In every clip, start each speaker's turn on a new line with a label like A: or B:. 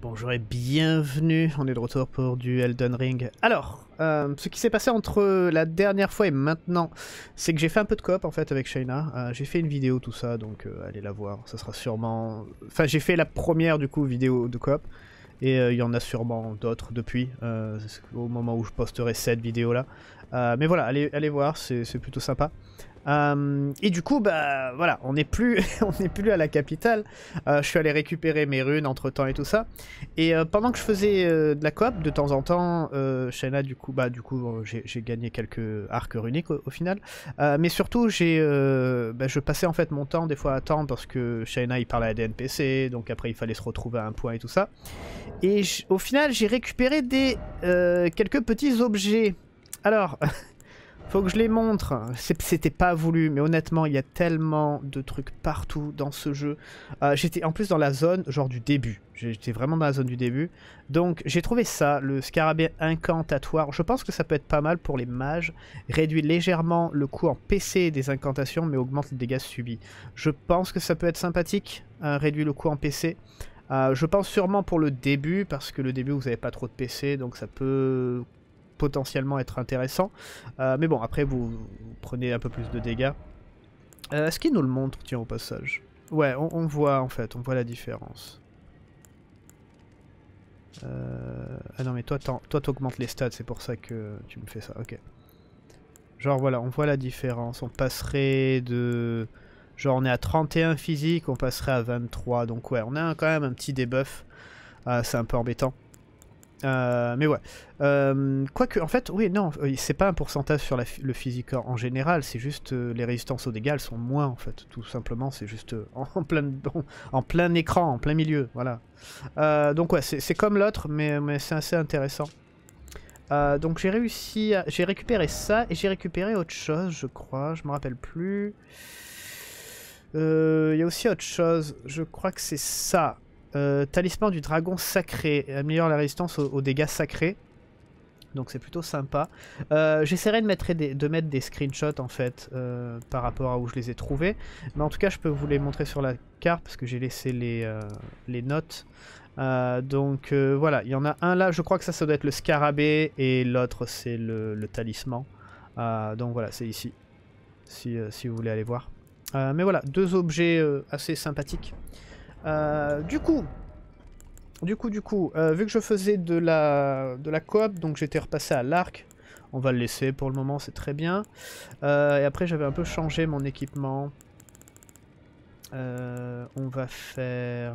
A: Bonjour et bienvenue, on est de retour pour du Elden Ring. Alors, ce qui s'est passé entre la dernière fois et maintenant, c'est que j'ai fait un peu de coop en fait avec Shayna. J'ai fait une vidéo tout ça, donc allez la voir, ça sera sûrement... Enfin j'ai fait la première du coup vidéo de coop, et il y en a sûrement d'autres depuis, au moment où je posterai cette vidéo là. Mais voilà, allez voir, c'est plutôt sympa. Et du coup, bah voilà, on n'est plus, on n'est plus à la capitale. Je suis allé récupérer mes runes entre temps et tout ça. Et pendant que je faisais de la coop, de temps en temps, Shayna, du coup, j'ai gagné quelques arcs runiques au final. Mais surtout, je passais en fait mon temps des fois à attendre parce que Shayna il parlait à des NPC, donc après il fallait se retrouver à un point et tout ça. Et au final, j'ai récupéré quelques petits objets. Alors. Faut que je les montre, c'était pas voulu, mais honnêtement, il y a tellement de trucs partout dans ce jeu. J'étais en plus dans la zone, genre du début. J'étais vraiment dans la zone du début. Donc j'ai trouvé ça, le scarabée incantatoire. Je pense que ça peut être pas mal pour les mages. Réduit légèrement le coût en PC des incantations, mais augmente les dégâts subis. Je pense que ça peut être sympathique, réduit le coût en PC. Je pense sûrement pour le début, parce que le début vous avez pas trop de PC, donc ça peut... potentiellement être intéressant, mais bon après vous prenez un peu plus de dégâts. Est-ce qu'il nous le montre, tiens, au passage? Ouais, on voit en fait, on voit la différence. Ah non mais toi t'augmentes les stats, c'est pour ça que tu me fais ça, ok. Genre voilà, on voit la différence, on passerait de... Genre on est à 31 physique, on passerait à 23, donc ouais, on a quand même un petit debuff, c'est un peu embêtant. Mais ouais. Quoique, en fait, oui, non, c'est pas un pourcentage sur le physique en général, c'est juste les résistances aux dégâts, elles sont moins, en fait. Tout simplement, c'est juste en plein écran, en plein milieu, voilà. Donc ouais, c'est comme l'autre, mais c'est assez intéressant. Donc j'ai récupéré ça, et j'ai récupéré autre chose, je crois, je me rappelle plus. Il y a aussi autre chose, je crois que c'est ça. Talisman du dragon sacré, améliore la résistance aux dégâts sacrés. Donc c'est plutôt sympa. J'essaierai de mettre des screenshots en fait par rapport à où je les ai trouvés. Mais en tout cas je peux vous les montrer sur la carte parce que j'ai laissé les notes. Donc voilà, il y en a un là, je crois que ça doit être le scarabée et l'autre c'est le talisman. Donc voilà, c'est ici. Si vous voulez aller voir. Mais voilà, deux objets assez sympathiques. Du coup, vu que je faisais de la coop, donc j'étais repassé à l'arc. On va le laisser pour le moment, c'est très bien. Et après, j'avais un peu changé mon équipement. On va faire...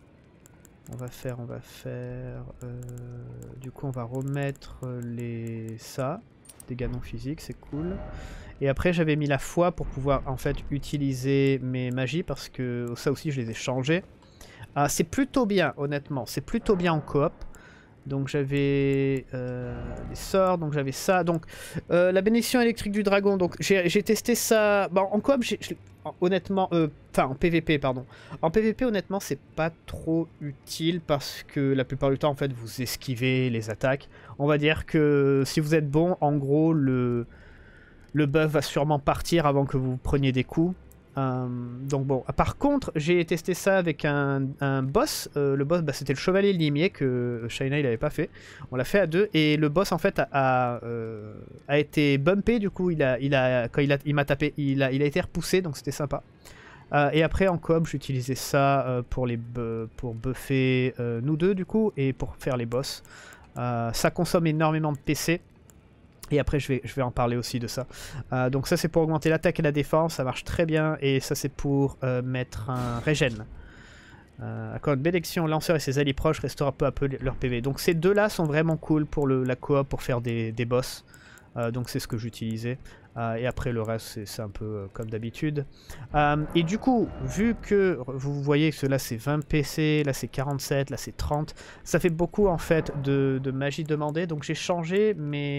A: Du coup, on va remettre ça. Dégâts non physiques, c'est cool. Et après, j'avais mis la foi pour pouvoir en fait utiliser mes magies parce que ça aussi, je les ai changées. C'est plutôt bien, honnêtement. C'est plutôt bien en coop. Donc j'avais des sorts, donc j'avais ça. Donc la bénédiction électrique du dragon. Donc j'ai testé ça. Bon, en coop, honnêtement, enfin en PVP, pardon. En PVP, honnêtement, c'est pas trop utile parce que la plupart du temps, en fait, vous esquivez les attaques. On va dire que si vous êtes bon, en gros, le buff va sûrement partir avant que vous preniez des coups. Donc bon, par contre, j'ai testé ça avec un boss. Le boss, c'était le chevalier limier que Shayna il avait pas fait. On l'a fait à deux et le boss en fait a été bumpé. Du coup, quand il m'a tapé, il a été repoussé, donc c'était sympa. Et après en coop, j'utilisais ça pour buffer nous deux du coup et pour faire les boss. Ça consomme énormément de PC. Et après je vais en parler aussi de ça. Donc ça c'est pour augmenter l'attaque et la défense, ça marche très bien. Et ça c'est pour mettre un régène. Accorde bénédiction, lanceur et ses alliés proches restaurent peu à peu leur PV. Donc ces deux là sont vraiment cool pour la coop, pour faire des boss. Donc c'est ce que j'utilisais. Et après le reste c'est un peu comme d'habitude. Et du coup, vu que vous voyez que là c'est 20 PC, là c'est 47, là c'est 30, ça fait beaucoup en fait de magie demandée. Donc j'ai changé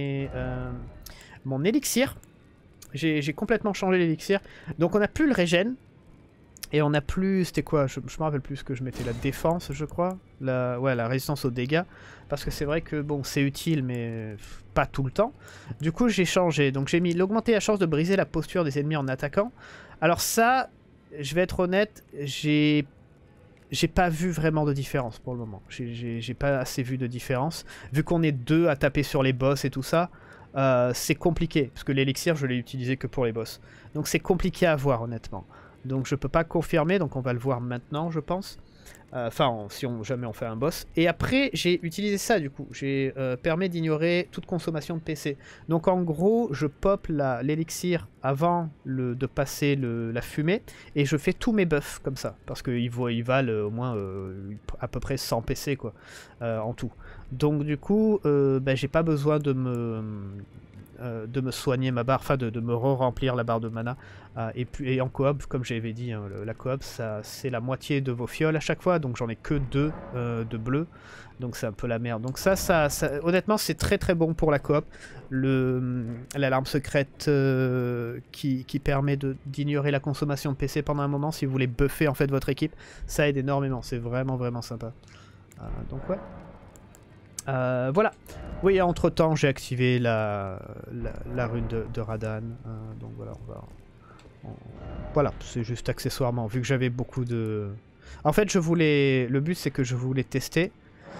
A: mon élixir. J'ai complètement changé l'élixir. Donc on n'a plus le régène. Et on n'a plus, c'était quoi? Je me rappelle plus ce que je mettais, la défense je crois, ouais, la résistance aux dégâts, parce que c'est vrai que bon c'est utile mais pas tout le temps. Du coup j'ai changé, donc j'ai mis l'augmenter la chance de briser la posture des ennemis en attaquant. Alors ça, je vais être honnête, j'ai j'ai pas vu vraiment de différence pour le moment. J'ai pas assez vu de différence. Vu qu'on est deux à taper sur les boss et tout ça, c'est compliqué. Parce que l'élixir, je l'ai utilisé que pour les boss. Donc c'est compliqué à voir, honnêtement. Donc je peux pas confirmer, donc on va le voir maintenant, je pense. Enfin, si jamais on fait un boss. Et après, j'ai utilisé ça, du coup. J'ai permis d'ignorer toute consommation de PC. Donc en gros, je pop l'élixir avant de passer la fumée. Et je fais tous mes buffs comme ça. Parce qu'ils valent au moins à peu près 100 PC, quoi. En tout. Donc du coup, j'ai pas besoin de me soigner ma barre, enfin de me remplir la barre de mana. Et en coop, comme j'avais dit, hein, la coop, c'est la moitié de vos fioles à chaque fois, donc j'en ai que 2 de bleu, donc c'est un peu la merde. Donc ça honnêtement, c'est très très bon pour la coop. L'alarme secrète qui permet d'ignorer la consommation de PC pendant un moment, si vous voulez buffer en fait votre équipe, ça aide énormément, c'est vraiment vraiment sympa. Donc ouais. Voilà. Oui, entre temps j'ai activé la rune de Radan. Donc voilà, voilà, c'est juste accessoirement. Vu que j'avais beaucoup de... En fait, le but c'est que je voulais tester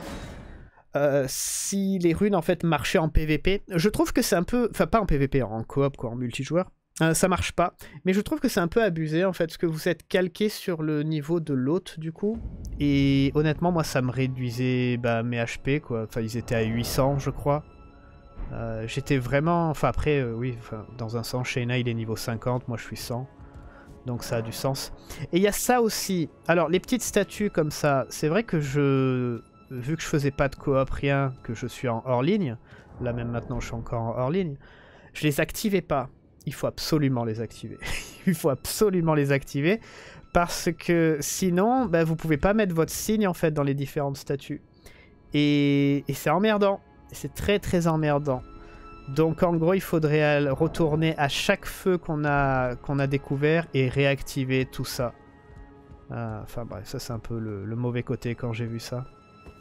A: si les runes en fait marchaient en PVP. Je trouve que c'est un peu... Enfin, pas en PVP, en coop, quoi, en multijoueur. Ça marche pas, mais je trouve que c'est un peu abusé en fait, parce que vous êtes calqué sur le niveau de l'hôte du coup, et honnêtement moi ça me réduisait mes HP quoi, enfin ils étaient à 800 je crois. J'étais vraiment, enfin après oui, dans un sens Shayna il est niveau 50, moi je suis 100, donc ça a du sens. Et il y a ça aussi, alors les petites statues comme ça, c'est vrai que vu que je faisais pas de coop rien, que je suis en hors ligne, là même maintenant je suis encore en hors ligne, je les activais pas. Il faut absolument les activer. Il faut absolument les activer parce que sinon, vous pouvez pas mettre votre signe en fait dans les différentes statues. Et c'est emmerdant. C'est très très emmerdant. Donc en gros, il faudrait retourner à chaque feu qu'on a découvert et réactiver tout ça. Enfin bref, ça c'est un peu le mauvais côté quand j'ai vu ça.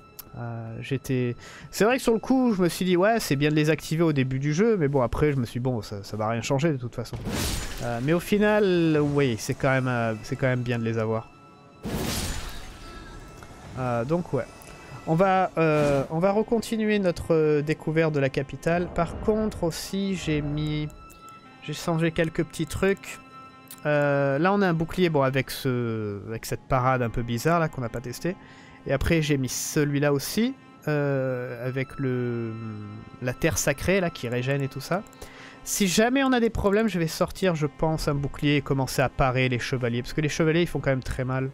A: C'est vrai que sur le coup, je me suis dit ouais, c'est bien de les activer au début du jeu, mais bon après, je me suis dit bon, ça va rien changer de toute façon. Mais au final, oui, c'est quand même bien de les avoir. Donc ouais, on va recontinuer notre découverte de la capitale. Par contre aussi, j'ai changé quelques petits trucs. Là, on a un bouclier, bon avec cette parade un peu bizarre là qu'on n'a pas testé. Et après j'ai mis celui-là aussi, avec la terre sacrée là qui régène et tout ça. Si jamais on a des problèmes, je vais sortir je pense un bouclier et commencer à parer les chevaliers. Parce que les chevaliers ils font quand même très mal.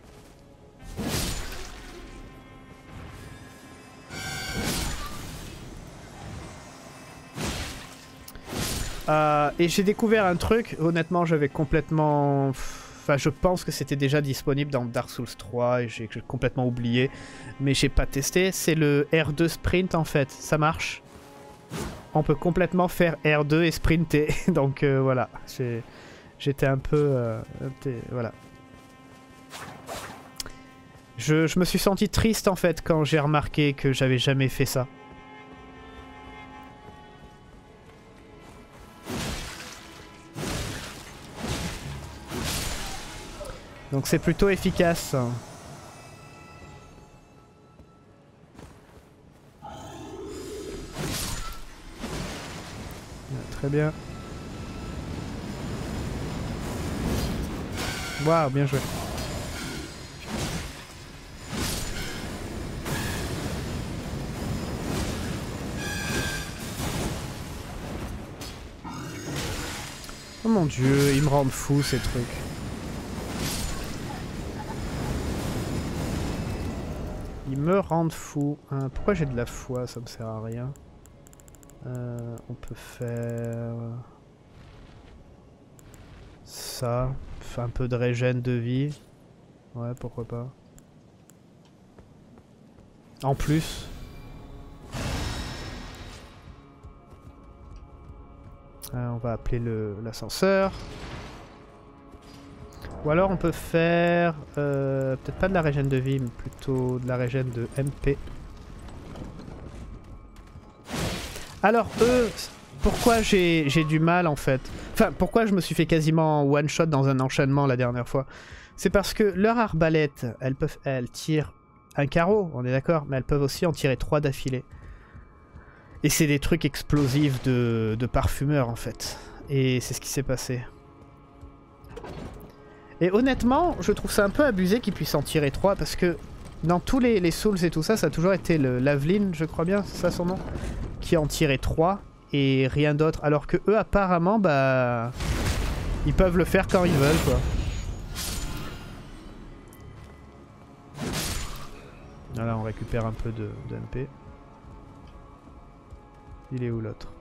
A: Et j'ai découvert un truc, honnêtement j'avais complètement... Enfin, je pense que c'était déjà disponible dans Dark Souls 3 et j'ai complètement oublié, mais j'ai pas testé. C'est le R2 sprint en fait, ça marche. On peut complètement faire R2 et sprinter, donc voilà. J'étais un peu... voilà. Je me suis senti triste en fait quand j'ai remarqué que j'avais jamais fait ça. Donc c'est plutôt efficace. Très bien. Waouh, bien joué. Oh mon dieu, ils me rendent fou ces trucs. Ils me rendent fou. Pourquoi j'ai de la foi? Ça me sert à rien. On peut faire... ça. Faire un peu de régène de vie. Ouais, pourquoi pas. En plus. On va appeler l'ascenseur. Ou alors on peut faire... peut-être pas de la régène de vie, mais plutôt de la régène de MP. Alors eux, pourquoi j'ai du mal en fait? Enfin, pourquoi je me suis fait quasiment one shot dans un enchaînement la dernière fois? C'est parce que leur arbalète, elles tirent un carreau, on est d'accord, mais elles peuvent aussi en tirer 3 d'affilée. Et c'est des trucs explosifs de parfumeurs en fait. Et c'est ce qui s'est passé. Et honnêtement, je trouve ça un peu abusé qu'ils puissent en tirer 3 parce que dans tous les Souls et tout ça, ça a toujours été le Laveline, je crois bien, c'est ça son nom, qui en tirait 3 et rien d'autre. Alors que eux apparemment, bah, ils peuvent le faire quand ils veulent quoi. Là on récupère un peu de MP. Il est où l'autre?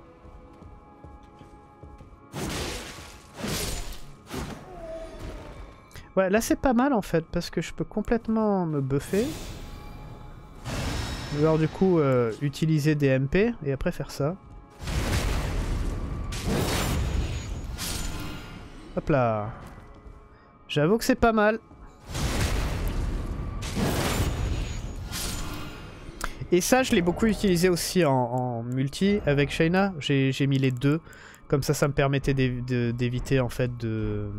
A: Ouais, là c'est pas mal en fait, parce que je peux complètement me buffer. Alors du coup, utiliser des MP, et après faire ça. Hop là. J'avoue que c'est pas mal. Et ça, je l'ai beaucoup utilisé aussi en multi avec Shayna. J'ai mis les deux. Comme ça me permettait d'éviter en fait de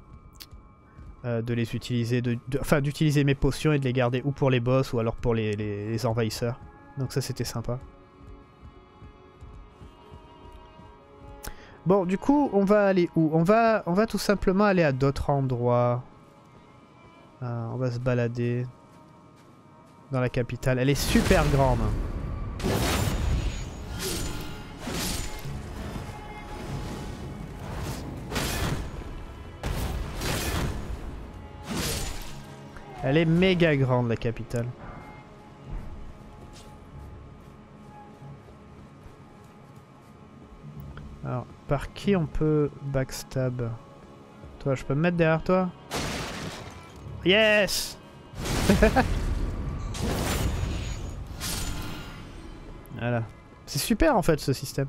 A: les utiliser, enfin d'utiliser mes potions et de les garder ou pour les boss ou alors pour les envahisseurs. Donc ça c'était sympa. Bon, du coup, on va aller où? On va tout simplement aller à d'autres endroits. On va se balader dans la capitale. Elle est super grande. Elle est méga grande, la capitale. Alors, par qui on peut backstab? Toi, je peux me mettre derrière toi? Yes! Voilà. C'est super en fait ce système.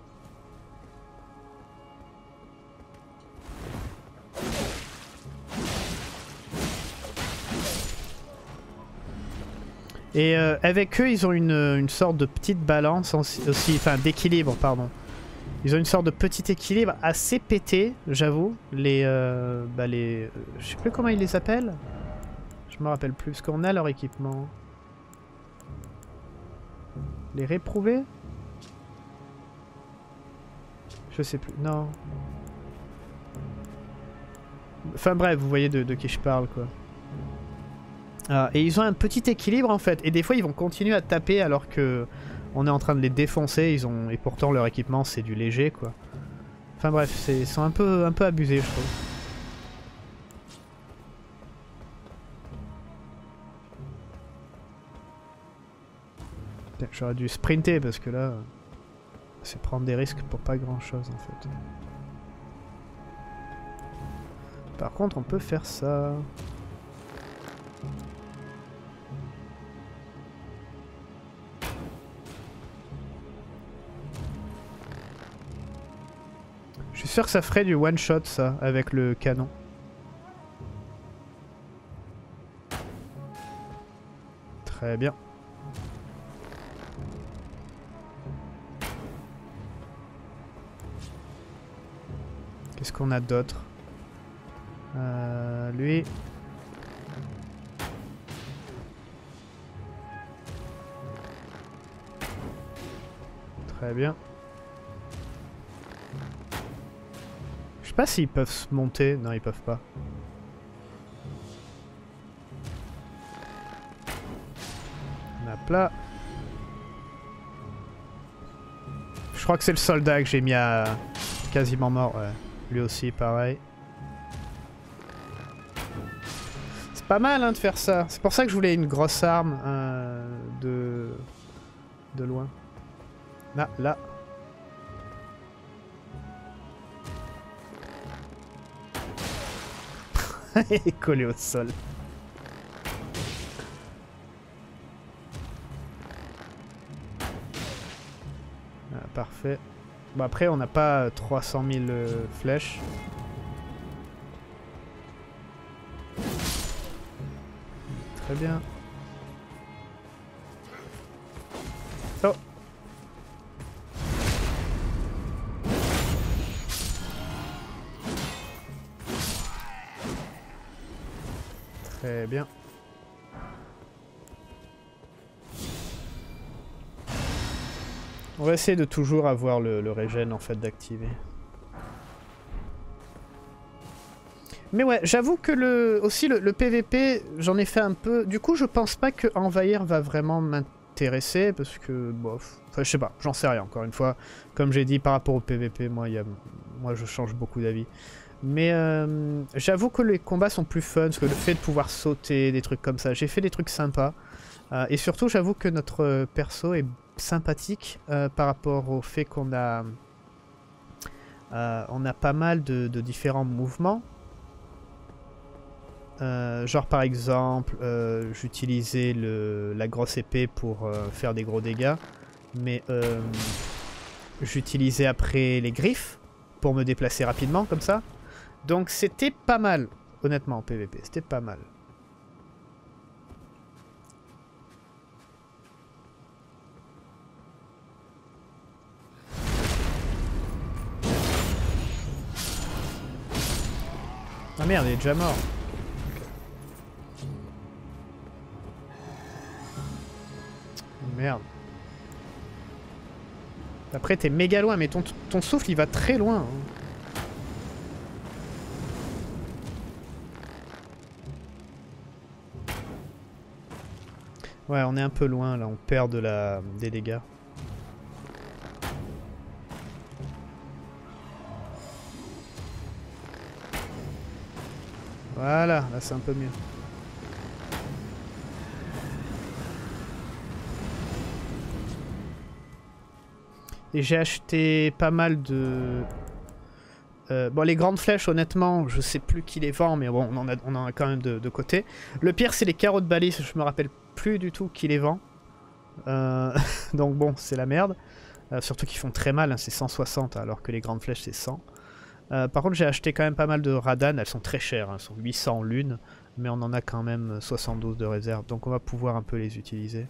A: Et avec eux, ils ont une sorte de petite balance aussi, enfin d'équilibre, pardon. Ils ont une sorte de petit équilibre assez pété, j'avoue. Je sais plus comment ils les appellent. Je me rappelle plus, parce qu'on a leur équipement. Les réprouvés? Je sais plus, non. Enfin bref, vous voyez de qui je parle, quoi. Et ils ont un petit équilibre en fait, et des fois ils vont continuer à taper alors que on est en train de les défoncer, et pourtant leur équipement c'est du léger quoi. Enfin bref, ils sont un peu abusés je trouve. J'aurais dû sprinter parce que là c'est prendre des risques pour pas grand chose en fait. Par contre on peut faire ça. Je suis sûr que ça ferait du one shot ça avec le canon. Très bien. Qu'est-ce qu'on a d'autre? Lui. Très bien. Je sais pas s'ils peuvent se monter. Non, ils peuvent pas. Hop là. Je crois que c'est le soldat que j'ai mis à quasiment mort. Ouais. Lui aussi, pareil. C'est pas mal hein, de faire ça. C'est pour ça que je voulais une grosse arme de loin. Là, là. Il est collé au sol. Ah, parfait. Bon après on n'a pas 300 000 flèches. Très bien. Oh. Très bien. On va essayer de toujours avoir le régène en fait d'activer. Mais ouais, j'avoue que aussi le PVP, j'en ai fait un peu. Du coup, je pense pas que Envahir va vraiment m'intéresser parce que, bof, enfin, je sais pas, j'en sais rien. Encore une fois, comme j'ai dit, par rapport au PVP, moi, je change beaucoup d'avis. Mais j'avoue que les combats sont plus fun, parce que le fait de pouvoir sauter, des trucs comme ça, j'ai fait des trucs sympas. Et surtout, j'avoue que notre perso est sympathique par rapport au fait qu'on a, on a pas mal de différents mouvements. Genre par exemple, j'utilisais la grosse épée pour faire des gros dégâts, mais j'utilisais après les griffes pour me déplacer rapidement comme ça. Donc c'était pas mal, honnêtement en PVP, c'était pas mal. Ah merde, il est déjà mort. Merde. Après t'es méga loin, mais ton souffle il va très loin. Hein. Ouais, on est un peu loin là, on perd des dégâts. Voilà, là c'est un peu mieux. Et j'ai acheté pas mal de... bon, les grandes flèches, honnêtement, je sais plus qui les vend, mais bon, on en a quand même de côté. Le pire, c'est les carreaux de balise, je me rappelle plus du tout qui les vend. Donc bon, c'est la merde. Surtout qu'ils font très mal, hein, c'est 160, alors que les grandes flèches, c'est 100. Par contre, j'ai acheté quand même pas mal de Radan, elles sont très chères, hein, elles sont 800 l'une, mais on en a quand même 72 de réserve, donc on va pouvoir un peu les utiliser.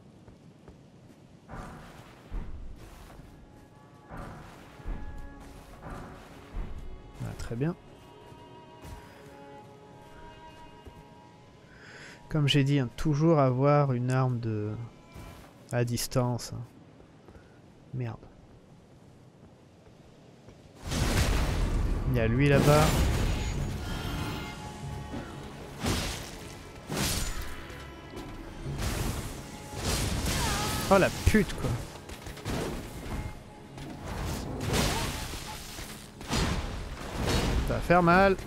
A: Très bien. Comme j'ai dit, hein, toujours avoir une arme à distance. Merde. Il y a lui là-bas. Oh la pute quoi. Ça va faire mal.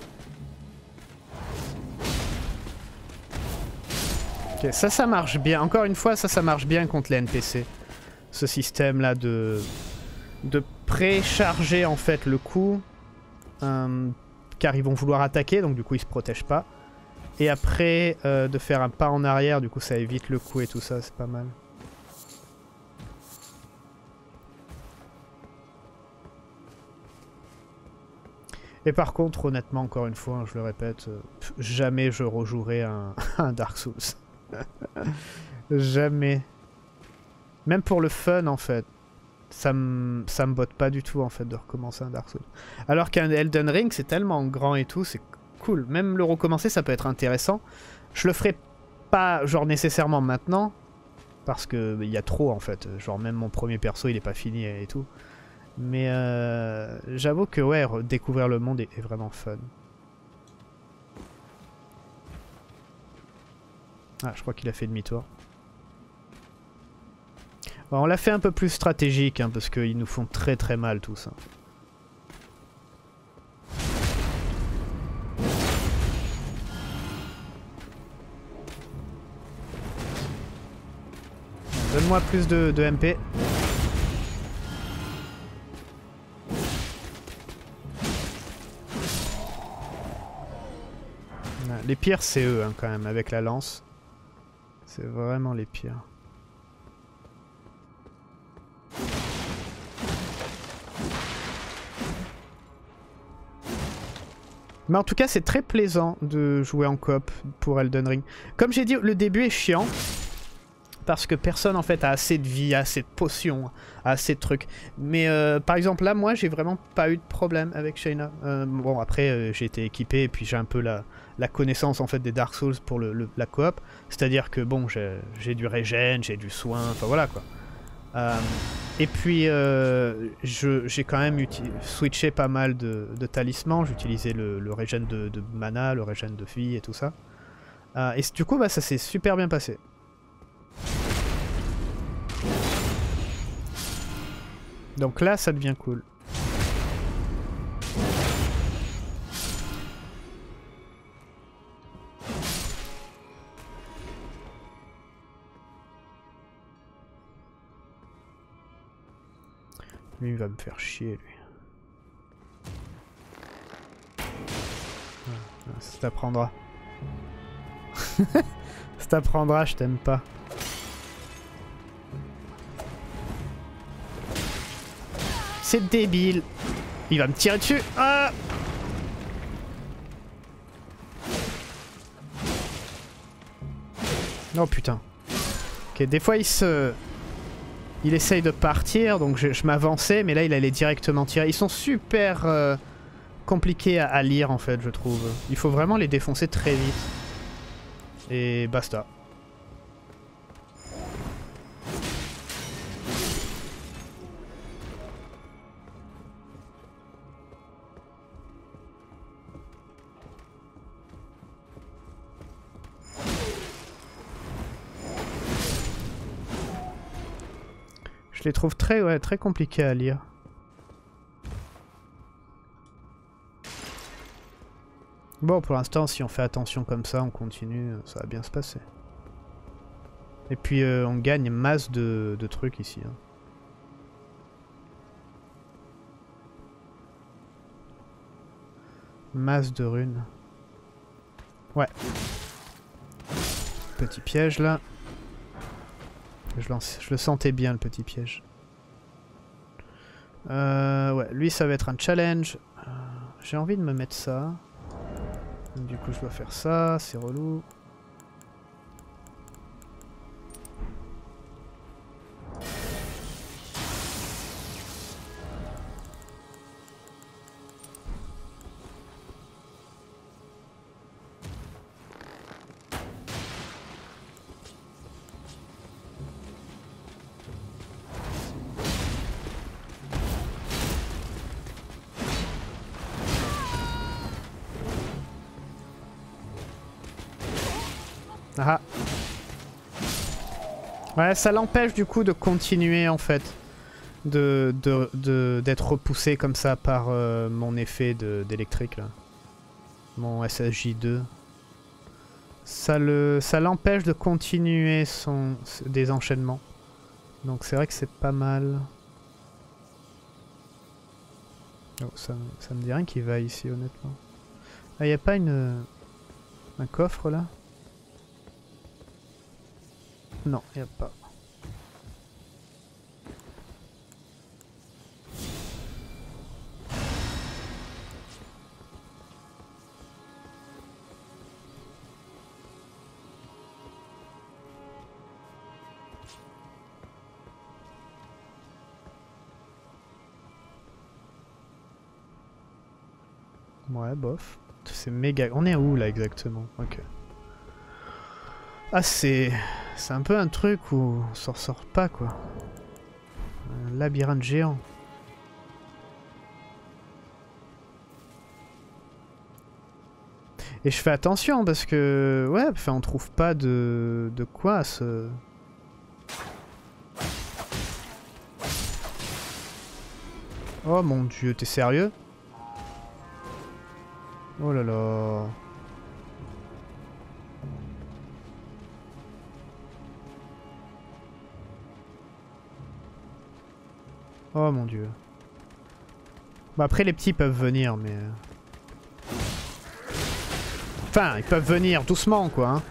A: Ok, ça marche bien. Encore une fois, ça marche bien contre les NPC. Ce système là de précharger en fait le coup. Car ils vont vouloir attaquer, donc du coup ils se protègent pas. Et après de faire un pas en arrière, du coup ça évite le coup et tout ça, c'est pas mal. Et par contre, honnêtement, encore une fois, hein, je le répète, jamais je rejouerai un Dark Souls. Jamais. Même pour le fun, en fait. Ça me botte pas du tout, en fait, de recommencer un Dark Souls. Alors qu'un Elden Ring, c'est tellement grand et tout, c'est cool. Même le recommencer, ça peut être intéressant. Je le ferai pas, genre, nécessairement maintenant. Parce qu'il y a trop, en fait. Genre, même mon premier perso, il est pas fini et tout. Mais j'avoue que ouais, découvrir le monde est vraiment fun. Ah, je crois qu'il a fait demi-tour. Bon, on l'a fait un peu plus stratégique, hein, parce qu'ils nous font très très mal tous. Hein. Donne-moi plus de MP. Les pires, c'est eux, hein, quand même, avec la lance. C'est vraiment les pires. Mais en tout cas, c'est très plaisant de jouer en coop pour Elden Ring. Comme j'ai dit, le début est chiant. parce que personne en fait a assez de vie, assez de potions, assez de trucs. Mais par exemple là, moi j'ai vraiment pas eu de problème avec Shayna. Bon après j'ai été équipé et puis j'ai un peu la connaissance en fait des Dark Souls pour la coop. C'est-à-dire que bon j'ai du régène, j'ai du soin, enfin voilà quoi. Et puis j'ai quand même switché pas mal de talismans. J'utilisais le régène de mana, le régène de vie et tout ça. Et du coup bah, ça s'est super bien passé. Donc là ça devient cool. Lui il va me faire chier lui. Ça t'apprendra. Ça t'apprendra, je t'aime pas. C'est débile. Il va me tirer dessus. Ah! Oh putain. Ok, des fois il essaye de partir, donc je m'avançais, mais là il allait directement tirer. Ils sont super compliqués à lire en fait, je trouve. Il faut vraiment les défoncer très vite. Et basta. Je les trouve très compliqués à lire. Bon, pour l'instant, si on fait attention comme ça, on continue, ça va bien se passer. Et puis, on gagne masse de trucs ici. Hein. Masse de runes. Ouais. Petit piège, là. Je le sentais bien, le petit piège. Ouais, lui, ça va être un challenge. J'ai envie de me mettre ça. Du coup, je dois faire ça, c'est relou. Ah. Ouais, ça l'empêche du coup de continuer en fait. D'être repoussé comme ça par mon effet d'électrique là. Mon SSJ2. Ça l'empêche de continuer des enchaînements. Donc c'est vrai que c'est pas mal. Oh, ça me dit rien qu'il va ici honnêtement. Ah, y a pas un coffre là? Non, y a pas. Ouais, bof. C'est méga... On est où là exactement? Ok. Ah, c'est un peu un truc où on s'en sort pas quoi. Un labyrinthe géant. Et je fais attention parce que... Ouais, enfin on trouve pas de quoi se... Oh mon dieu, t'es sérieux? Oh là là... Oh mon dieu. Bon après les petits peuvent venir mais... Enfin, ils peuvent venir doucement quoi. Hein.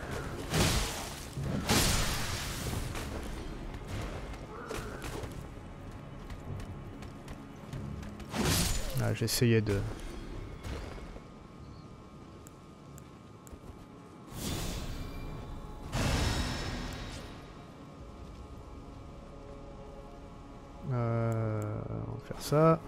A: Ah, j'essayais de... On va faire ça.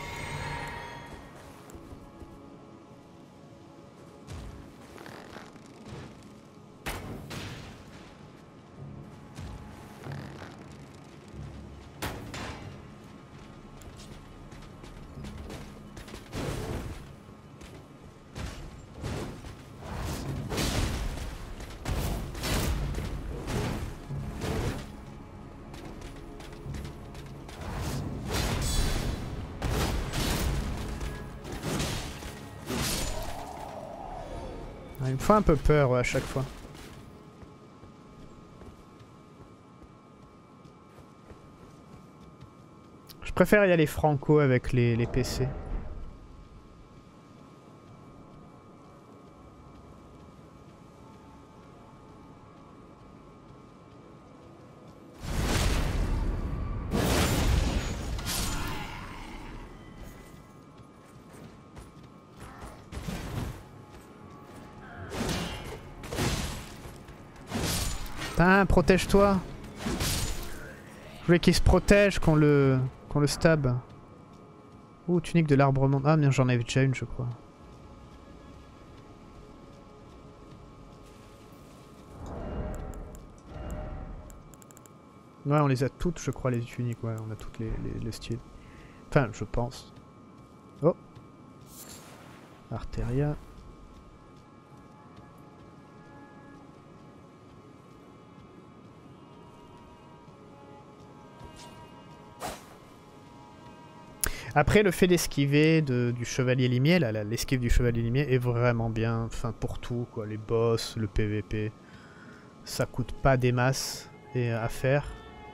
A: Il me fait un peu peur ouais, à chaque fois. Je préfère y aller franco avec les PC. Putain, protège-toi. Je voulais qu'il se protège qu'on le stab. Ouh, tunique de l'arbre monde. Ah, mais j'en avais déjà une, je crois. Ouais, on les a toutes, je crois, les tuniques. Ouais, on a toutes les styles. Enfin, je pense. Oh. Arteria. Après, le fait d'esquiver du chevalier limier, l'esquive du chevalier limier est vraiment bien, enfin pour tout, quoi. Les boss, le PVP, ça coûte pas des masses à faire.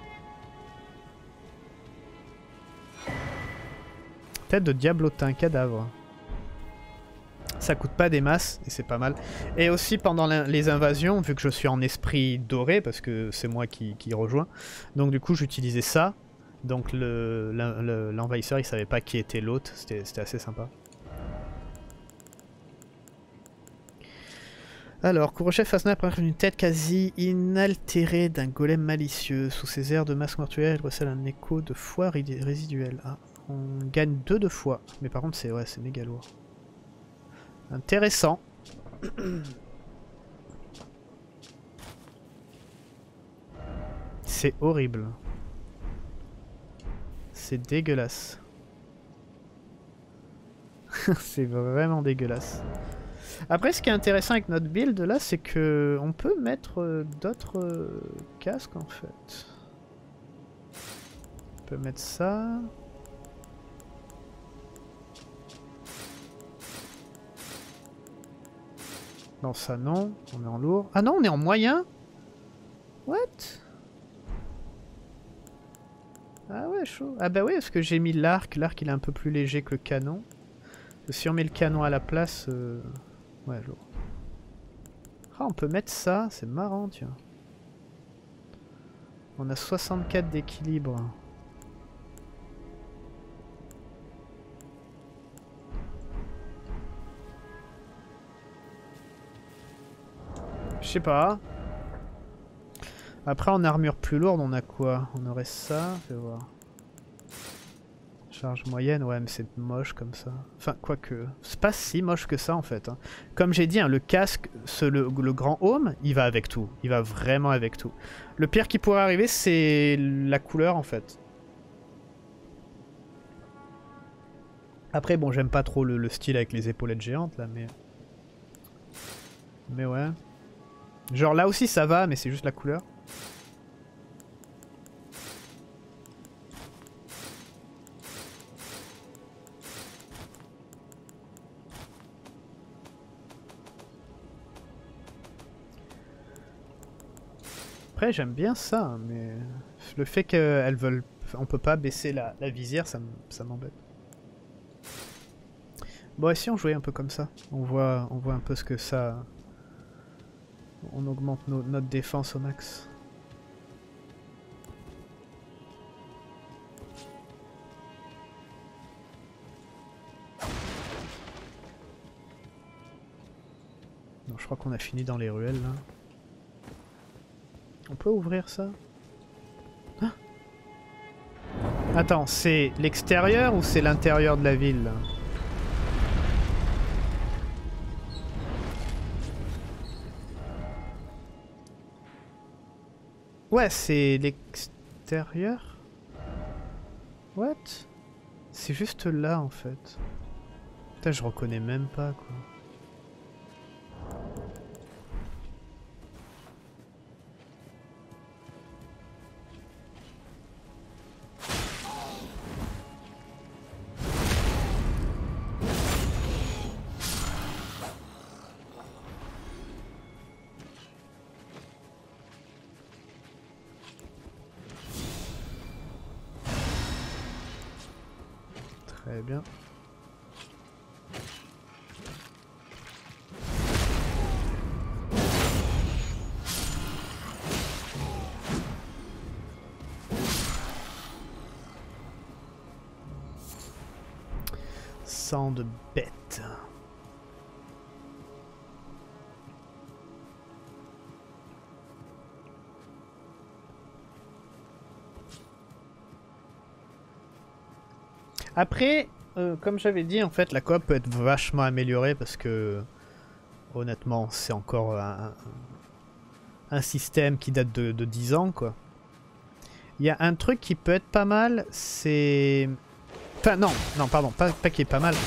A: Tête de diablotin, cadavre. Ça coûte pas des masses et c'est pas mal. Et aussi pendant les invasions, vu que je suis en esprit doré, parce que c'est moi qui rejoins, donc du coup j'utilisais ça. Donc l'envahisseur il savait pas qui était l'hôte, c'était assez sympa. Alors, Kourouchev Fasna apparaît une tête quasi inaltérée d'un golem malicieux. Sous ses airs de masque mortuaire, il recèle un écho de foi résiduel. Ah, on gagne 2 de foi. Mais par contre, c'est méga lourd. Intéressant. C'est horrible. C'est dégueulasse. C'est vraiment dégueulasse. Après, ce qui est intéressant avec notre build là, c'est que on peut mettre d'autres casques en fait. On peut mettre ça. Non, ça non. On est en lourd. Ah non, on est en moyen. What? Ah ouais, chaud. Ah bah oui, parce que j'ai mis l'arc. L'arc, il est un peu plus léger que le canon. Si on met le canon à la place... Ouais, lourd. Ah, on peut mettre ça. C'est marrant, tiens. On a 64 d'équilibre. Je sais pas. Après, en armure plus lourde, on a quoi? On aurait ça. Fais voir. Charge moyenne, ouais, mais c'est moche comme ça. Enfin, quoique. C'est pas si moche que ça en fait. Hein. Comme j'ai dit, hein, le casque, le grand home, il va avec tout. Il va vraiment avec tout. Le pire qui pourrait arriver, c'est la couleur en fait. Après, bon, j'aime pas trop le style avec les épaulettes géantes là, mais. Mais ouais. Genre là aussi ça va, mais c'est juste la couleur. Après j'aime bien ça, hein, mais le fait qu'elles veulent... On peut pas baisser la visière, ça m'embête. Bon, et si on jouait un peu comme ça, on voit un peu ce que ça... On augmente notre défense au max. Non, je crois qu'on a fini dans les ruelles là. On peut ouvrir ça? Attends, c'est l'extérieur ou c'est l'intérieur de la ville là? Ouais, c'est l'extérieur. What? C'est juste là en fait. Putain, je reconnais même pas quoi. Très bien. Sang de bête. Après, comme j'avais dit, en fait, la coop peut être vachement améliorée parce que, honnêtement, c'est encore un système qui date de 10 ans, quoi. Il y a un truc qui peut être pas mal, c'est... Enfin, non, pardon, pas qui est pas mal.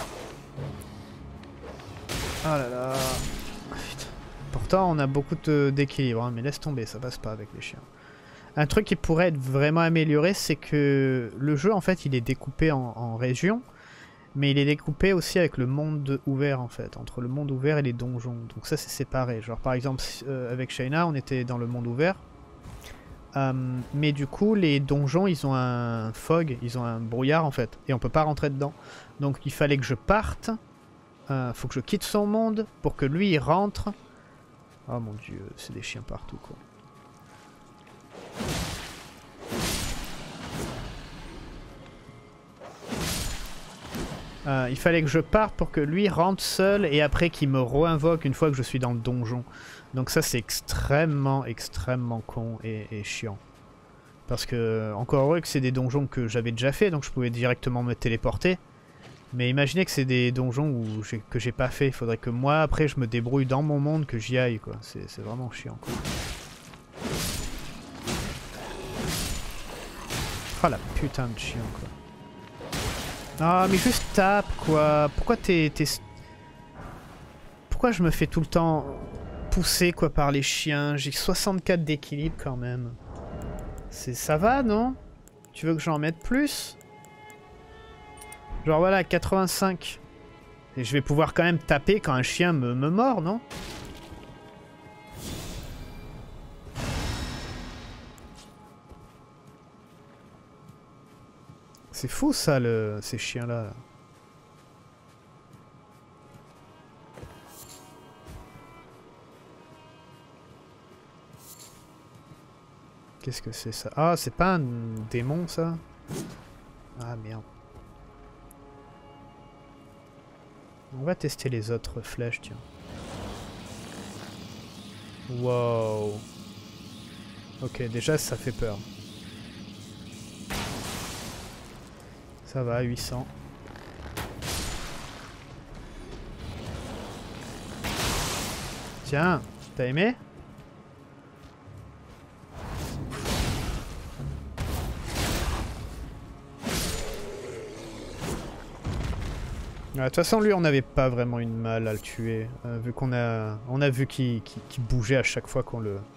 A: Oh là là. Putain. Pourtant, on a beaucoup d'équilibre, hein, mais laisse tomber, ça passe pas avec les chiens. Un truc qui pourrait être vraiment amélioré, c'est que le jeu, en fait, il est découpé en régions, mais il est découpé aussi avec le monde ouvert, en fait, entre le monde ouvert et les donjons. Donc ça, c'est séparé. Genre, par exemple, avec Shayna, on était dans le monde ouvert, mais du coup, les donjons, ils ont un fog, ils ont un brouillard, en fait, et on peut pas rentrer dedans. Donc il fallait que je parte, faut que je quitte son monde pour que lui, il rentre. Oh mon dieu, c'est des chiens partout, quoi. Il fallait que je parte pour que lui rentre seul et après qu'il me re-invoque une fois que je suis dans le donjon. Donc ça c'est extrêmement con et chiant. Parce que, encore heureux que c'est des donjons que j'avais déjà fait, donc je pouvais directement me téléporter. Mais imaginez que c'est des donjons que j'ai pas fait, il faudrait que moi après je me débrouille dans mon monde, que j'y aille quoi. C'est vraiment chiant quoi. Oh la putain de chien quoi. Ah mais juste tape quoi. Pourquoi Pourquoi je me fais tout le temps pousser quoi par les chiens? J'ai 64 d'équilibre quand même. Ça va non? Tu veux que j'en mette plus? Genre voilà 85. Et je vais pouvoir quand même taper quand un chien me mord non? C'est fou ça, ces chiens-là. Là. Qu'est-ce que c'est ça? Ah, c'est pas un démon ça? Ah merde. On va tester les autres flèches, tiens. Wow. Ok, déjà ça fait peur. Ça va, 800. Tiens, t'as aimé? De toute façon, lui, on n'avait pas vraiment une mal à le tuer, vu qu'on a vu qu'il bougeait à chaque fois qu'on le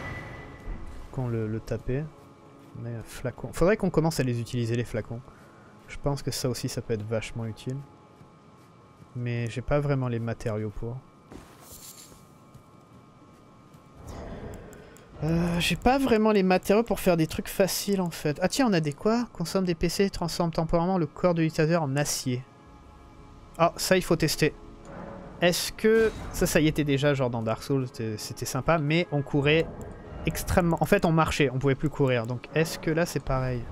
A: tapait. Mais flacon. Faudrait qu'on commence à les utiliser les flacons. Je pense que ça aussi, ça peut être vachement utile. Mais j'ai pas vraiment les matériaux pour. J'ai pas vraiment les matériaux pour faire des trucs faciles en fait. Ah tiens, on a des quoi? Consomme des PC et transforme temporairement le corps de l'utilisateur en acier. Ah, ça il faut tester. Est-ce que... Ça y était déjà genre dans Dark Souls, c'était sympa, mais on courait extrêmement... En fait on marchait, on pouvait plus courir. Donc est-ce que là c'est pareil?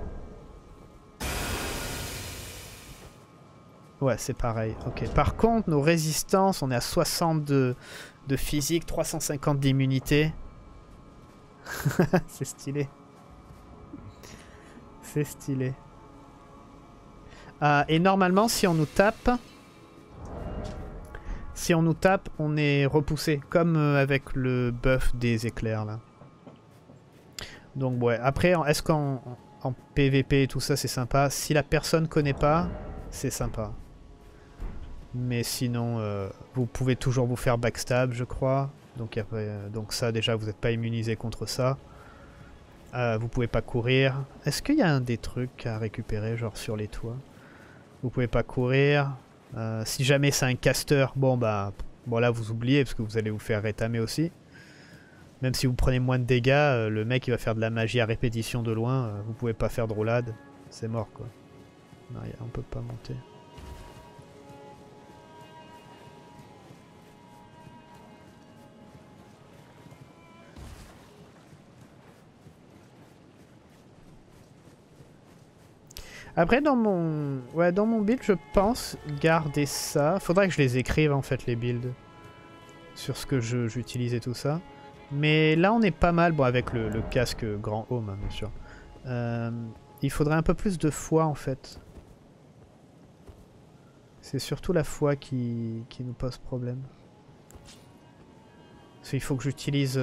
A: Ouais, c'est pareil. Ok. Par contre, nos résistances, on est à 60 de physique, 350 d'immunité. C'est stylé. C'est stylé. Et normalement, si on nous tape... Si on nous tape, on est repoussé. Comme avec le buff des éclairs, là. Donc, ouais. Après, est-ce qu'en PVP et tout ça, c'est sympa? Si la personne connaît pas, c'est sympa. Mais sinon, vous pouvez toujours vous faire backstab, je crois. Donc, donc ça, déjà, vous n'êtes pas immunisé contre ça. Vous pouvez pas courir. Est-ce qu'il y a des trucs à récupérer, genre sur les toits? Vous pouvez pas courir. Si jamais c'est un caster, bon là vous oubliez parce que vous allez vous faire rétamer aussi. Même si vous prenez moins de dégâts, le mec il va faire de la magie à répétition de loin. Vous pouvez pas faire de roulade. C'est mort quoi. Non, on peut pas monter. Après dans mon build je pense garder ça. Faudrait que je les écrive en fait les builds. Sur ce que j'utilise et tout ça. Mais là on est pas mal, bon avec le casque grand home hein, bien sûr. Il faudrait un peu plus de foi en fait. C'est surtout la foi qui nous pose problème. Parce qu'il faut que j'utilise...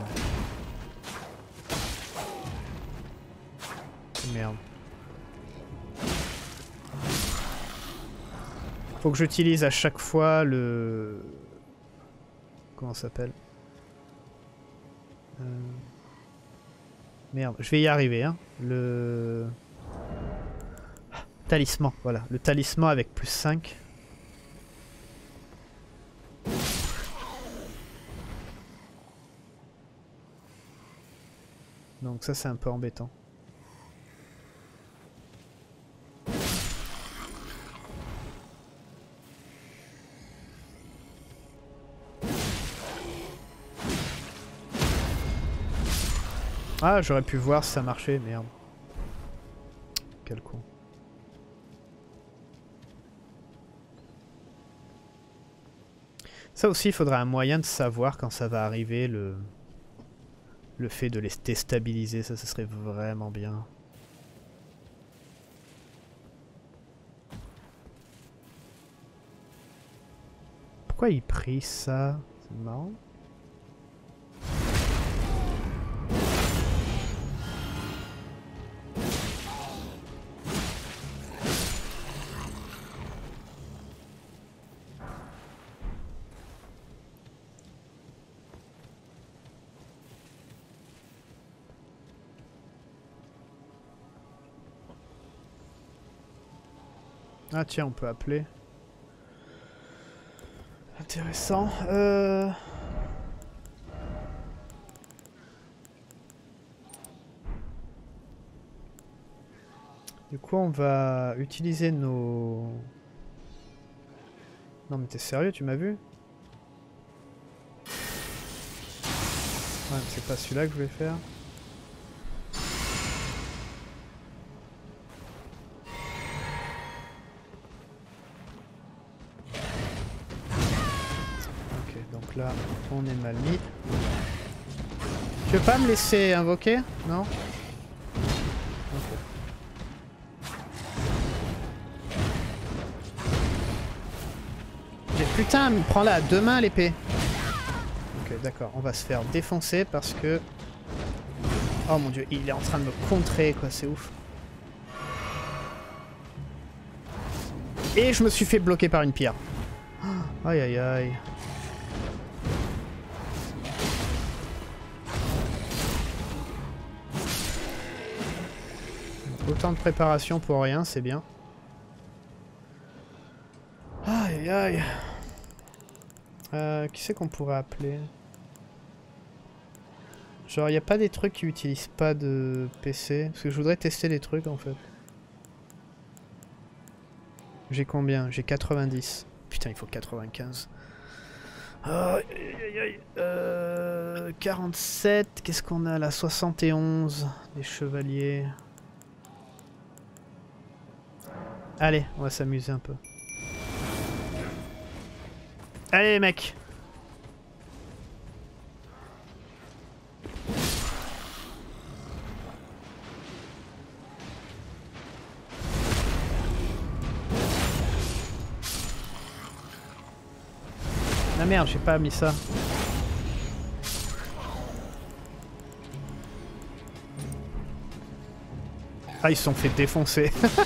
A: Merde. Faut que j'utilise à chaque fois le... Comment ça s'appelle? Merde, je vais y arriver, hein. Le... Talisman, voilà. Le talisman avec plus 5. Donc ça, c'est un peu embêtant. Ah, j'aurais pu voir si ça marchait, merde. Quel con. Ça aussi, il faudra un moyen de savoir quand ça va arriver, le fait de les déstabiliser, ça serait vraiment bien. Pourquoi il prie ça? C'est marrant. Ah tiens, on peut appeler. Intéressant. Du coup, on va utiliser nos... Non mais t'es sérieux, tu m'as vu? Ouais, c'est pas celui-là que je voulais faire. Là, on est mal mis. Tu veux pas me laisser invoquer? Non? Okay. Putain, prends-la à 2 mains l'épée. Ok, d'accord. On va se faire défoncer parce que... Oh mon dieu, il est en train de me contrer, quoi. C'est ouf. Et je me suis fait bloquer par une pierre. Aïe aïe aïe. Autant de préparation pour rien, c'est bien. Aïe aïe. Qui c'est qu'on pourrait appeler? Genre, il n'y a pas des trucs qui utilisent pas de PC? Parce que je voudrais tester des trucs en fait. J'ai combien? J'ai 90. Putain, il faut 95. Aïe aïe aïe. 47. Qu'est-ce qu'on a là? 71. Des chevaliers. Allez, on va s'amuser un peu. Allez les mecs. Ah merde, j'ai pas mis ça. Ah, ils se sont fait défoncer.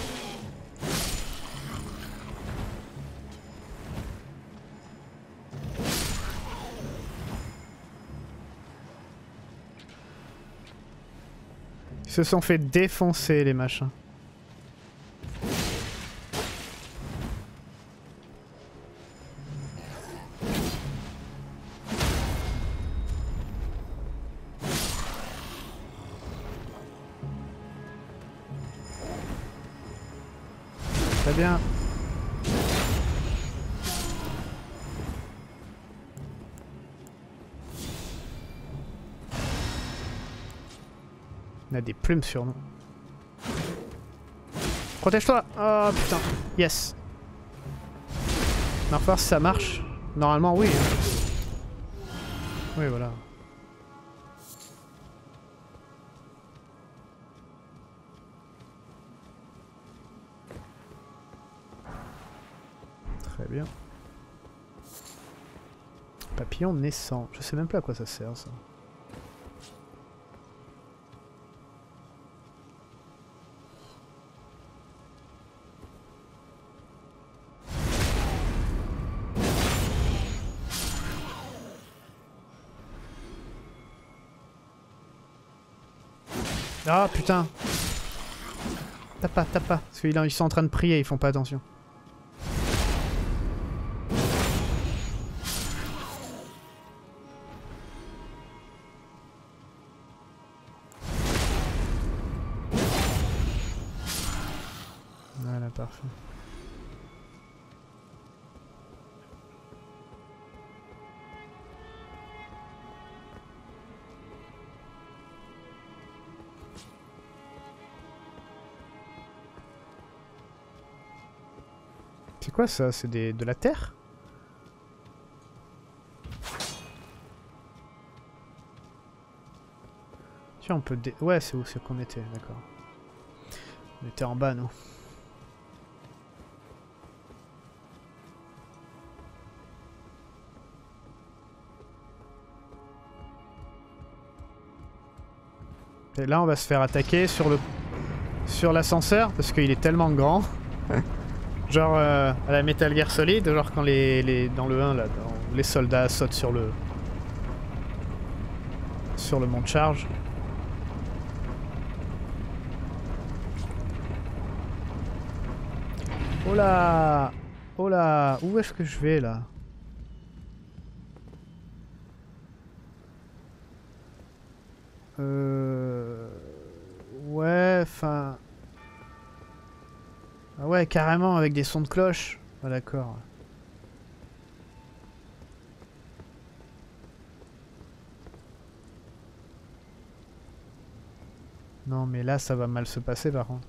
A: Ils se sont fait défoncer, les machins. Très bien. On a des plumes sur nous. Protège-toi! Oh putain. Yes. On va voir si ça marche. Normalement, oui. Oui, voilà. Très bien. Papillon naissant. Je sais même pas à quoi ça sert, ça. Ah putain! Tape pas, tape pas. Parce qu'ils sont en train de prier, ils font pas attention. Voilà, parfait. C'est quoi ça? C'est de la terre? Tiens, on peut... Ouais, c'est où c'est qu'on était, d'accord. On était en bas, nous. Et là, on va se faire attaquer sur l'ascenseur, parce qu'il est tellement grand. Genre à la Metal Gear Solid, genre quand dans le 1, là, les soldats sautent sur le mont de charge. Oh là! Oh là! Où est-ce que je vais, là? Ouais, enfin... Ah ouais, carrément, avec des sons de cloche. Ah d'accord. Non, mais là, ça va mal se passer, par contre.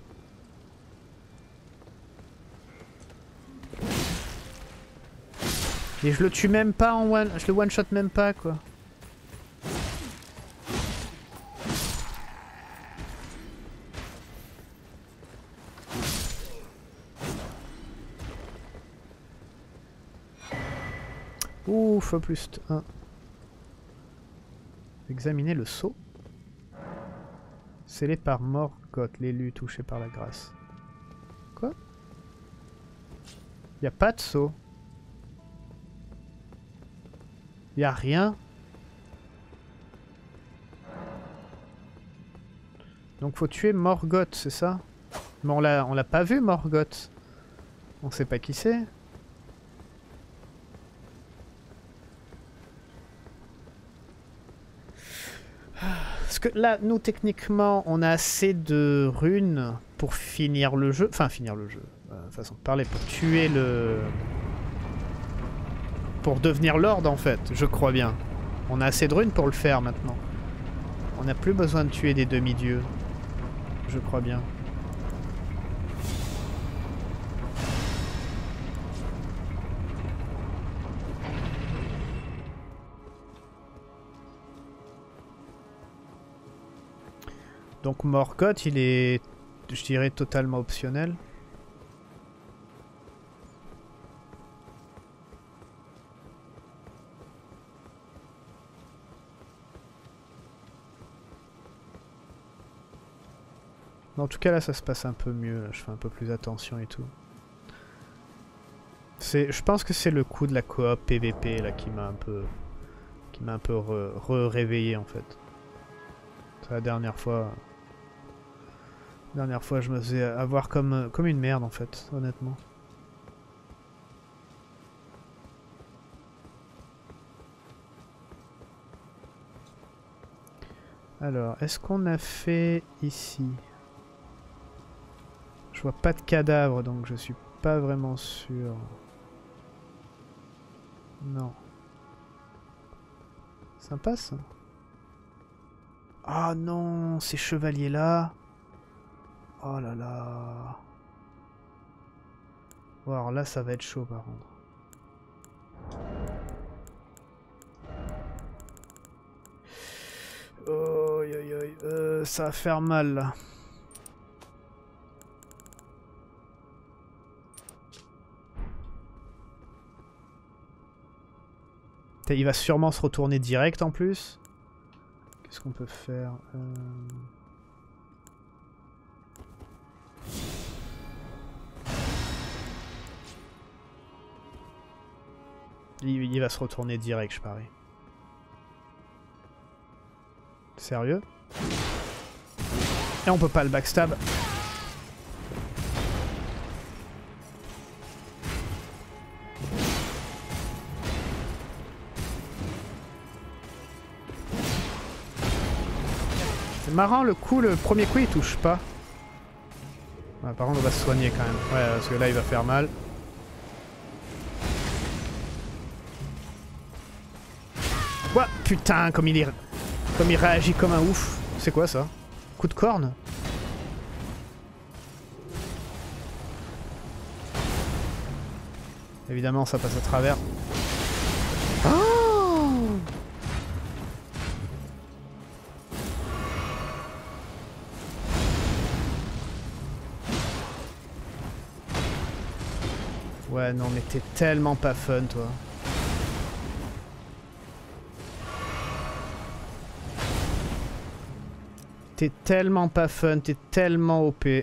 A: Et je le tue même pas en one... Je le one-shot même pas, quoi. Ouf, plus 1. Examiner le sceau. Scellé par Morgoth, l'élu touché par la grâce. Quoi? Y a pas de sceau. Y a rien. Donc faut tuer Morgoth, c'est ça? Mais on l'a pas vu, Morgoth. On sait pas qui c'est. Parce que là, nous, techniquement, on a assez de runes pour finir le jeu. Enfin, finir le jeu. Façon de parler, pour tuer le... Pour devenir Lord, en fait, je crois bien. On a assez de runes pour le faire, maintenant. On n'a plus besoin de tuer des demi-dieux. Je crois bien. Donc Morgoth, il est, je dirais, totalement optionnel. Mais en tout cas là ça se passe un peu mieux, là. Je fais un peu plus attention et tout. Je pense que c'est le coup de la coop PVP là qui m'a un peu réveillé en fait. La dernière fois je me faisais avoir comme une merde en fait, honnêtement. Alors, est-ce qu'on a fait ici? Je vois pas de cadavre, donc je suis pas vraiment sûr. Non. Sympa ça. Ah non, ces chevaliers-là. Oh là là. Oh, alors là, ça va être chaud par contre. Oh, ça va faire mal là. Il va sûrement se retourner direct en plus. Qu'est-ce qu'on peut faire il va se retourner direct, je parie. Sérieux? Et on peut pas le backstab. C'est marrant, le premier coup il touche pas. Ouais, par contre on va se soigner quand même. Ouais, parce que là il va faire mal. Ouah, putain, comme il réagit comme un ouf. C'est quoi ça? Coup de corne? Évidemment ça passe à travers. Oh! Ouais non mais t'es tellement pas fun toi. T'es tellement pas fun, t'es tellement OP.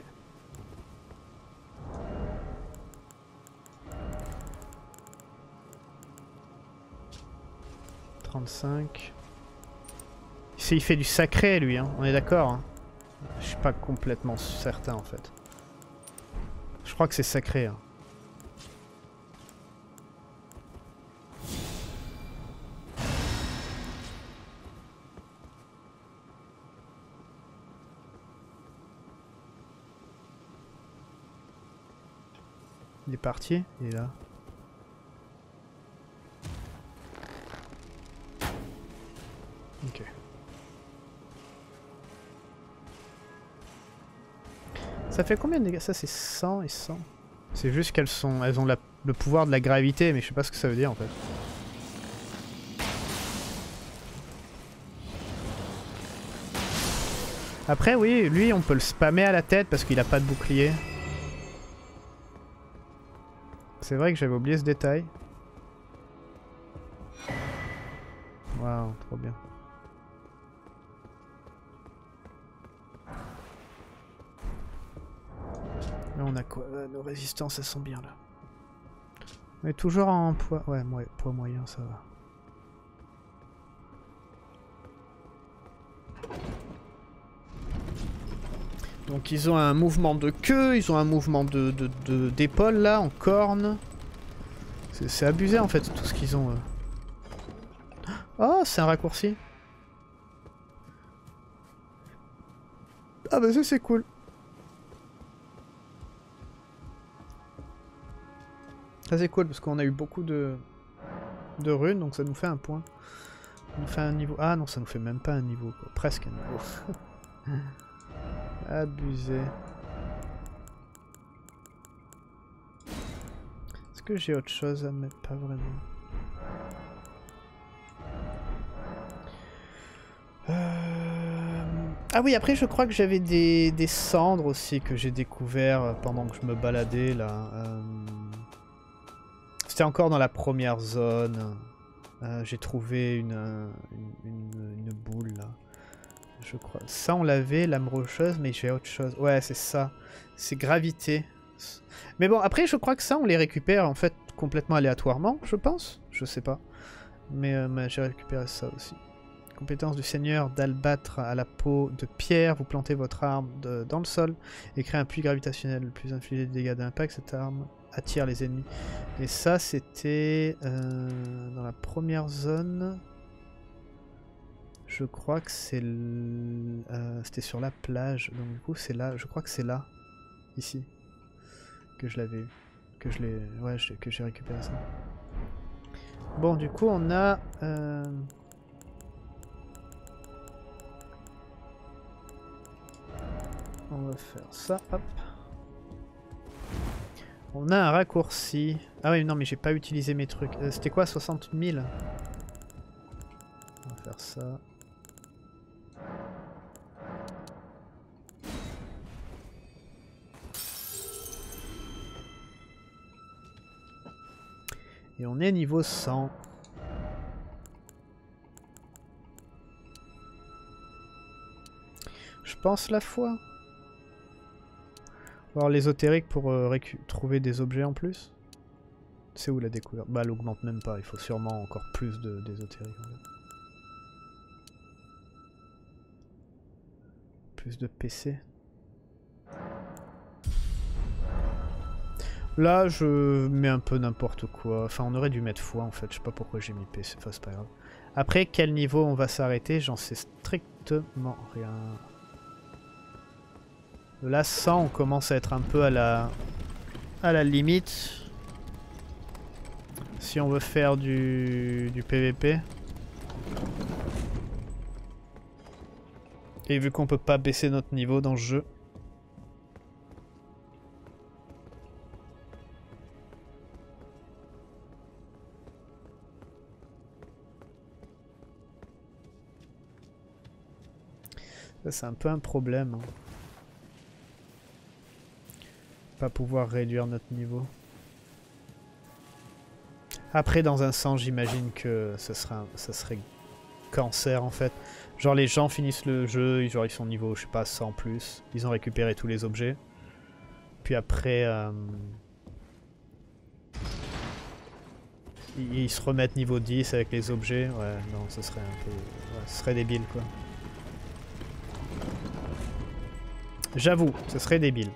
A: Il fait du sacré lui, hein. On est d'accord. Hein. Je suis pas complètement certain en fait. Je crois que c'est sacré. Hein. Il est parti, il est là. Ok. Ça fait combien de dégâts? Ça c'est 100 et 100. C'est juste elles ont le pouvoir de la gravité, mais je sais pas ce que ça veut dire en fait. Après oui, lui on peut le spammer à la tête parce qu'il a pas de bouclier. C'est vrai que j'avais oublié ce détail. Waouh, trop bien. Là on a quoi? Nos résistances elles sont bien là. On est toujours en poids... Ouais, poids moyen ça va. Donc ils ont un mouvement de queue, ils ont un mouvement d'épaule là, en corne. C'est abusé en fait tout ce qu'ils ont. Oh, c'est un raccourci. Ah bah ça c'est cool. Ça c'est cool parce qu'on a eu beaucoup de runes, donc ça nous fait un point. Ça nous fait un niveau... Ah non, ça nous fait même pas un niveau, quoi. Presque un niveau. Abusé. Est-ce que j'ai autre chose à mettre? Pas vraiment. Ah oui, après je crois que j'avais des cendres aussi que j'ai découvert pendant que je me baladais là. C'était encore dans la première zone. J'ai trouvé une boule là. Je crois. Ça, on l'avait, lame rocheuse, mais j'ai autre chose. Ouais, c'est ça. C'est gravité. Mais bon, après, je crois que ça, on les récupère en fait complètement aléatoirement, je pense. Je sais pas. Mais j'ai récupéré ça aussi. Compétence du seigneur d'Albâtre à la peau de pierre. Vous plantez votre arme dans le sol et créez un puits gravitationnel. Le plus infligé de dégâts d'impact, cette arme attire les ennemis. Et ça, c'était dans la première zone. Je crois que c'est... c'était sur la plage. Donc du coup, c'est là. Je crois que c'est là. Ici. Que je l'avais eu. Que je l'ai... Ouais, que j'ai récupéré ça. Bon, du coup, on a... on va faire ça, hop. On a un raccourci. Ah oui, non, mais j'ai pas utilisé mes trucs. C'était quoi, 60 000? On va faire ça. Et on est niveau 100. Je pense la foi. Alors l'ésotérique pour trouver des objets en plus. C'est où la découverte? Bah elle augmente même pas, il faut sûrement encore plus d'ésotérique. Plus de PC. Là je mets un peu n'importe quoi. Enfin on aurait dû mettre foi en fait, je sais pas pourquoi j'ai mis PC, enfin c'est pas grave. Après quel niveau on va s'arrêter, j'en sais strictement rien. Là 100 on commence à être un peu à la limite. Si on veut faire du PVP. Et vu qu'on peut pas baisser notre niveau dans ce jeu. Ça c'est un peu un problème. Pas pouvoir réduire notre niveau. Après dans un sens j'imagine que ça serait cancer en fait. Genre les gens finissent le jeu, genre ils sont niveau je sais pas 100 plus. Ils ont récupéré tous les objets. Puis après ils se remettent niveau 10 avec les objets. Ouais non ce serait un peu... Ouais, ce serait débile quoi. J'avoue, ce serait débile.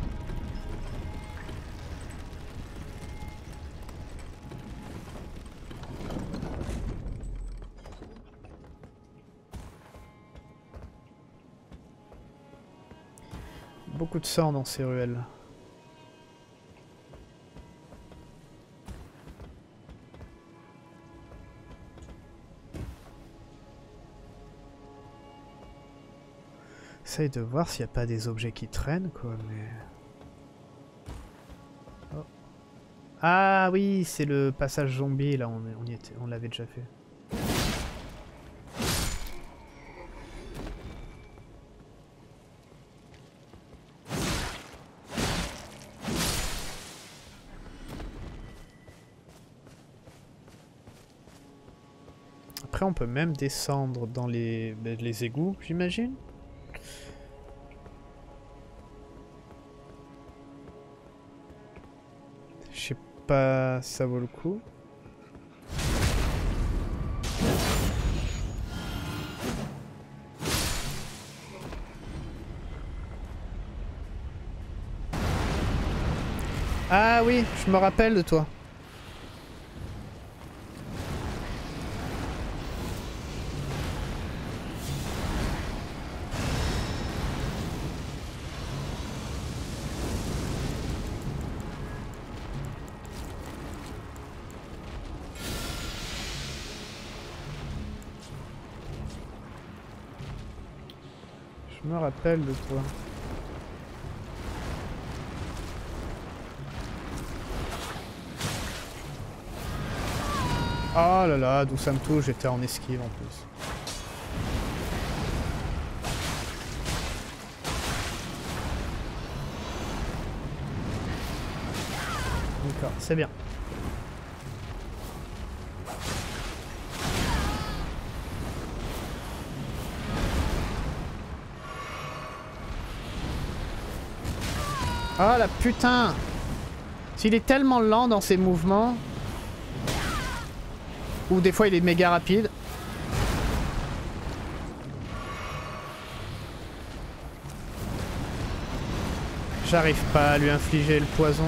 A: Beaucoup de sang dans ces ruelles. Essaye de voir s'il n'y a pas des objets qui traînent quoi, mais... Oh. Ah oui, c'est le passage zombie là, on l'avait déjà fait. Après on peut même descendre dans les égouts, j'imagine. Je sais pas si ça vaut le coup. Ah oui, je me rappelle de toi. Je me rappelle de toi. Oh là là, d'où ça me touche, j'étais en esquive en plus. D'accord, c'est bien. Ah la putain! S'il est tellement lent dans ses mouvements... Ou des fois il est méga rapide. J'arrive pas à lui infliger le poison.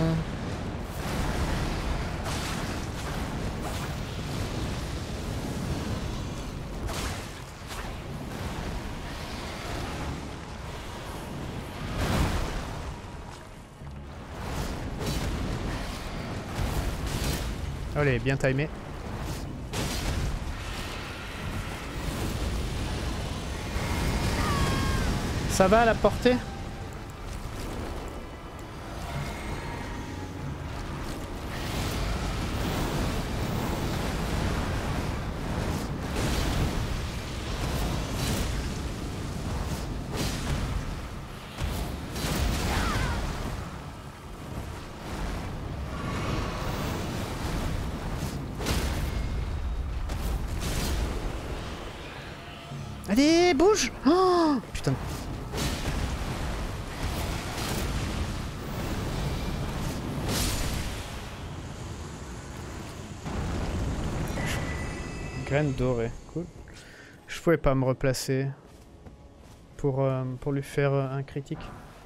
A: Allez, bien timé. Ça va à la portée? Allez, bouge! Oh, putain. Graine dorée, cool. Je pouvais pas me replacer pour lui faire un critique.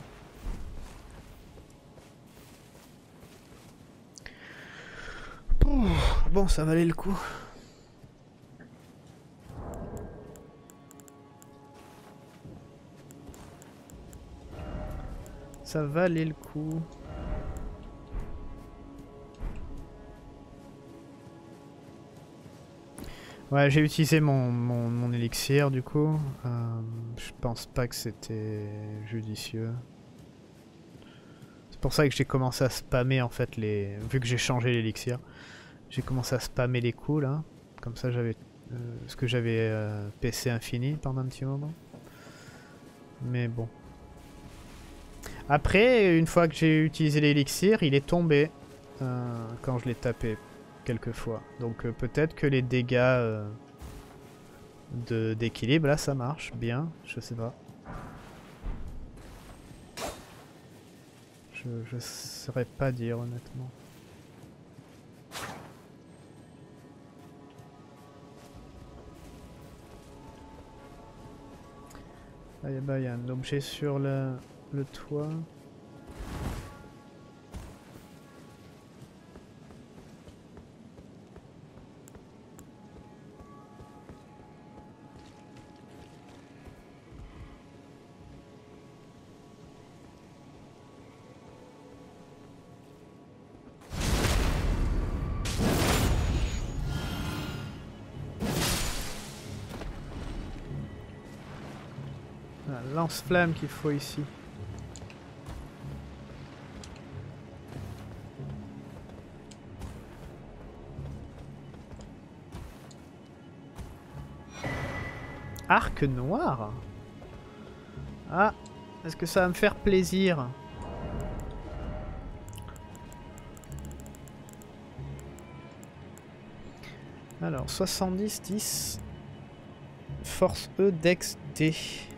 A: Bon, ça valait le coup. Ça valait le coup. Ouais, j'ai utilisé mon élixir du coup. Je pense pas que c'était judicieux. C'est pour ça que j'ai commencé à spammer en fait les... Vu que j'ai changé l'élixir. J'ai commencé à spammer les coups là. Comme ça j'avais... parce que j'avais PC infini pendant un petit moment. Mais bon. Après, une fois que j'ai utilisé l'élixir, il est tombé. Quand je l'ai tapé. Quelques fois. Donc peut-être que les dégâts d'équilibre, là ça marche bien, je sais pas. Je saurais pas dire honnêtement. Là il y a un objet sur le toit. Lance-flamme qu'il faut ici. Arc noir? Ah, est-ce que ça va me faire plaisir? Alors, 70, 10. Force E, Dex D.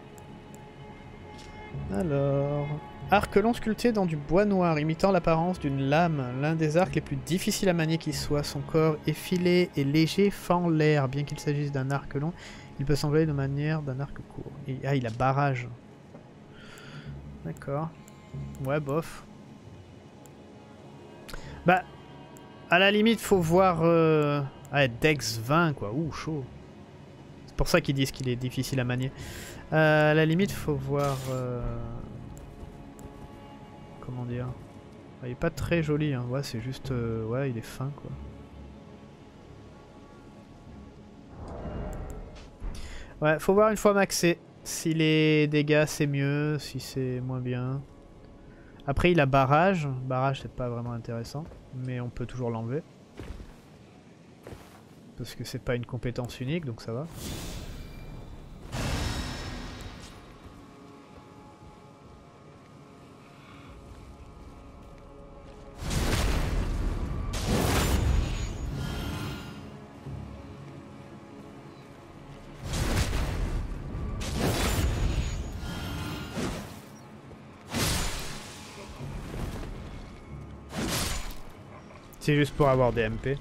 A: Alors... Arc long sculpté dans du bois noir, imitant l'apparence d'une lame. L'un des arcs les plus difficiles à manier qui soit. Son corps effilé et léger fend l'air. Bien qu'il s'agisse d'un arc long, il peut s'envoler de manière d'un arc court. Et, ah, il a barrage. D'accord. Ouais, bof. Bah, à la limite, faut voir... Ah, Dex 20, quoi. Ouh, chaud. C'est pour ça qu'ils disent qu'il est difficile à manier. À la limite, faut voir... Comment dire? Il est pas très joli, hein. Ouais, c'est juste... ouais, il est fin, quoi. Ouais, faut voir une fois maxé. Si les dégâts, c'est mieux, si c'est moins bien. Après, il a barrage. Barrage, c'est pas vraiment intéressant. Mais on peut toujours l'enlever. Parce que c'est pas une compétence unique, donc ça va. C'est juste pour avoir des MP.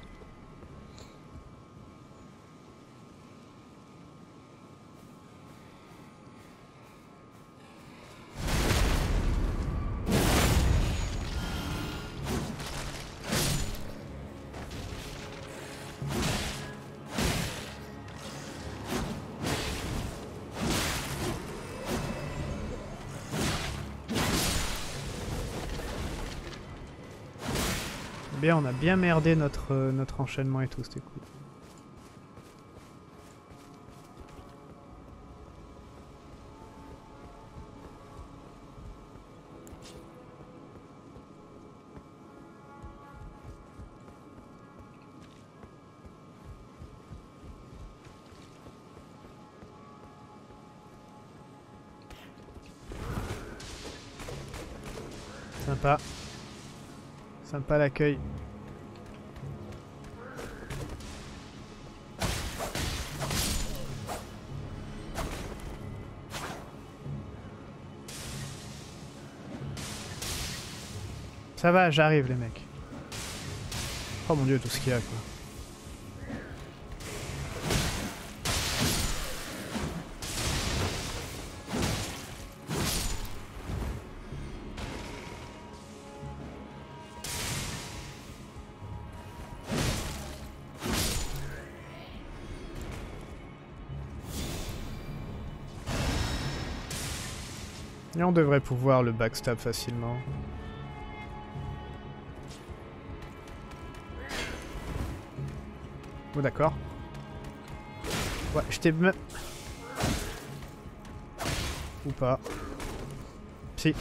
A: Bien, on a bien merdé notre enchaînement et tout, c'était cool. Sympa. Sympa l'accueil. Ça va, j'arrive les mecs. Oh mon dieu, tout ce qu'il y a quoi. Et on devrait pouvoir le backstab facilement. Oh d'accord. Ouais, je t'ai... Ou pas. Si.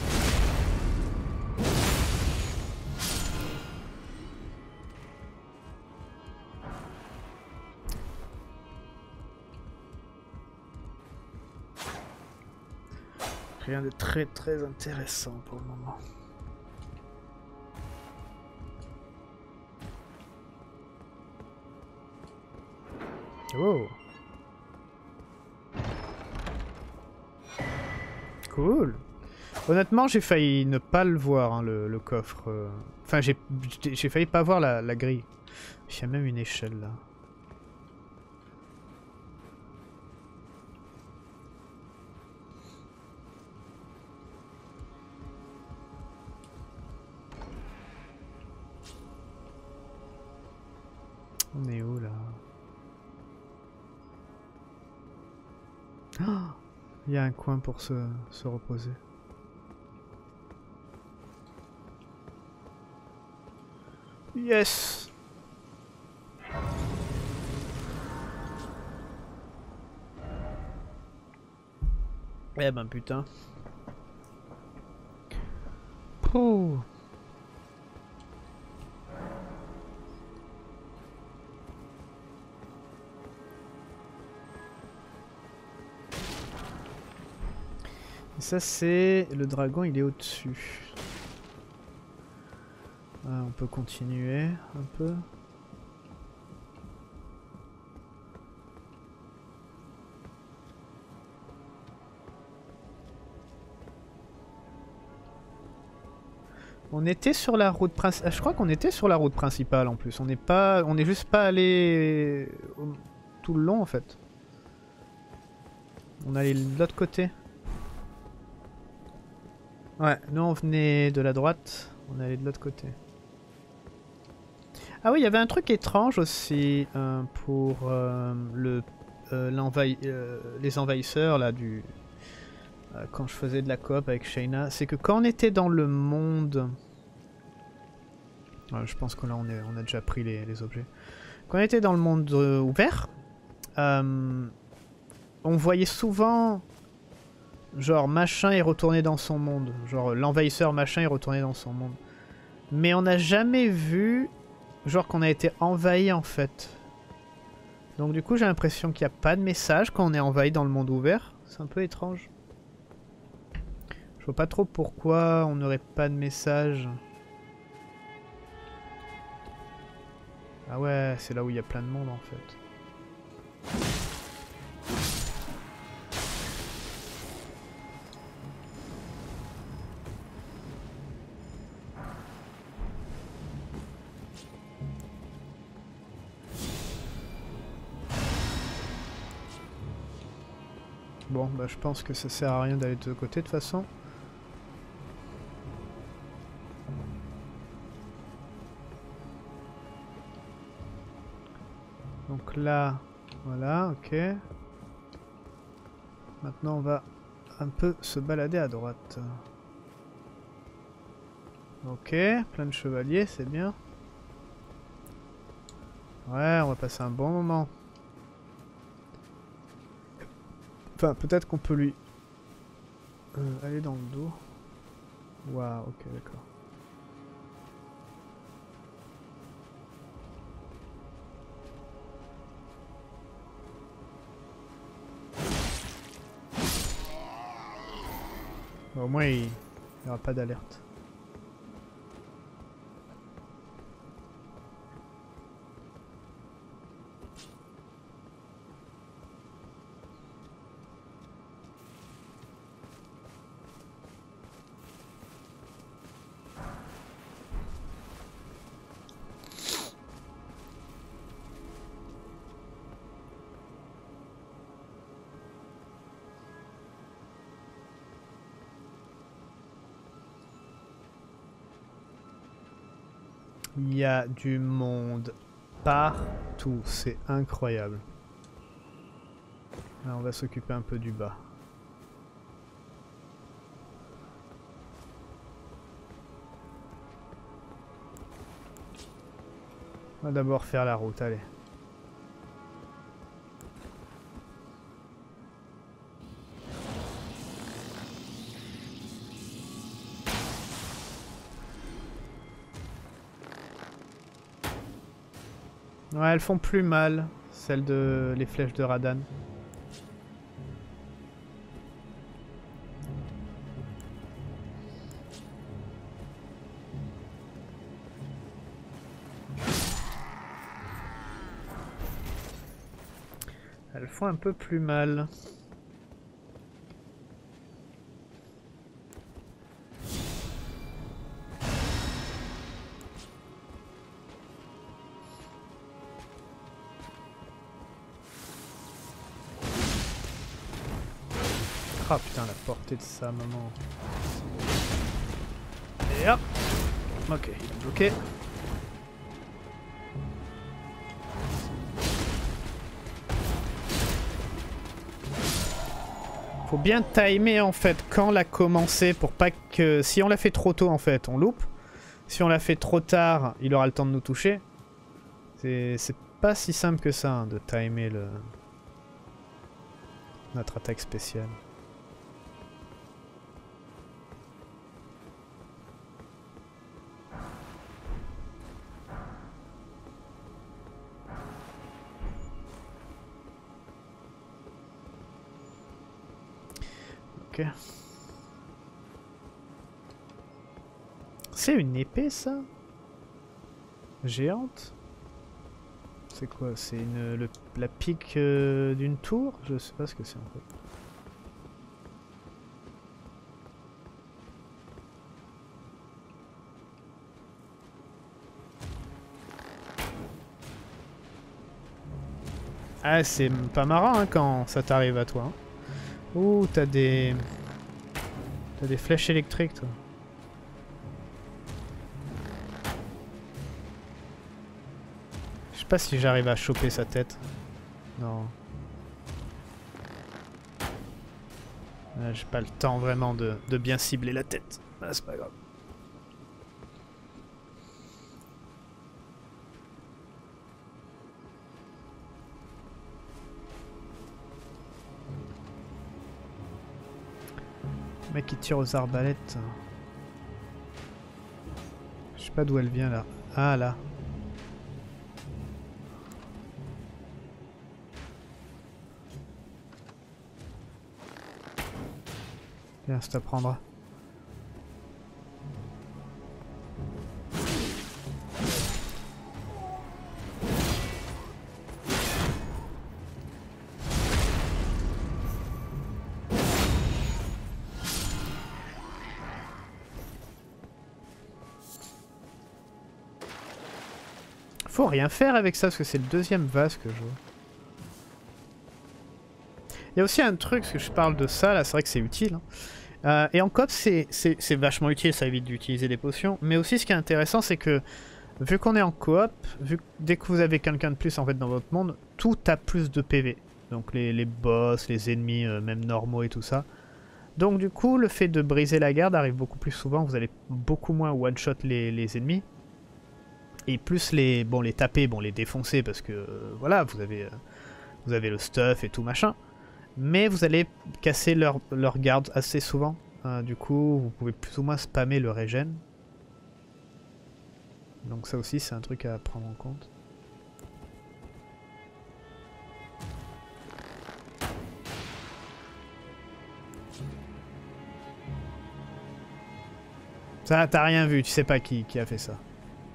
A: Rien de très très intéressant pour le moment. Oh. Cool. Honnêtement, j'ai failli ne pas le voir, hein, le coffre. Enfin, j'ai failli pas voir la grille. Il y a même une échelle là. On est où là? Oh, il y a un coin pour se reposer. Yes! Eh ben putain. Pouh. Ça c'est... Le dragon il est au-dessus. On peut continuer un peu. On était sur la route principale. Je crois qu'on était sur la route principale en plus. On est juste pas allé tout le long en fait. On allait de l'autre côté. Ouais, nous on venait de la droite. On allait de l'autre côté. Ah oui, il y avait un truc étrange aussi pour les envahisseurs là du. Quand je faisais de la coop avec Shayna, c'est que quand on était dans le monde... je pense que là on a déjà pris les objets. Quand on était dans le monde ouvert, on voyait souvent... Genre machin est retourné dans son monde. Genre l'envahisseur machin est retourné dans son monde. Mais on n'a jamais vu... Genre qu'on a été envahi en fait. Donc du coup j'ai l'impression qu'il n'y a pas de message quand on est envahi dans le monde ouvert. C'est un peu étrange. Je vois pas trop pourquoi on n'aurait pas de message. Ah ouais, c'est là où il y a plein de monde en fait. Bon, bah je pense que ça sert à rien d'aller de l'autre côté de toute façon. Donc là, voilà, ok. Maintenant on va un peu se balader à droite. Ok, plein de chevaliers, c'est bien. Ouais, on va passer un bon moment. Enfin, peut-être qu'on peut lui aller dans le dos. Waouh, ok, d'accord. Bon, au moins, il n'y aura pas d'alerte. Il y a du monde partout, c'est incroyable. Là, on va s'occuper un peu du bas. On va d'abord faire la route, allez. Ouais, elles font plus mal, celles de les flèches de Radan. Elles font un peu plus mal. Ah putain, la portée de ça, maman. Et hop. Ok, il est bloqué. Faut bien timer en fait quand la commencer pour pas que... Si on l'a fait trop tôt en fait, on loupe. Si on l'a fait trop tard, il aura le temps de nous toucher. C'est pas si simple que ça hein, de timer notre attaque spéciale. Ok. C'est une épée ça? Géante? C'est quoi? C'est la pique d'une tour? Je sais pas ce que c'est en fait. Ah, c'est pas marrant hein, quand ça t'arrive à toi. Hein. Ouh, t'as des flèches électriques toi. Je sais pas si j'arrive à choper sa tête. Non. J'ai pas le temps vraiment de bien cibler la tête. Ah, c'est pas grave. Le mec qui tire aux arbalètes. Je sais pas d'où elle vient là. Ah là. Tiens, ça t'apprendra. Faut rien faire avec ça parce que c'est le deuxième vase que je vois. Il y a aussi un truc, parce que je parle de ça, là, c'est vrai que c'est utile. Hein. Et en coop, c'est vachement utile, ça évite d'utiliser des potions. Mais aussi, ce qui est intéressant, c'est que, vu qu'on est en coop, dès que vous avez quelqu'un de plus en fait dans votre monde, tout a plus de PV. Donc les boss, les ennemis, même normaux et tout ça. Donc du coup, le fait de briser la garde arrive beaucoup plus souvent. Vous allez beaucoup moins one-shot les ennemis. Et plus les taper, les défoncer, parce que, voilà, vous avez le stuff et tout machin. Mais vous allez casser leur garde assez souvent. Du coup, vous pouvez plus ou moins spammer le regen. Donc ça aussi, c'est un truc à prendre en compte. Ça, t'as rien vu, tu sais pas qui a fait ça.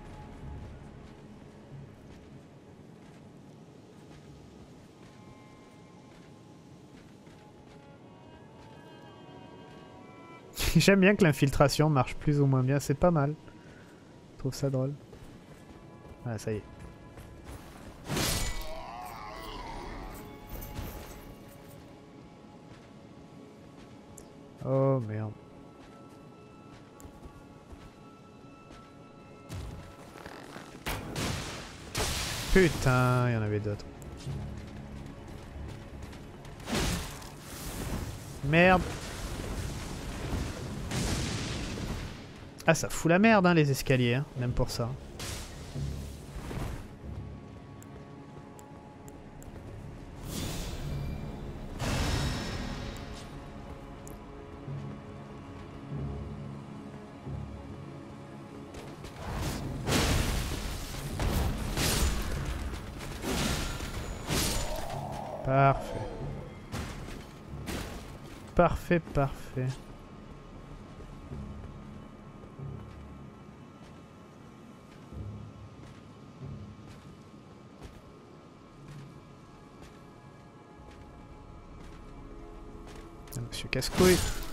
A: J'aime bien que l'infiltration marche plus ou moins bien, c'est pas mal. Je trouve ça drôle. Ah, ça y est. Oh merde. Putain, il y en avait d'autres. Merde. Ah, ça fout la merde, hein, les escaliers, hein, même pour ça. Parfait. Parfait, parfait. Monsieur Casse-Couille.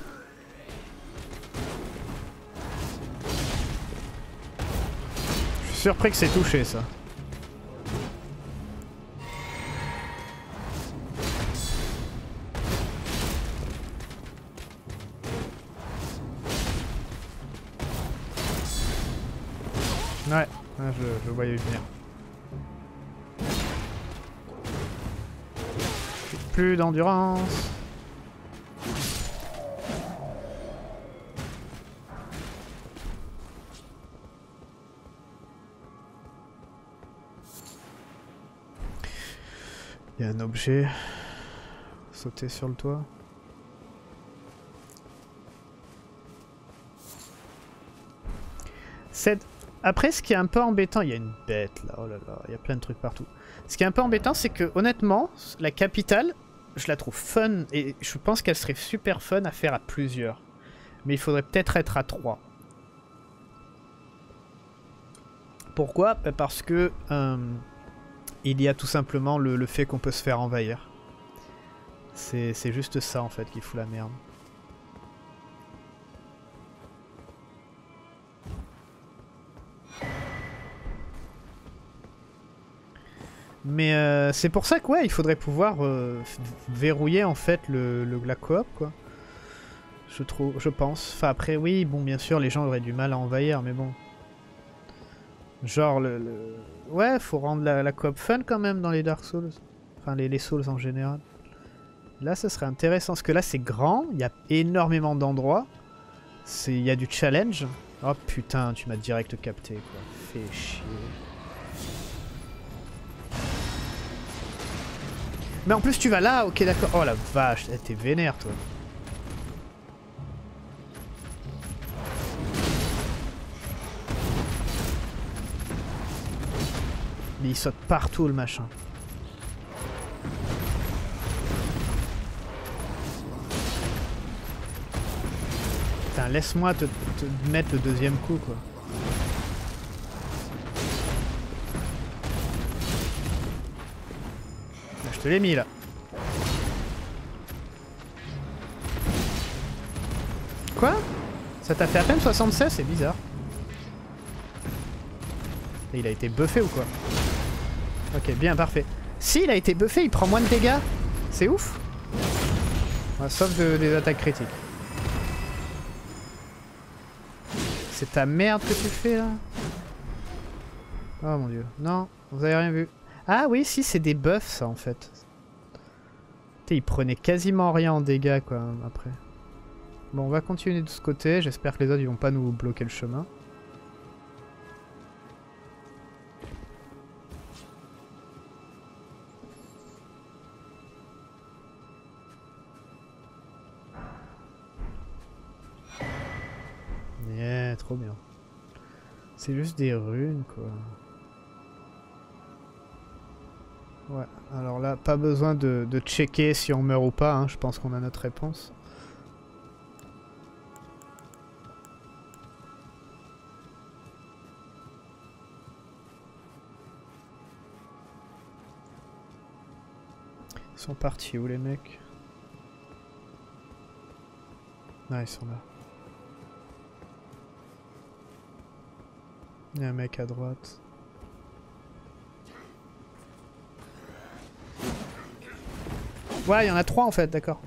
A: Je suis surpris que c'est touché ça. Ouais, je voyais venir. Plus d'endurance. Il y a un objet. Sauter sur le toit. Après, ce qui est un peu embêtant, il y a une bête là, oh là là, il y a plein de trucs partout. Ce qui est un peu embêtant, c'est que honnêtement, la capitale, je la trouve fun et je pense qu'elle serait super fun à faire à plusieurs. Mais il faudrait peut-être être à 3. Pourquoi? Parce que il y a tout simplement le fait qu'on peut se faire envahir. C'est juste ça en fait qui fout la merde. Mais c'est pour ça que ouais, il faudrait pouvoir verrouiller en fait la coop quoi. Je pense. Enfin après oui, bon bien sûr les gens auraient du mal à envahir, mais bon. Genre ouais, faut rendre la coop fun quand même dans les Dark Souls. Enfin les Souls en général. Là ça serait intéressant, parce que là c'est grand, il y a énormément d'endroits. Il y a du challenge. Oh putain, tu m'as direct capté quoi. Fais chier. Mais en plus tu vas là, ok d'accord. Oh la vache, t'es vénère toi. Mais il saute partout le machin. Putain, laisse-moi te mettre le deuxième coup quoi. Je te l'ai mis là. Quoi? Ça t'a fait à peine 76? C'est bizarre. Et il a été buffé ou quoi? Ok, bien, parfait. S'il a été buffé, il prend moins de dégâts. C'est ouf. Ouais, sauf des attaques critiques. C'est ta merde que tu fais là? Oh mon dieu. Non, vous avez rien vu. Ah oui, si, c'est des buffs ça en fait. Putain, ils prenaient quasiment rien en dégâts quoi après. Bon, on va continuer de ce côté. J'espère que les autres ils vont pas nous bloquer le chemin. Yeah, trop bien. C'est juste des runes quoi. Ouais, alors là, pas besoin de checker si on meurt ou pas, hein. Je pense qu'on a notre réponse. Ils sont partis où les mecs? Ah, ils sont là. Il y a un mec à droite. Ouais, il y en a 3 en fait, d'accord.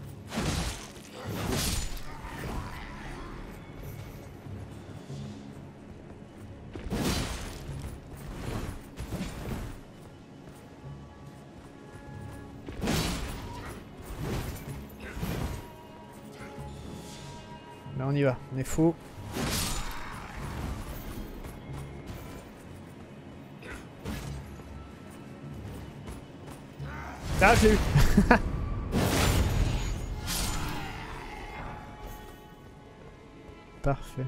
A: Là on y va, on est fou. Ah, je l'ai eu. Parfait.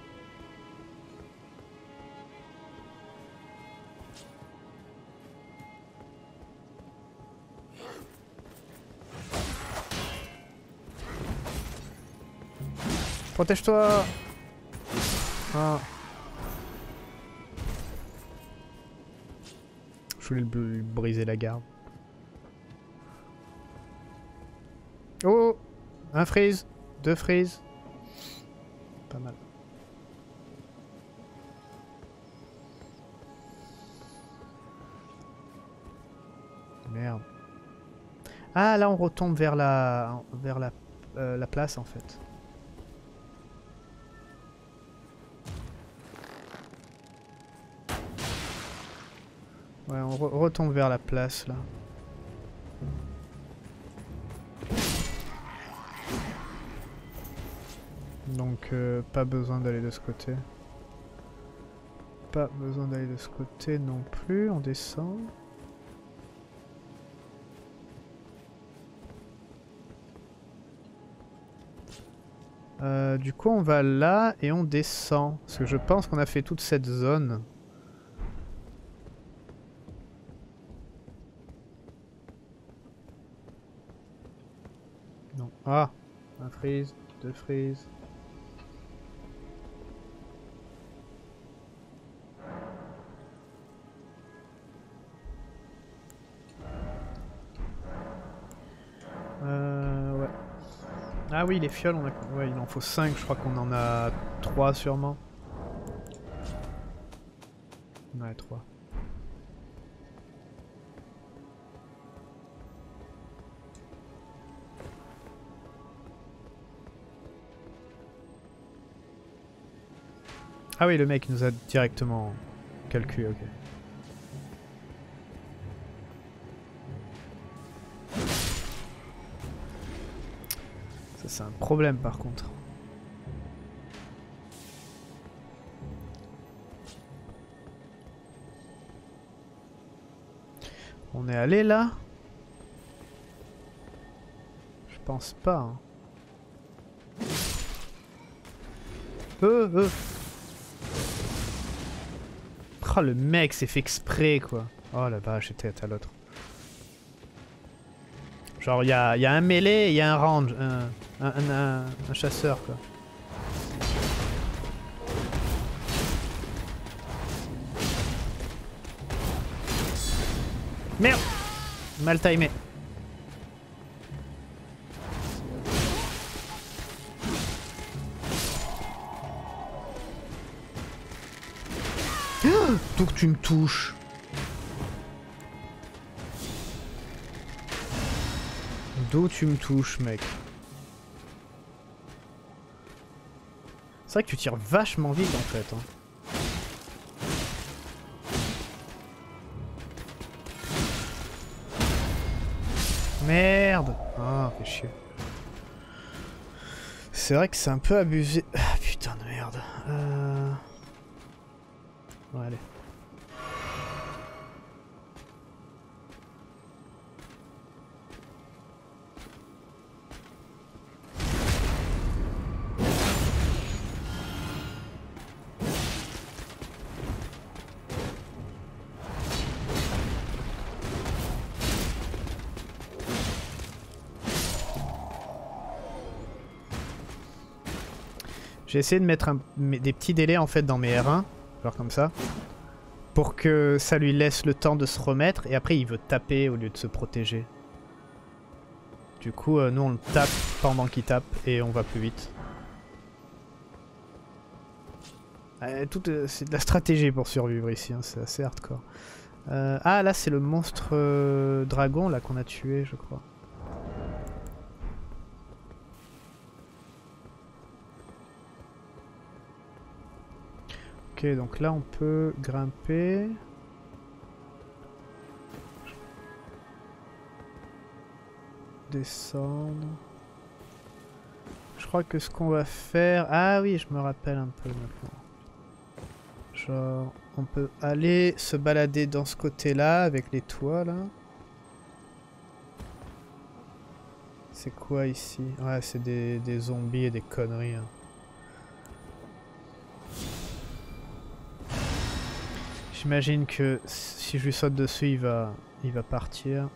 A: Protège-toi. Ah. Je voulais lui briser la garde. Oh, un freeze, 2 freeze. Pas mal. Merde. Ah là on retombe vers la place en fait. Ouais, on retombe vers la place là. Donc pas besoin d'aller de ce côté. Pas besoin d'aller de ce côté non plus, on descend. Du coup on va là et on descend. Parce que je pense qu'on a fait toute cette zone. Non. Ah, un freeze, 2 freeze. Ouais. Ah oui, les fioles, ouais, il en faut 5, je crois qu'on en a 3 sûrement. Ouais, 3. Ah oui, le mec nous a directement calculé, ok. Ça c'est un problème par contre. On est allé là? Je pense pas. Hein. Oh, le mec s'est fait exprès quoi. Oh la vache, j'étais à l'autre. Genre il y a un mêlée et il y a un range, un chasseur quoi. Merde! Mal timé. D'où que tu me touches. D'où tu me touches, mec. vrai que tu tires vachement vite en fait. Hein. Merde! Ah, fait chier. C'est vrai que c'est un peu abusé. Ah putain de merde. Ouais, allez. J'ai essayé de mettre des petits délais en fait dans mes R1, genre comme ça, pour que ça lui laisse le temps de se remettre et après il veut taper au lieu de se protéger. Du coup, nous on le tape pendant qu'il tape et on va plus vite. C'est de la stratégie pour survivre ici, hein, c'est assez hardcore. Ah là c'est le monstre dragon là qu'on a tué je crois. Ok, donc là on peut grimper. Descendre. Je crois que ce qu'on va faire... Ah oui, je me rappelle un peu maintenant. Genre, on peut aller se balader dans ce côté-là avec les toits là. C'est quoi ici? Ouais, c'est des zombies et des conneries. Hein. J'imagine que si je lui saute dessus, il va partir.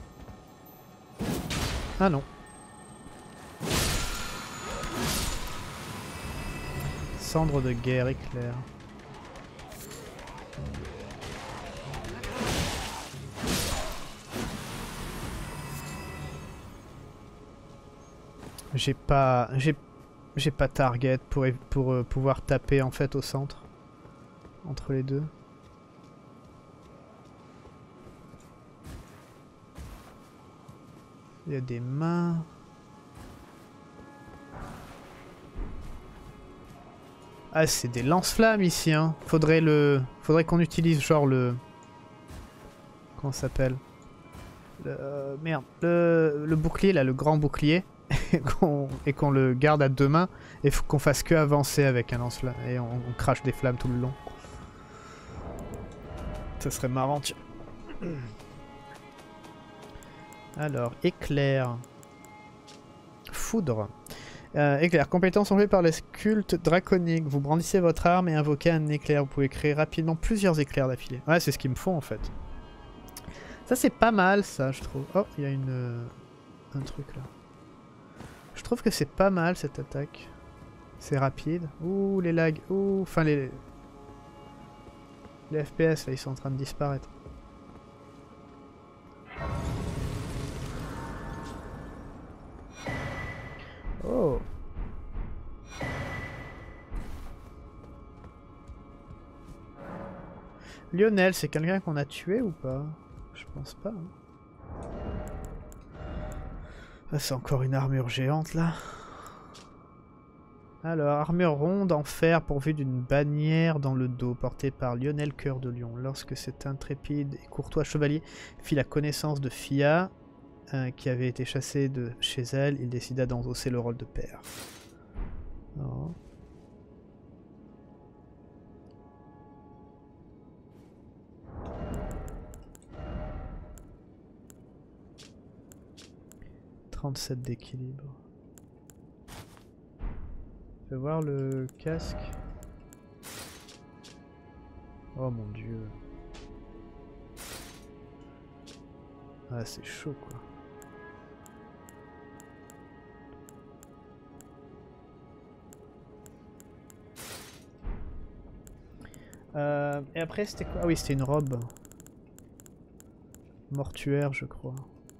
A: Ah non. Cendre de guerre éclair. J'ai pas target pour pouvoir taper en fait au centre. Entre les deux. Il y a des mains. Ah, c'est des lance-flammes ici, hein. Faudrait qu'on utilise genre le... Comment ça s'appelle? Merde. Le bouclier, là, le grand bouclier. et qu'on le garde à 2 mains. Et qu'on fasse que avancer avec un lance-flamme. Et on crache des flammes tout le long. Ça serait marrant, tiens. Alors, éclair. Foudre. Éclair. Compétence enlevée par les cultes draconiques. Vous brandissez votre arme et invoquez un éclair. Vous pouvez créer rapidement plusieurs éclairs d'affilée. Ouais, c'est ce qu'ils me font en fait. Ça c'est pas mal ça, je trouve. Oh, il y a un truc là. Je trouve que c'est pas mal cette attaque. C'est rapide. Ouh, les lags. Ouh, enfin les FPS là, ils sont en train de disparaître. Oh. Lionel, c'est quelqu'un qu'on a tué ou pas? Je pense pas. Hein. Ah, c'est encore une armure géante là. Alors, armure ronde en fer pourvue d'une bannière dans le dos, portée par Lionel Cœur de Lion. Lorsque cet intrépide et courtois chevalier fit la connaissance de Fia, qui avait été chassée de chez elle, il décida d'endosser le rôle de père. Non. « 37 d'équilibre. » Je vais voir le casque. Oh mon dieu. Ah, c'est chaud quoi. Et après c'était quoi? Ah oui, c'était une robe. Mortuaire je crois.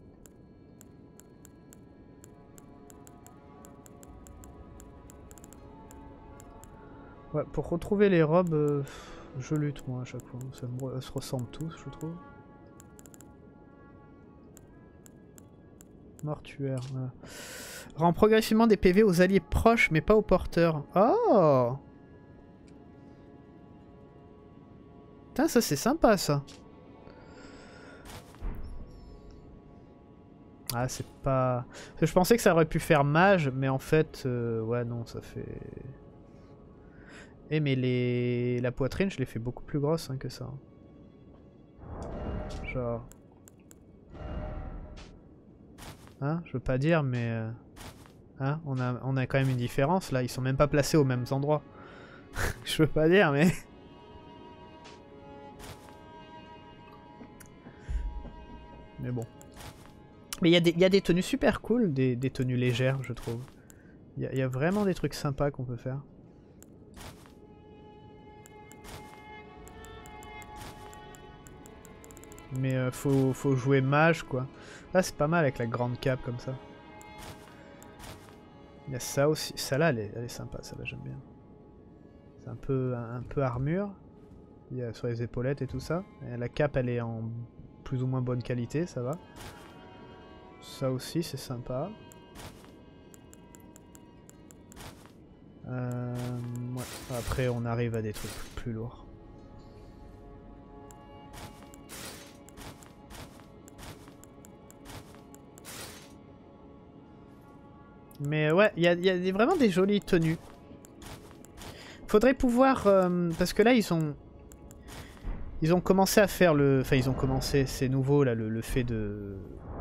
A: Ouais, pour retrouver les robes, je lutte moi à chaque fois. Elles se ressemblent tous, je trouve. Mortuaire, voilà. Rend progressivement des PV aux alliés proches, mais pas aux porteurs. Oh! Putain, ça c'est sympa ça. Ah, c'est pas... Parce que je pensais que ça aurait pu faire mage, mais en fait... ouais, non, ça fait... Eh, mais la poitrine, je l'ai fait beaucoup plus grosse hein, que ça. Genre... Hein, je veux pas dire, mais... Hein, on a quand même une différence, là. Ils sont même pas placés aux mêmes endroits. Je veux pas dire, mais... Mais bon. Mais il y a des tenues super cool, des tenues légères, je trouve. Il y a vraiment des trucs sympas qu'on peut faire. Mais faut jouer mage, quoi. Là, c'est pas mal avec la grande cape comme ça. Il y a ça aussi. Ça-là, elle est sympa, ça là j'aime bien. C'est un peu armure. Il y a sur les épaulettes et tout ça. Et la cape, elle est en plus ou moins bonne qualité, ça va. Ça aussi, c'est sympa. Ouais. Après, on arrive à des trucs plus lourds. Mais ouais, il y a vraiment des jolies tenues. Faudrait pouvoir... parce que là, ils ont commencé à faire le... Enfin, ils ont commencé, c'est nouveau, là, le fait de...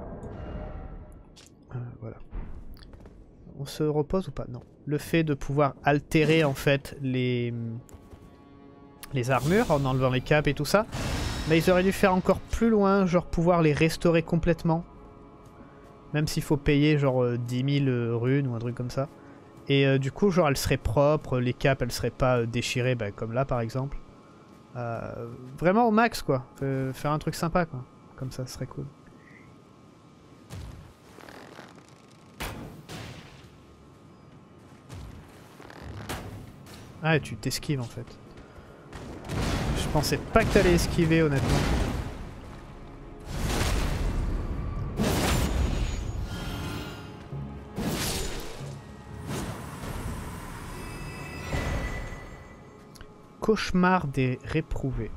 A: voilà. On se repose ou pas? Non. Le fait de pouvoir altérer, en fait, les armures en enlevant les capes et tout ça. Là, ils auraient dû faire encore plus loin, genre pouvoir les restaurer complètement. Même s'il faut payer genre 10 000 runes ou un truc comme ça. Et du coup, genre, elles seraient propres, les capes, elles seraient pas déchirées, bah, comme là, par exemple. Vraiment au max, quoi. Faire un truc sympa, quoi. Comme ça, ce serait cool. Ah, tu t'esquives, en fait. Je pensais pas que t'allais esquiver, honnêtement. Cauchemar des réprouvés.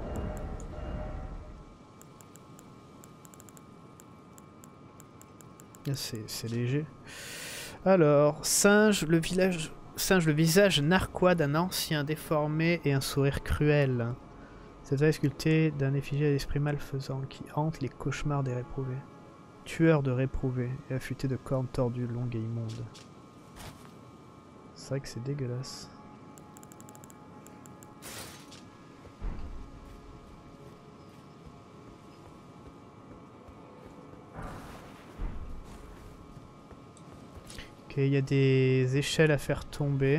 A: C'est léger. Alors, singe, le visage narquois d'un ancien déformé et un sourire cruel. Cette oeil sculpté d'un effigie à l'esprit malfaisant qui hante les cauchemars des réprouvés. Tueur de réprouvés et affûté de cornes tordues, longues et immondes. C'est vrai que c'est dégueulasse. Ok, il y a des échelles à faire tomber.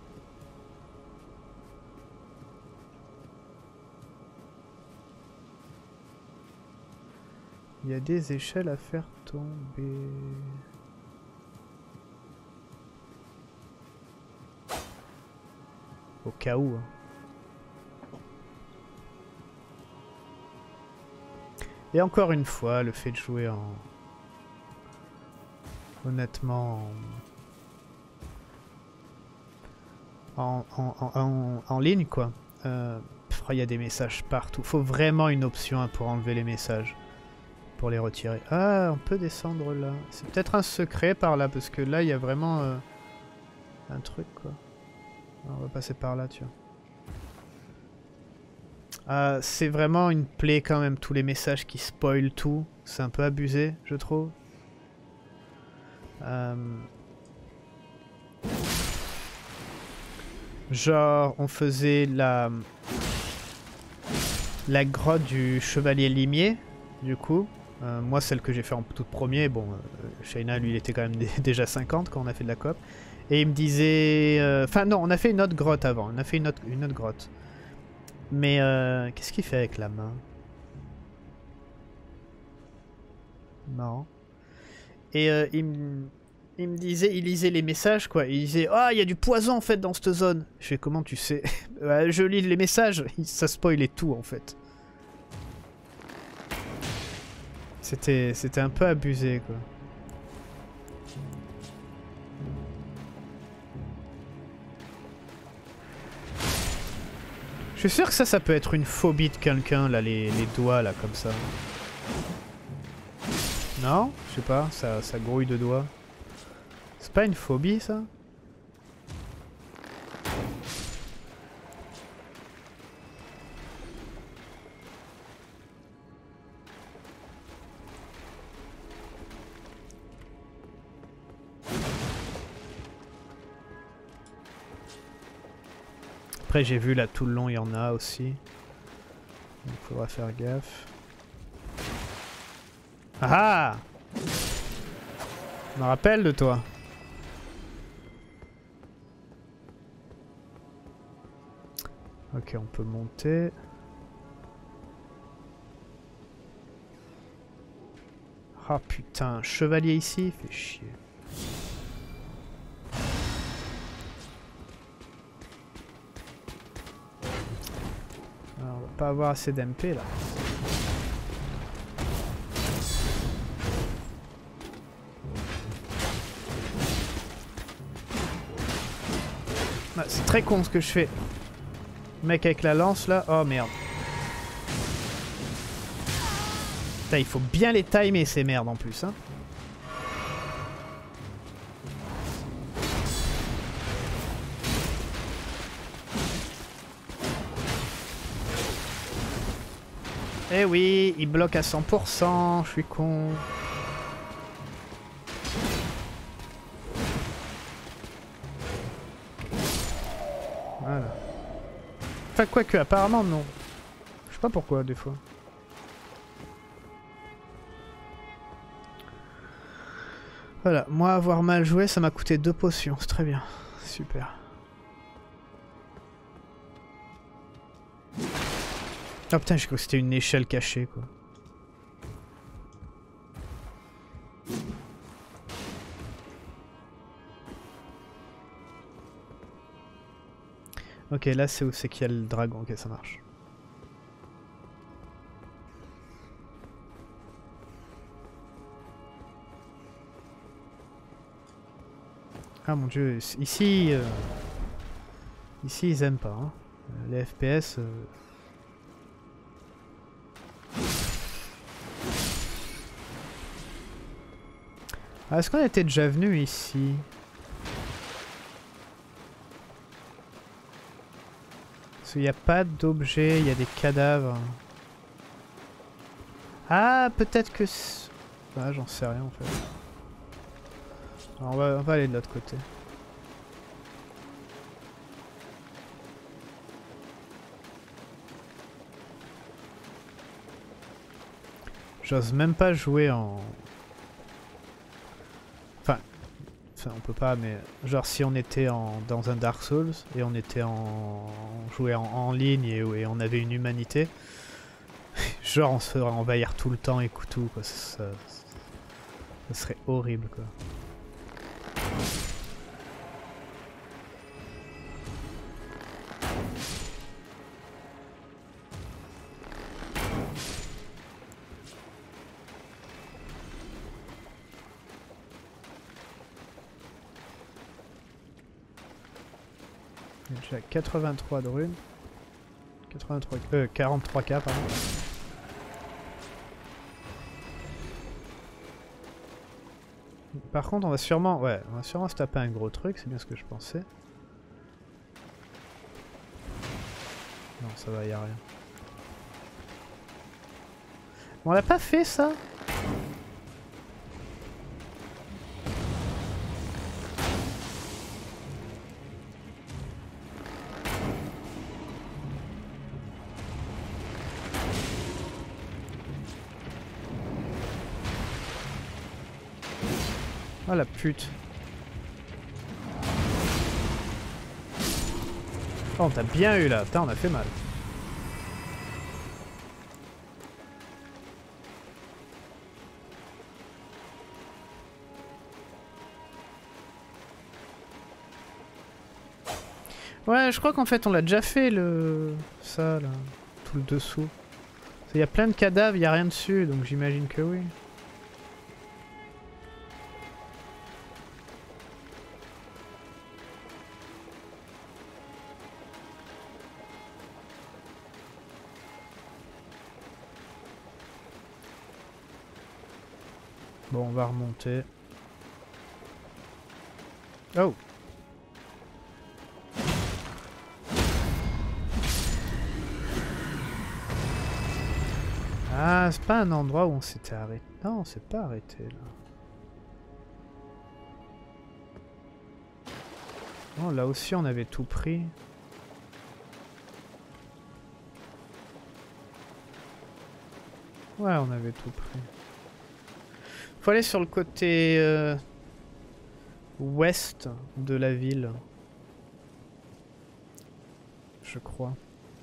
A: Il y a des échelles à faire tomber. Au cas où. Hein. Et encore une fois, le fait de jouer en... Honnêtement... En ligne, quoi. Il y a des messages partout. Faut vraiment une option pour enlever les messages. Pour les retirer. Ah, on peut descendre là. C'est peut-être un secret par là, parce que là, il y a vraiment un truc, quoi. On va passer par là, tu vois. C'est vraiment une plaie quand même, tous les messages qui spoilent tout. C'est un peu abusé, je trouve. Genre, on faisait la grotte du chevalier limier, du coup. Moi, celle que j'ai fait en tout premier, bon, Shayna, lui, il était quand même déjà 50 quand on a fait de la coop. Et il me disait... Enfin, non, on a fait une autre grotte avant. On a fait une autre grotte. Mais qu'est-ce qu'il fait avec la main? Marrant. Et il me disait... Il lisait les messages, quoi. Il disait... Ah, il y a du poison, en fait, dans cette zone. Je fais, comment tu sais? Je lis les messages. Ça spoilait tout, en fait. C'était un peu abusé, quoi. Je suis sûr que ça peut être une phobie de quelqu'un, là, les doigts, là, comme ça. Non? Je sais pas, ça grouille de doigts. C'est pas une phobie, ça? Après j'ai vu là tout le long il y en a aussi. Donc faudra faire gaffe. Ah ah! Je me rappelle de toi. Ok, on peut monter. Ah putain, chevalier ici, fait chier. Alors, on va pas avoir assez d'MP là. Ah, c'est très con ce que je fais. Le mec avec la lance là, oh merde. Putain, il faut bien les timer ces merdes en plus hein. Eh oui, il bloque à 100%, je suis con. Voilà. Enfin, quoique, apparemment, non. Je sais pas pourquoi, des fois. Voilà, moi, avoir mal joué, ça m'a coûté 2 potions. C'est très bien. Super. Ah putain, j'ai cru que c'était une échelle cachée, quoi. Ok, là, c'est où c'est qu'il y a le dragon. Ok, ça marche. Ah mon dieu, ici... Ici, ils aiment pas. Hein. Les FPS... Ah, est-ce qu'on était déjà venu ici? Parce qu'il n'y a pas d'objet, il y a des cadavres. Ah, peut-être que... Ah, j'en sais rien en fait. Alors, on va aller de l'autre côté. J'ose même pas jouer en... Enfin, on peut pas, mais... Genre si on était dans un Dark Souls, et on était jouait en ligne, et on avait une humanité, genre on se ferait envahir tout le temps et tout, quoi. Ça serait horrible, quoi. J'ai 83 de runes. 43k, pardon. Par contre, on va sûrement se taper un gros truc, c'est bien ce que je pensais. Non, ça va, y a rien. On l'a pas fait ça? Oh la pute. Oh, on t'a bien eu là. Putain, on a fait mal. Ouais, je crois qu'en fait on l'a déjà fait ça là. Tout le dessous. Il y a plein de cadavres, il n'y a rien dessus, donc j'imagine que oui. Bon, on va remonter. Oh! Ah, c'est pas un endroit où on s'était arrêté. Non, on s'est pas arrêté là. Non, là aussi on avait tout pris. Ouais, on avait tout pris. Faut aller sur le côté ouest de la ville. Je crois.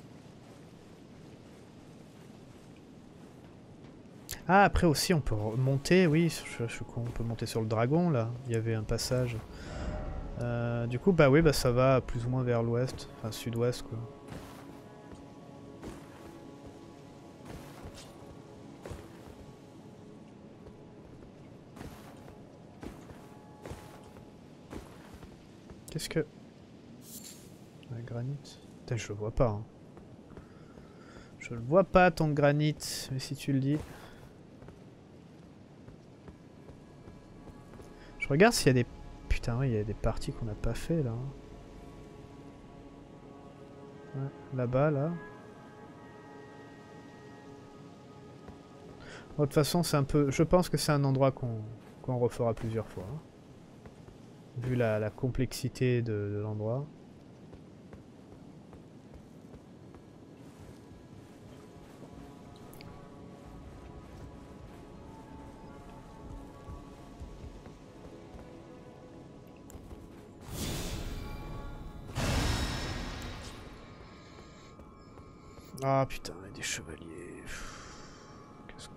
A: Ah, après aussi on peut monter, oui, je suis con, on peut monter sur le dragon là. Il y avait un passage. Du coup, bah oui, bah ça va plus ou moins vers l'ouest, enfin sud-ouest quoi. Qu'est-ce que... Ouais, granit. Putain, je le vois pas. Hein. Je le vois pas ton granit, mais si tu le dis. Je regarde s'il y a des... Putain, oui, il y a des parties qu'on n'a pas fait là. Ouais, là-bas, là. Bon, de toute façon, c'est un peu... Je pense que c'est un endroit qu'on refera plusieurs fois. Hein. Vu la complexité de l'endroit. Ah putain, il y a des chevaliers. Qu'est-ce qu'on...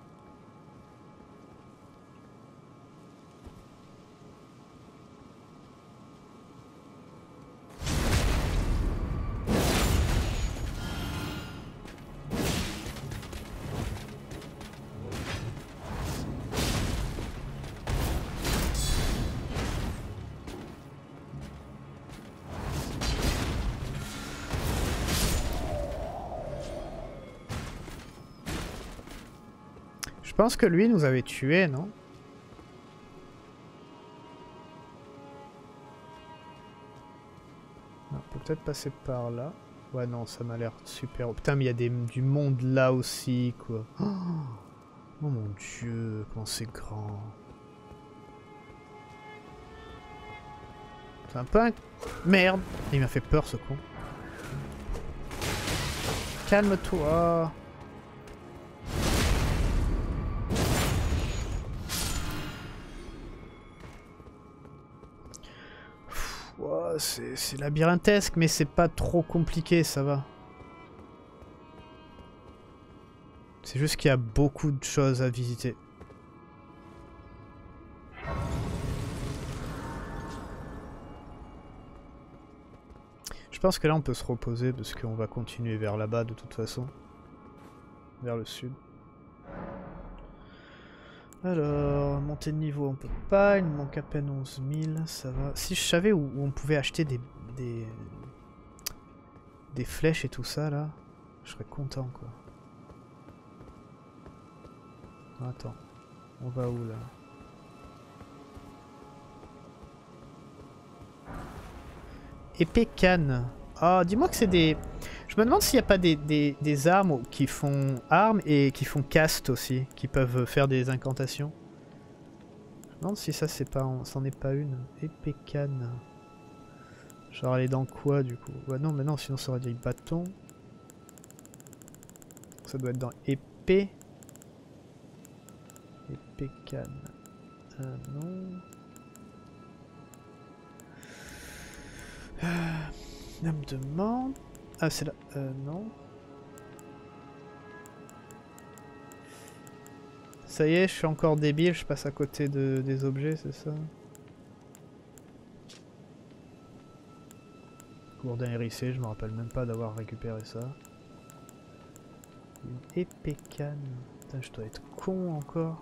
A: Je pense que lui nous avait tués, non? On peut peut-être passer par là. Ouais, non, ça m'a l'air super... Putain, mais il y a du monde là aussi, quoi. Oh mon dieu, comment c'est grand. C'est un peu un... Merde! Il m'a fait peur, ce con. Calme-toi. Wow, c'est labyrinthesque, mais c'est pas trop compliqué, ça va. C'est juste qu'il y a beaucoup de choses à visiter. Je pense que là on peut se reposer parce qu'on va continuer vers là-bas de toute façon. Vers le sud. Alors, montée de niveau on peut pas, il me manque à peine 11 000, ça va. Si je savais où on pouvait acheter des flèches et tout ça là, je serais content quoi. Attends, on va où là? Épée canne. Ah, dis-moi que c'est des... Je me demande s'il n'y a pas des armes qui font armes et qui font cast aussi, qui peuvent faire des incantations. Je me demande si ça c'est pas, c'en est pas une. Épée canne. Genre elle est dans quoi du coup? Ouais non mais non sinon ça aurait dit bâton. Ça doit être dans épée. Épée canne. Non. Elle me demande... Ah c'est là... non. Ça y est, je suis encore débile, je passe à côté des objets, c'est ça? Gourdin hérissé, je me rappelle même pas d'avoir récupéré ça. Une épée canne. Putain, je dois être con encore.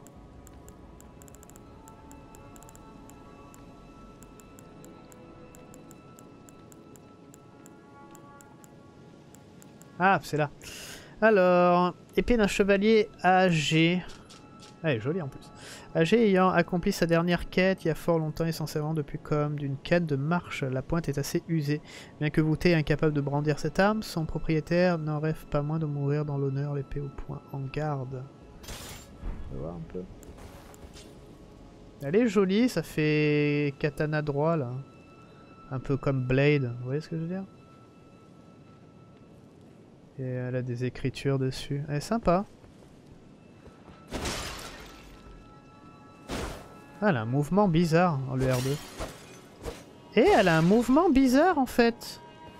A: Ah, c'est là. Alors, épée d'un chevalier âgé. Elle est jolie en plus. Âgé ayant accompli sa dernière quête il y a fort longtemps, essentiellement depuis comme d'une quête de marche, la pointe est assez usée. Bien que voûté et incapable de brandir cette arme, son propriétaire n'en rêve pas moins de mourir dans l'honneur, l'épée au point en garde. On va voir un peu. Elle est jolie, ça fait katana droit là. Un peu comme Blade, vous voyez ce que je veux dire? Et elle a des écritures dessus. Elle est sympa. Ah, elle a un mouvement bizarre dans le R2. Et elle a un mouvement bizarre en fait.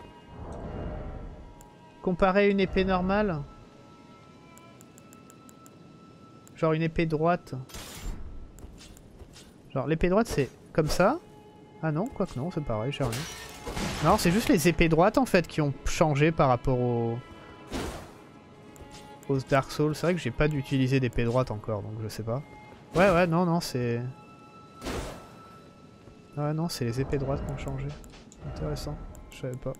A: Comparé à une épée normale. Genre une épée droite. Genre l'épée droite c'est comme ça. Ah non, quoique non, c'est pareil, j'ai rien. Non, c'est juste les épées droites en fait qui ont changé par rapport aux Dark Souls. C'est vrai que j'ai pas d'utiliser d'épée droite encore, donc je sais pas. Ouais, non, c'est... Ouais, non, c'est les épées droites qui ont changé. Intéressant, je savais pas.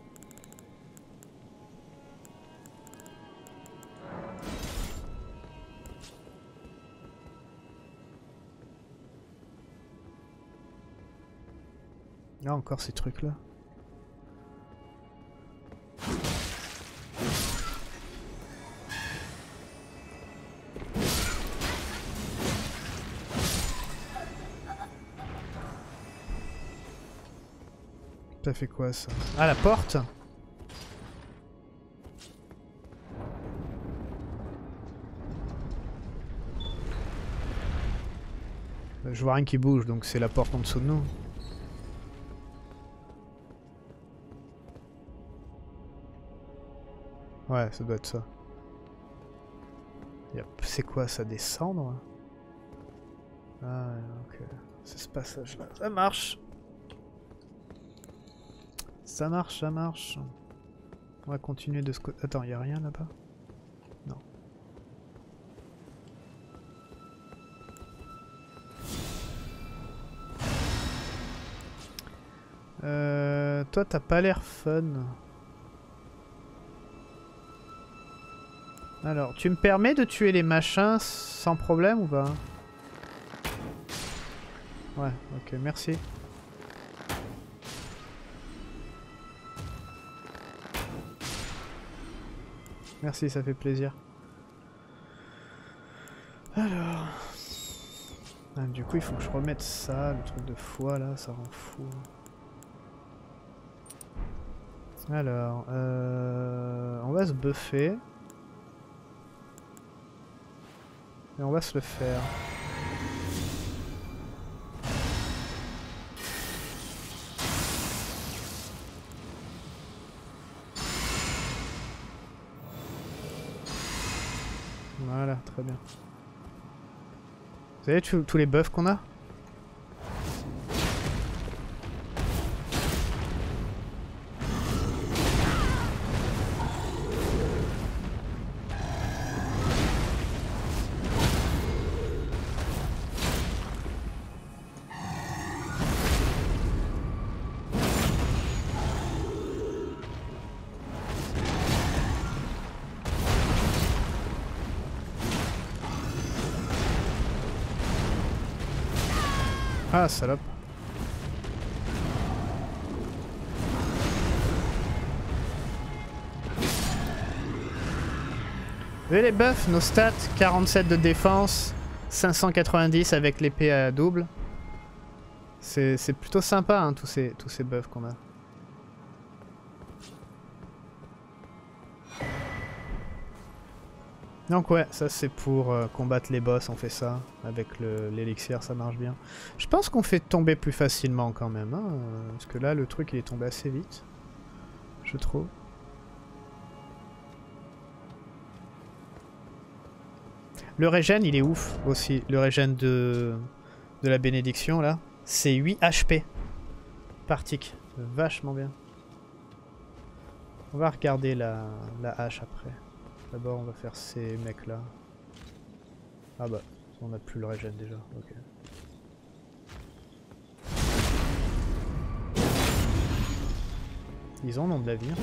A: Ah, encore ces trucs-là. Ça fait quoi ça? Ah, la porte? Je vois rien qui bouge, donc c'est la porte en dessous de nous. Ouais, ça doit être ça. C'est quoi ça, des cendres? Ah, ok. C'est ce passage-là. Ça marche! Ça marche, ça marche. On va continuer de ce côté. Attends, y a rien là-bas? Non. Toi, t'as pas l'air fun. Alors, tu me permets de tuer les machins sans problème ou pas? Ouais, ok, merci. Merci, ça fait plaisir. Alors... Ah, du coup, il faut que je remette ça, le truc de foie là, ça rend fou. Alors, on va se buffer. Et on va se le faire. Voilà, très bien. Vous avez tous les buffs qu'on a? Ah, salope. Vous avez les buffs, nos stats, 47 de défense, 590 avec l'épée à double. C'est plutôt sympa, hein, tous ces buffs qu'on a. Donc ouais, ça c'est pour combattre les boss, on fait ça. Avec l'élixir, ça marche bien. Je pense qu'on fait tomber plus facilement quand même. Hein, parce que là, le truc il est tombé assez vite. Je trouve. Le régène, il est ouf aussi. Le régène de la bénédiction là. C'est 8 HP par tick. Vachement bien. On va regarder la hache après. D'abord on va faire ces mecs là. Ah bah, on n'a plus le régène déjà, ok. Ils en ont de la vie.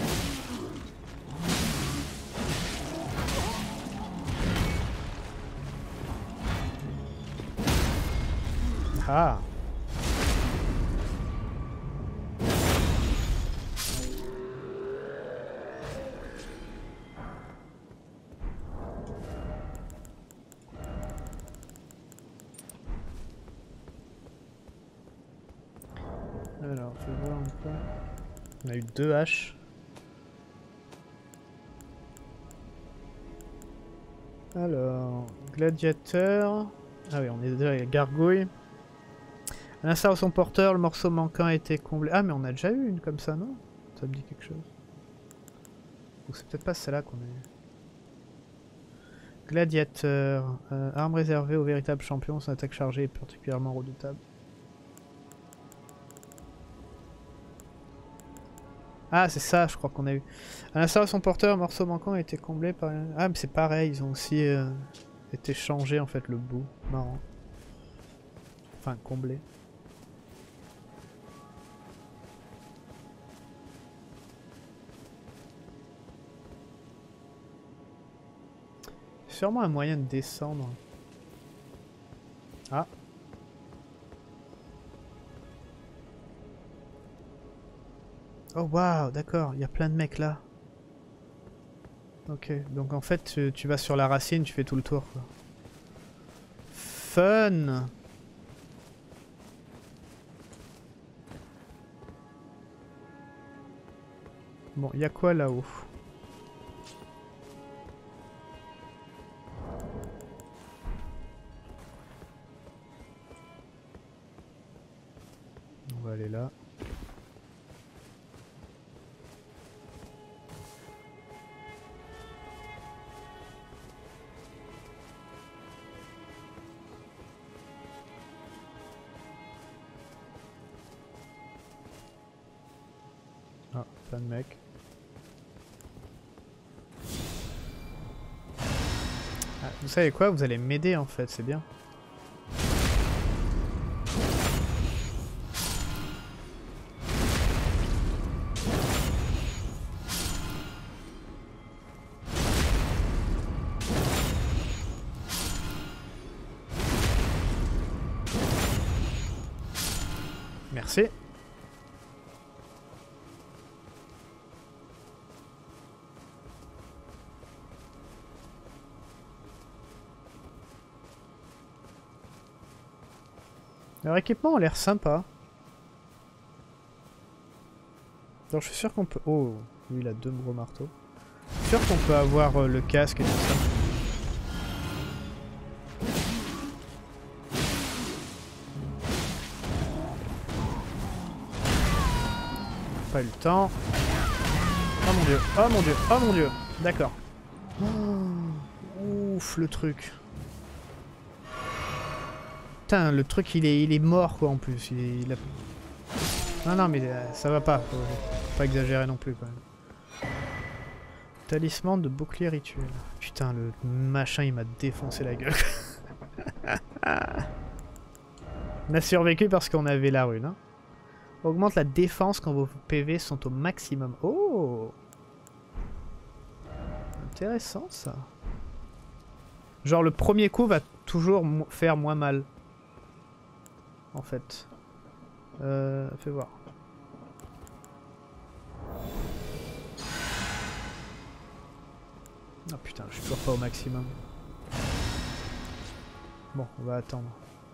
A: Ah. Alors, fais voir un peu. On a eu 2 haches. Alors, gladiateur. Ah oui, on est déjà avec gargouille. À l'instar de son porteur, le morceau manquant a été comblé. Ah, mais on a déjà eu une comme ça, non? Ça me dit quelque chose. Ou c'est peut-être pas celle-là qu'on a eu. Gladiateur. Arme réservée aux véritables champions. Son attaque chargée est particulièrement redoutable. Ah, c'est ça, je crois qu'on a eu. À l'instar de son porteur, le morceau manquant a été comblé par... Ah, mais c'est pareil, ils ont aussi été changés, en fait, le bout. Marrant. Enfin, comblé. Sûrement un moyen de descendre. Ah. Oh waouh, d'accord, il y a plein de mecs là. Ok, donc en fait tu vas sur la racine, tu fais tout le tour quoi. Fun. Bon, il y a quoi là-haut? On va aller là. Ah, plein de mecs. Ah, vous savez quoi? Vous allez m'aider en fait, c'est bien. Merci. Leur équipement a l'air sympa. Alors je suis sûr qu'on peut... Oh, lui il a 2 gros marteaux. Je suis sûr qu'on peut avoir le casque et tout ça. Pas eu le temps. Oh mon dieu, oh mon dieu, oh mon dieu. D'accord. Oh, ouf, le truc. Putain, le truc il est mort quoi en plus. Il a... Non, non, mais ça va pas. Faut pas exagérer non plus quand même. Talisman de bouclier rituel. Putain, le machin il m'a défoncé la gueule. On a survécu parce qu'on avait la rune. Hein. Augmente la défense quand vos PV sont au maximum. Oh! Intéressant ça. Genre le premier coup va toujours faire moins mal. En fait. Fais voir. Ah putain, je suis toujours pas au maximum. Bon, on va attendre.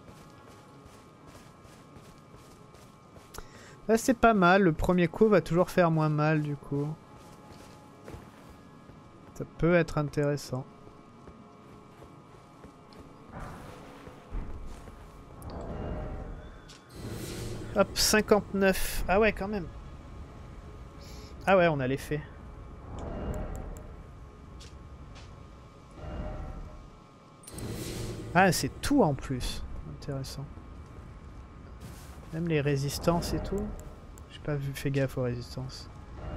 A: Là c'est pas mal, le premier coup va toujours faire moins mal du coup. Ça peut être intéressant. Hop, 59. Ah ouais, quand même. Ah ouais, on a l'effet. Ah, c'est tout en plus. Intéressant. Même les résistances et tout. J'ai pas fait gaffe aux résistances.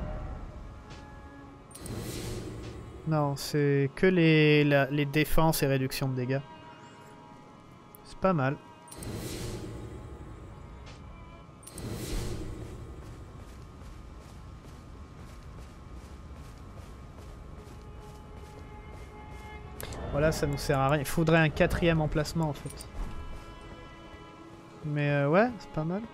A: Non, c'est que les défenses et réduction de dégâts. C'est pas mal. Voilà, ça nous sert à rien. Il faudrait un 4e emplacement en fait. Mais ouais, c'est pas mal.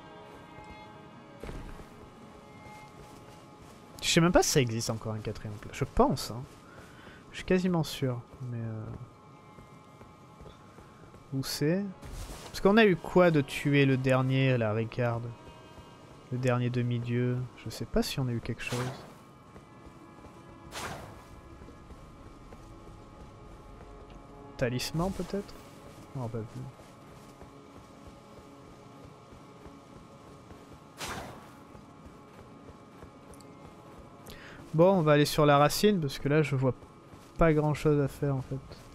A: Je sais même pas si ça existe encore un quatrième plat. Je pense, hein. Je suis quasiment sûr. Mais où c'est? Parce qu'on a eu quoi de tuer le dernier, la Ricard? Le dernier demi-dieu? Je sais pas si on a eu quelque chose. Talisman peut-être? On va pas vu. Bon, on va aller sur la racine parce que là je vois pas grand chose à faire en fait.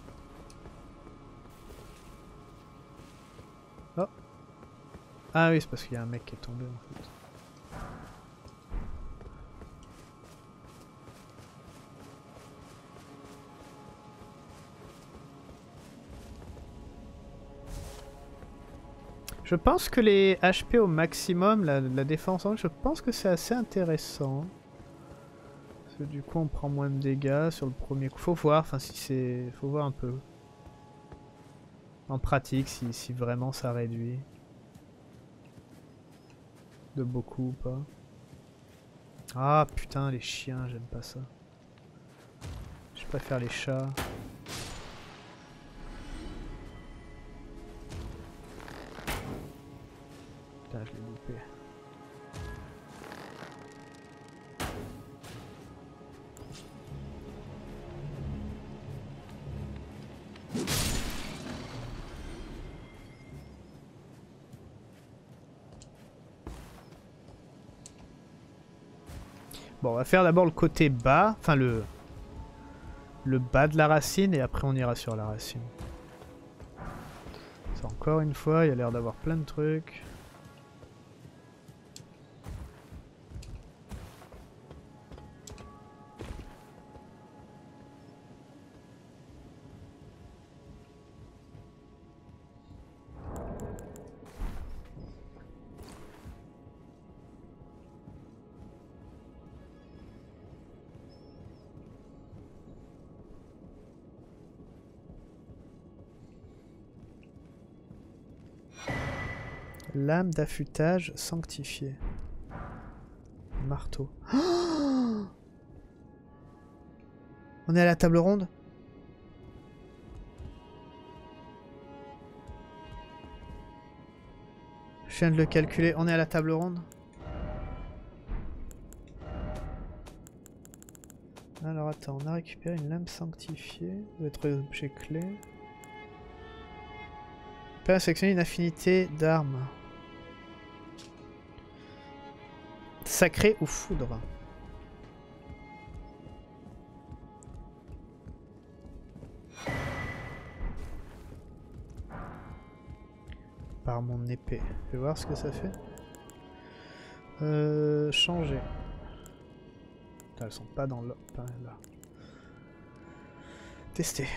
A: Oh. Ah oui, c'est parce qu'il y a un mec qui est tombé en fait. Je pense que les HP au maximum, la défense, je pense que c'est assez intéressant. Parce que du coup on prend moins de dégâts sur le premier coup. Faut voir, enfin si c'est... Faut voir un peu. En pratique, si vraiment ça réduit. De beaucoup ou pas. Ah putain, les chiens, j'aime pas ça. Je préfère les chats. Putain, je l'ai loupé. Bon, on va faire d'abord le côté bas, enfin le bas de la racine, et après on ira sur la racine. Ça, encore une fois, il y a l'air d'avoir plein de trucs. Lame d'affûtage sanctifiée. Marteau. Oh, on est à la table ronde? Je viens de le calculer. On est à la table ronde? Alors attends, on a récupéré une lame sanctifiée. Ça doit être objet clé. On peut sélectionner une affinité d'armes. Sacré ou foudre? Par mon épée. Je vais voir ce que ça fait. Changer. Putain, elles sont pas dans le... Pas là. Tester.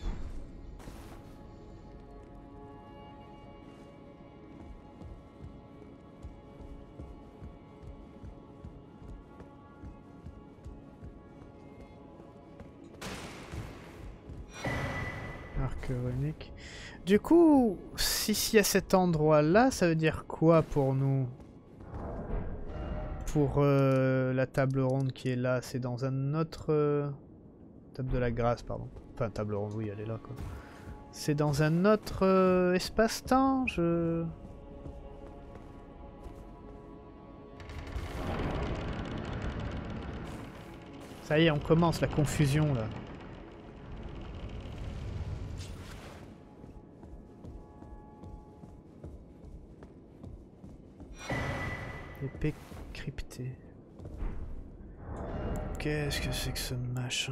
A: Arc runique. Du coup, si à cet endroit-là, ça veut dire quoi pour nous? Pour la table ronde qui est là, c'est dans un autre... Table de la grâce, pardon. Enfin, table ronde, oui, elle est là, quoi. C'est dans un autre espace-temps, Ça y est, on commence la confusion, là. Épée cryptée. Qu'est-ce que c'est que ce machin?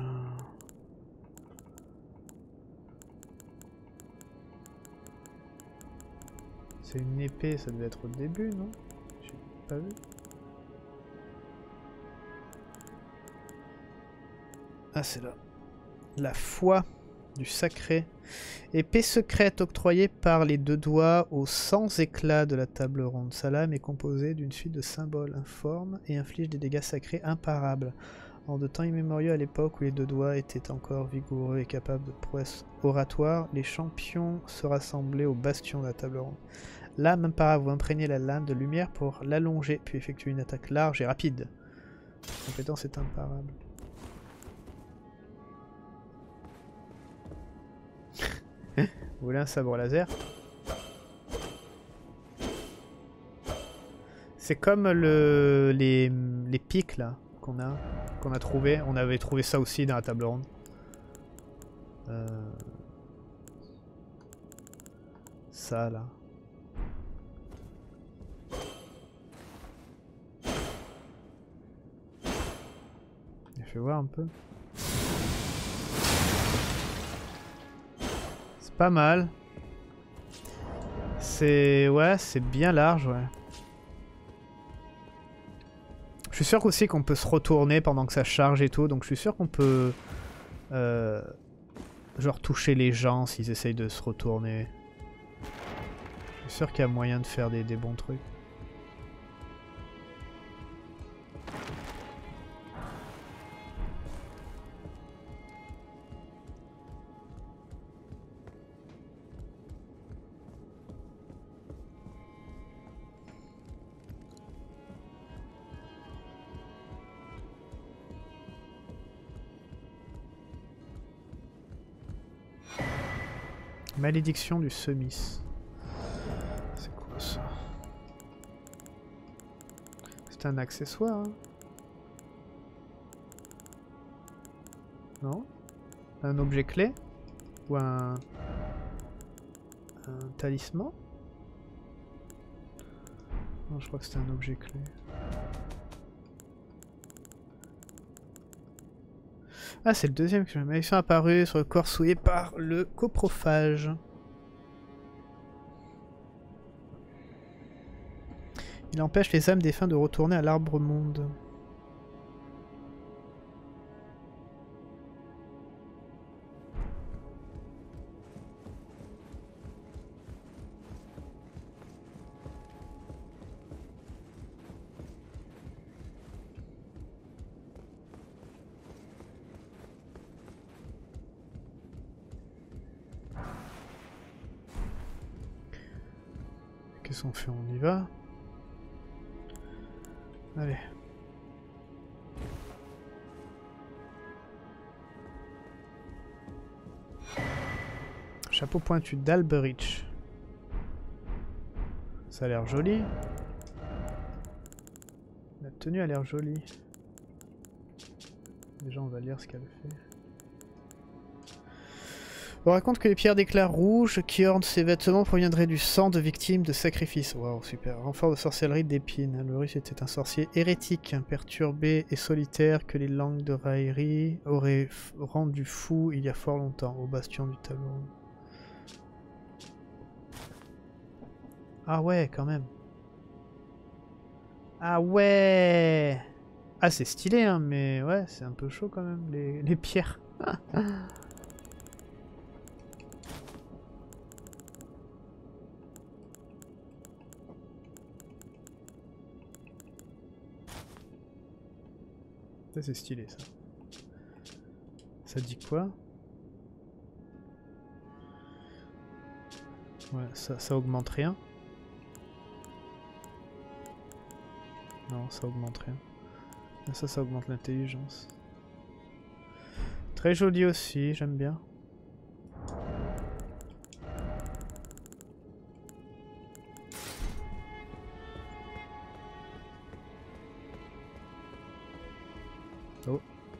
A: C'est une épée, ça devait être au début, non? J'ai pas vu. Ah, c'est là. La foi du sacré. Épée secrète octroyée par les deux doigts aux 100 éclats de la table ronde. Sa lame est composée d'une suite de symboles informes et inflige des dégâts sacrés imparables. En de temps immémoriaux, à l'époque où les deux doigts étaient encore vigoureux et capables de prouesses oratoires, les champions se rassemblaient au bastion de la table ronde. Lame imparable, vous imprégnez la lame de lumière pour l'allonger, puis effectuer une attaque large et rapide. La compétence est imparable. Vous voulez un sabre laser? C'est comme les pics là qu'on a trouvé. On avait trouvé ça aussi dans la table ronde. Ça là. Je vais voir un peu. C'est pas mal. Ouais, c'est bien large, ouais. Je suis sûr aussi qu'on peut se retourner pendant que ça charge et tout, donc je suis sûr qu'on peut genre toucher les gens s'ils essayent de se retourner. Je suis sûr qu'il y a moyen de faire des bons trucs. Malédiction du semis. C'est quoi ça? C'est un accessoire, hein? Non? Un objet clé? Ou un talisman? Non, je crois que c'était un objet clé. Ah, c'est le deuxième que j'ai. Malédiction apparue sur le corps souillé par le coprophage. Il empêche les âmes défunts de retourner à l'arbre monde. Qu'est-ce qu'on fait? On y va? Allez. Chapeau pointu d'Alberich. Ça a l'air joli. La tenue a l'air jolie. Déjà, on va lire ce qu'elle fait. On raconte que les pierres d'éclat rouges qui ornent ses vêtements proviendraient du sang de victimes de sacrifices. Waouh, super. Renfort de sorcellerie d'épines. Le russe était un sorcier hérétique, perturbé et solitaire que les langues de raillerie auraient rendu fou il y a fort longtemps, au bastion du tableau. Ah ouais, quand même. Ah ouais! Ah, c'est stylé, hein, mais ouais, c'est un peu chaud quand même, les pierres. Ça, c'est stylé, ça. Ça dit quoi? Ouais, ça augmente rien. Non, ça augmente rien. Ça augmente l'intelligence. Très joli aussi, j'aime bien. Oh.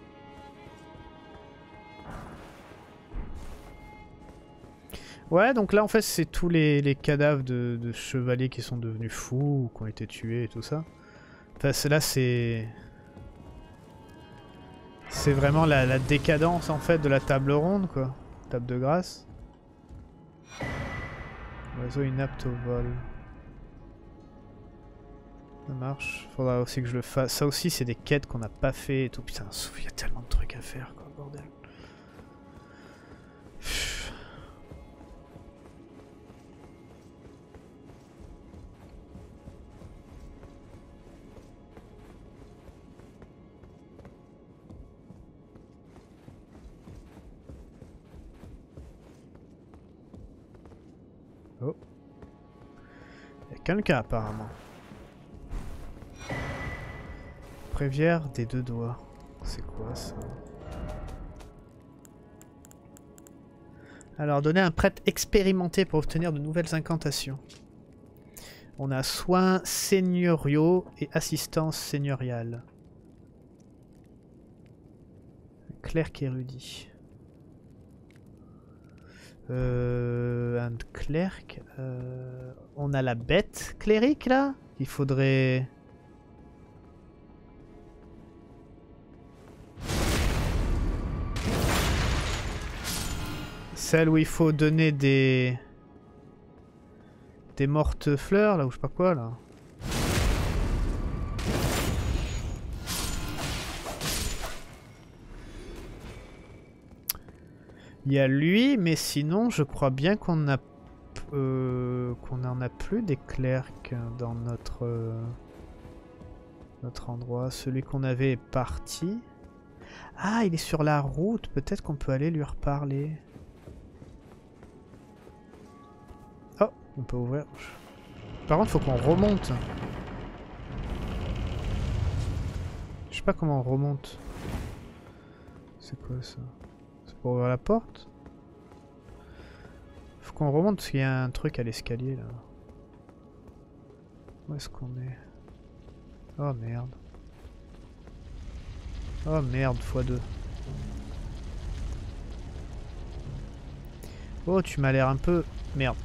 A: Ouais, donc là en fait c'est tous les cadavres de chevaliers qui sont devenus fous ou qui ont été tués et tout ça. Enfin là c'est... C'est vraiment la décadence en fait de la table ronde quoi. Table de grâce. Oiseau inapte au vol. Ça marche. Faudra aussi que je le fasse. Ça aussi c'est des quêtes qu'on n'a pas fait et tout. Putain, il y a tellement de trucs à faire quoi, bordel. quelqu'un apparemment. Bréviaire des deux doigts. C'est quoi ça? Alors, donner un prêtre expérimenté pour obtenir de nouvelles incantations. On a soins seigneuriaux et assistance seigneuriale. Clerc érudit. Un clerc. On a la bête clérique là. Il faudrait... Celle où il faut donner des mortes fleurs là ou je sais pas quoi là. Il y a lui, mais sinon je crois bien qu'on a qu'on en a plus des clercs dans notre endroit. Celui qu'on avait est parti. Ah, il est sur la route. Peut-être qu'on peut aller lui reparler. Oh, on peut ouvrir. Par contre, faut qu'on remonte. Je sais pas comment on remonte. C'est quoi ça? C'est pour ouvrir la porte? Faut qu'on remonte parce qu'il y a un truc à l'escalier là. Où est-ce qu'on est? Oh merde. Oh merde, x2. Oh, tu m'as l'air un peu... Merde.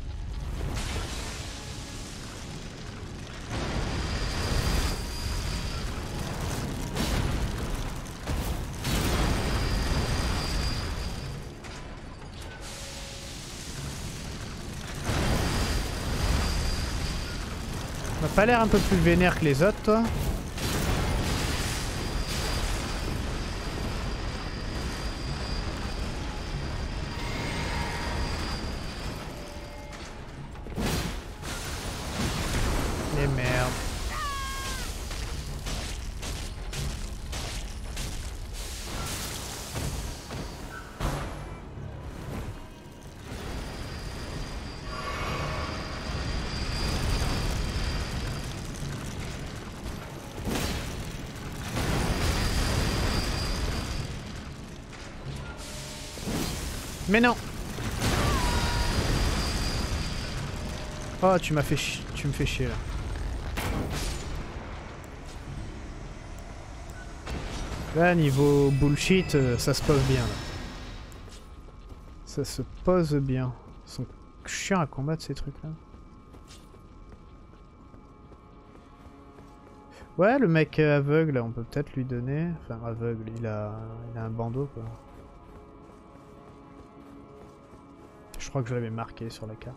A: T'as pas l'air un peu plus vénère que les autres, toi? Et merde. Mais non. Oh, tu m'as fait tu me fais chier là. Là, niveau bullshit, ça se pose bien là. Ça se pose bien. Ils sont chiants à combattre ces trucs là. Ouais, le mec aveugle, on peut peut-être lui donner. Enfin, aveugle, il a un bandeau quoi. Je crois que je l'avais marqué sur la carte.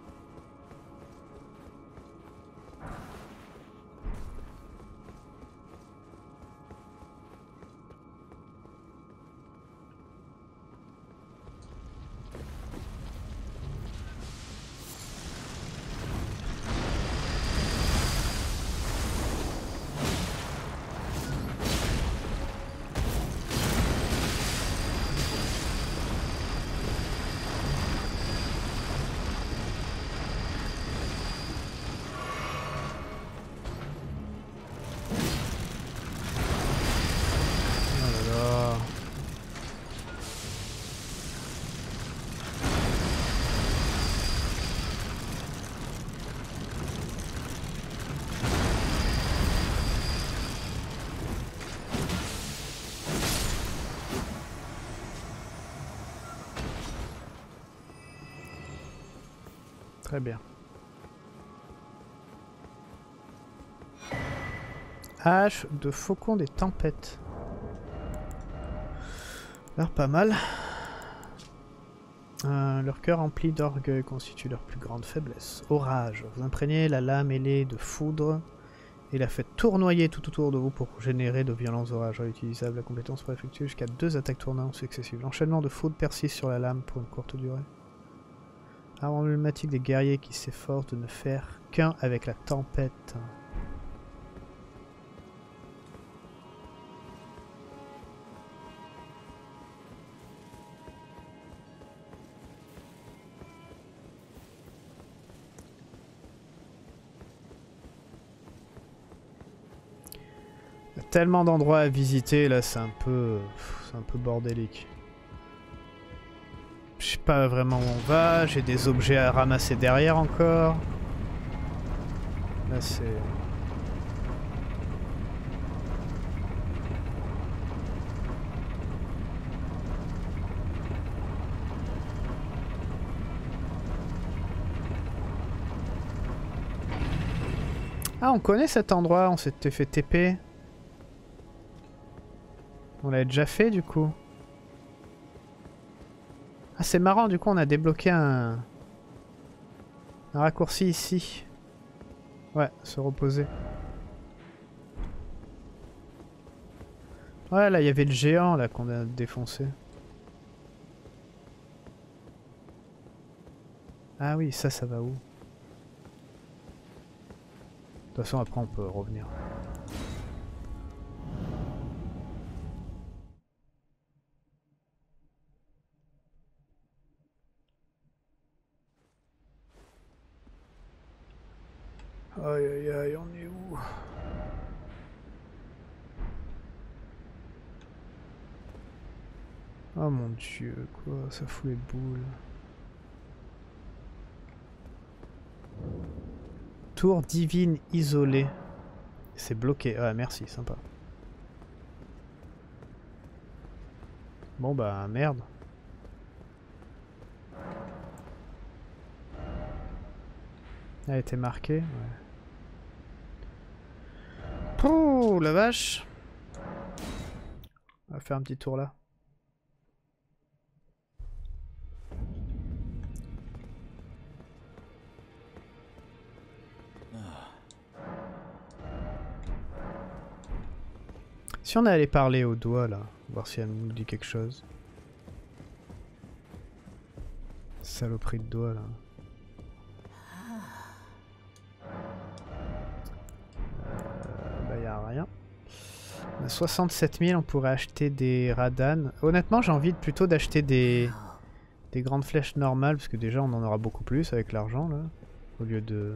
A: Très bien. Hache de faucon des tempêtes. Alors pas mal. Leur cœur rempli d'orgueil constitue leur plus grande faiblesse. Orage. Vous imprégnez la lame ailée de foudre et la faites tournoyer tout autour de vous pour générer de violents orages réutilisables. La compétence peut effectuer jusqu'à 2 attaques tournantes successives. L'enchaînement de foudre persiste sur la lame pour une courte durée. Arme emblématique des guerriers qui s'efforcent de ne faire qu'un avec la tempête. tellement d'endroits à visiter là, c'est un peu bordélique. Je sais pas vraiment où on va, j'ai des objets à ramasser derrière encore. Là c'est... Ah, on connaît cet endroit, on s'était fait TP. On l'avait déjà fait du coup. Ah, c'est marrant, du coup on a débloqué un raccourci ici. Ouais, se reposer. Ouais, là il y avait le géant là qu'on a défoncé. Ah oui, ça va où? De toute façon après on peut revenir. Aïe aïe aïe, on est où? Oh mon dieu, quoi, ça fout les boules. Tour divine isolée. C'est bloqué. Ah merci, sympa. Bon bah merde. Elle a été marquée. Ouais. Oh la vache. On va faire un petit tour là. Si on allait parler au doigt là, voir si elle nous dit quelque chose. Saloperie de doigt là. Bah y a rien. On a 67 000, on pourrait acheter des radanes. Honnêtement j'ai envie plutôt d'acheter des grandes flèches normales, parce que déjà on en aura beaucoup plus avec l'argent là. Au lieu de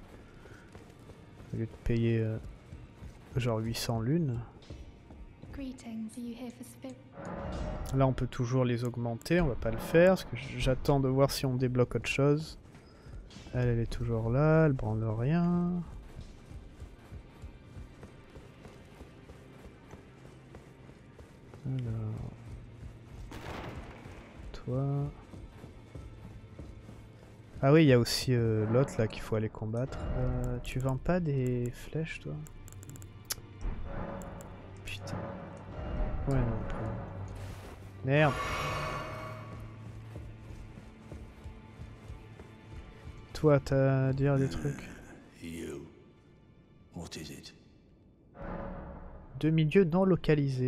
A: payer genre 800 lunes. Là on peut toujours les augmenter, on va pas le faire parce que j'attends de voir si on débloque autre chose. Elle est toujours là, elle branle rien. Alors... Toi... Ah oui, il y a aussi l'autre là qu'il faut aller combattre. Tu vends pas des flèches toi? Putain. Ouais non, merde. Toi, t'as à dire des trucs. Deux milieux non localisés.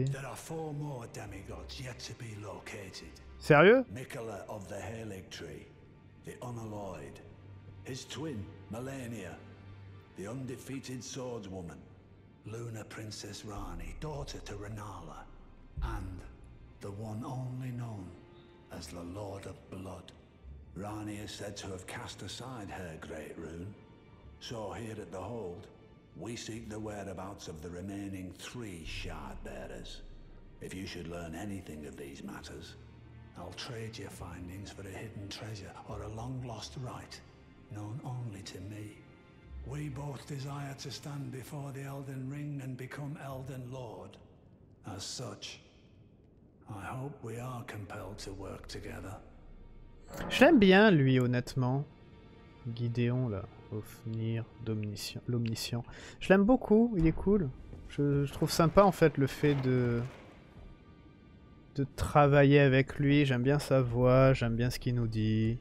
A: Sérieux?
B: Mikola of the Halig Tree, the Unalloyed, his twin, Melania, the undefeated swordswoman, Luna Princess Rani, daughter to Renala, and the one only known as the Lord of Blood. Rani is said to have cast aside her great rune, so here at the Hold, we seek the whereabouts of the remaining 3 shard bearers. If you should learn anything of these matters, I'll trade your findings for a hidden treasure or a long-lost right, known only to me. We both desire to stand before the Elden Ring and become Elden Lord. As such, I hope we are compelled to work together.
A: Je l'aime bien lui honnêtement. Gideon là, Ofnir, l'omniscient. Je l'aime beaucoup, il est cool. Je trouve sympa en fait le fait de travailler avec lui. J'aime bien sa voix, j'aime bien ce qu'il nous dit.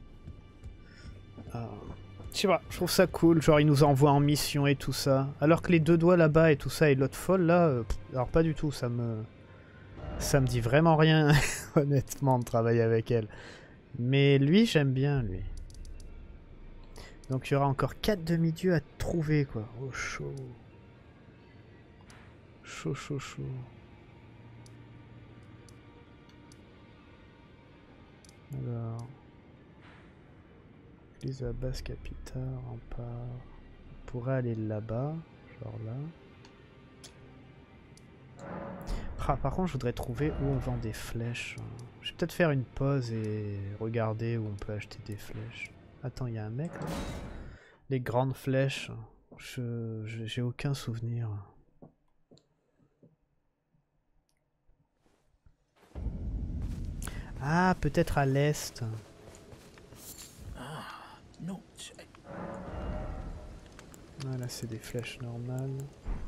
A: Je sais pas, je trouve ça cool. Genre il nous envoie en mission et tout ça. Alors que les deux doigts là-bas et tout ça et l'autre folle là, alors pas du tout, ça me dit vraiment rien honnêtement de travailler avec elle. Mais lui j'aime bien lui. Donc il y aura encore 4 demi-dieux à trouver quoi. Oh chaud. Chaud, chaud, chaud. Alors... Église à base capitale, rempart... On pourrait aller là-bas, genre là. Ah, par contre, je voudrais trouver où on vend des flèches. Je vais peut-être faire une pause et regarder où on peut acheter des flèches. Attends, il y a un mec là. Les grandes flèches. J'ai aucun souvenir. Ah, peut-être à l'est. Voilà, c'est des flèches normales.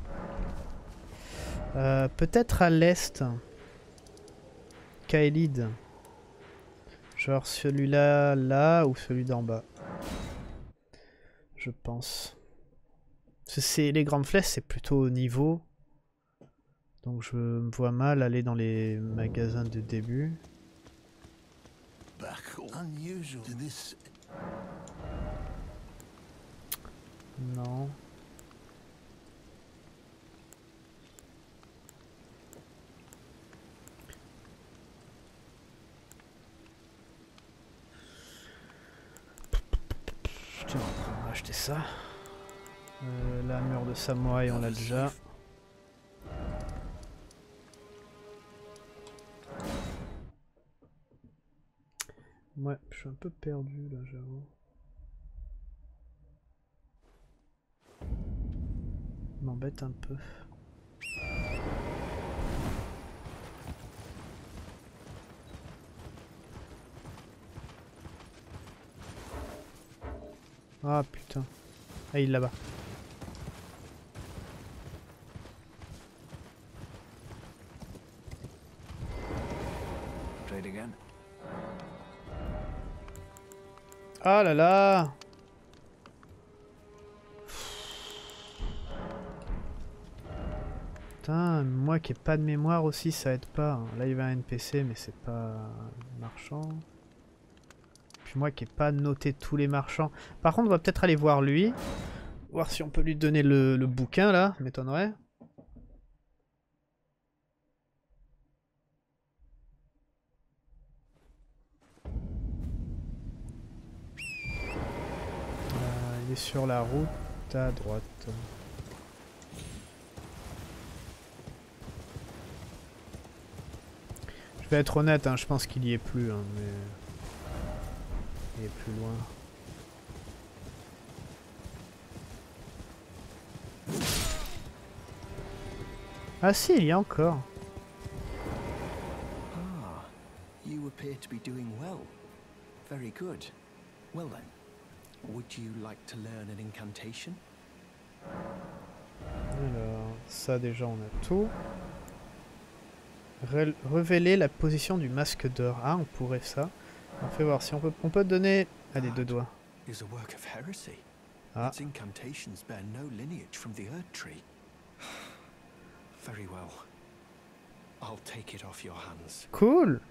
A: Peut-être à l'est. Kaelid. Genre celui-là, là, ou celui d'en bas. Je pense. Les grandes flèches, c'est plutôt au niveau. Donc je me vois mal aller dans les magasins de début. Non. Tiens, on va acheter ça. La mur de samouraï, on l'a déjà. Ouais, je suis un peu perdu là, j'avoue. M'embête un peu. Ah putain. Ah, il est là-bas. Ah là là. Putain, moi qui ai pas de mémoire aussi, ça aide pas. Là, il y avait un NPC, mais c'est pas marchand. Puis moi qui ai pas noté tous les marchands. Par contre, on va peut-être aller voir lui. Voir si on peut lui donner le bouquin, là. M'étonnerait. Il est sur la route à droite. Je vais être honnête, hein, je pense qu'il y est plus, hein, mais il est plus loin. Ah si, il y a encore.
C: Ah, you appear to be doing well. Very good. Well then, would you like to learn an incantation?
A: Alors, ça déjà on a tout. Révéler la position du masque d'or. Ah, on pourrait ça. On fait voir si on peut donner... Allez, 2 doigts.
C: Is a work of heresy.
A: Ah.
C: Its incantations bear no lineage from the Erd Tree. Very well. I'll take it off your hands.
A: Cool.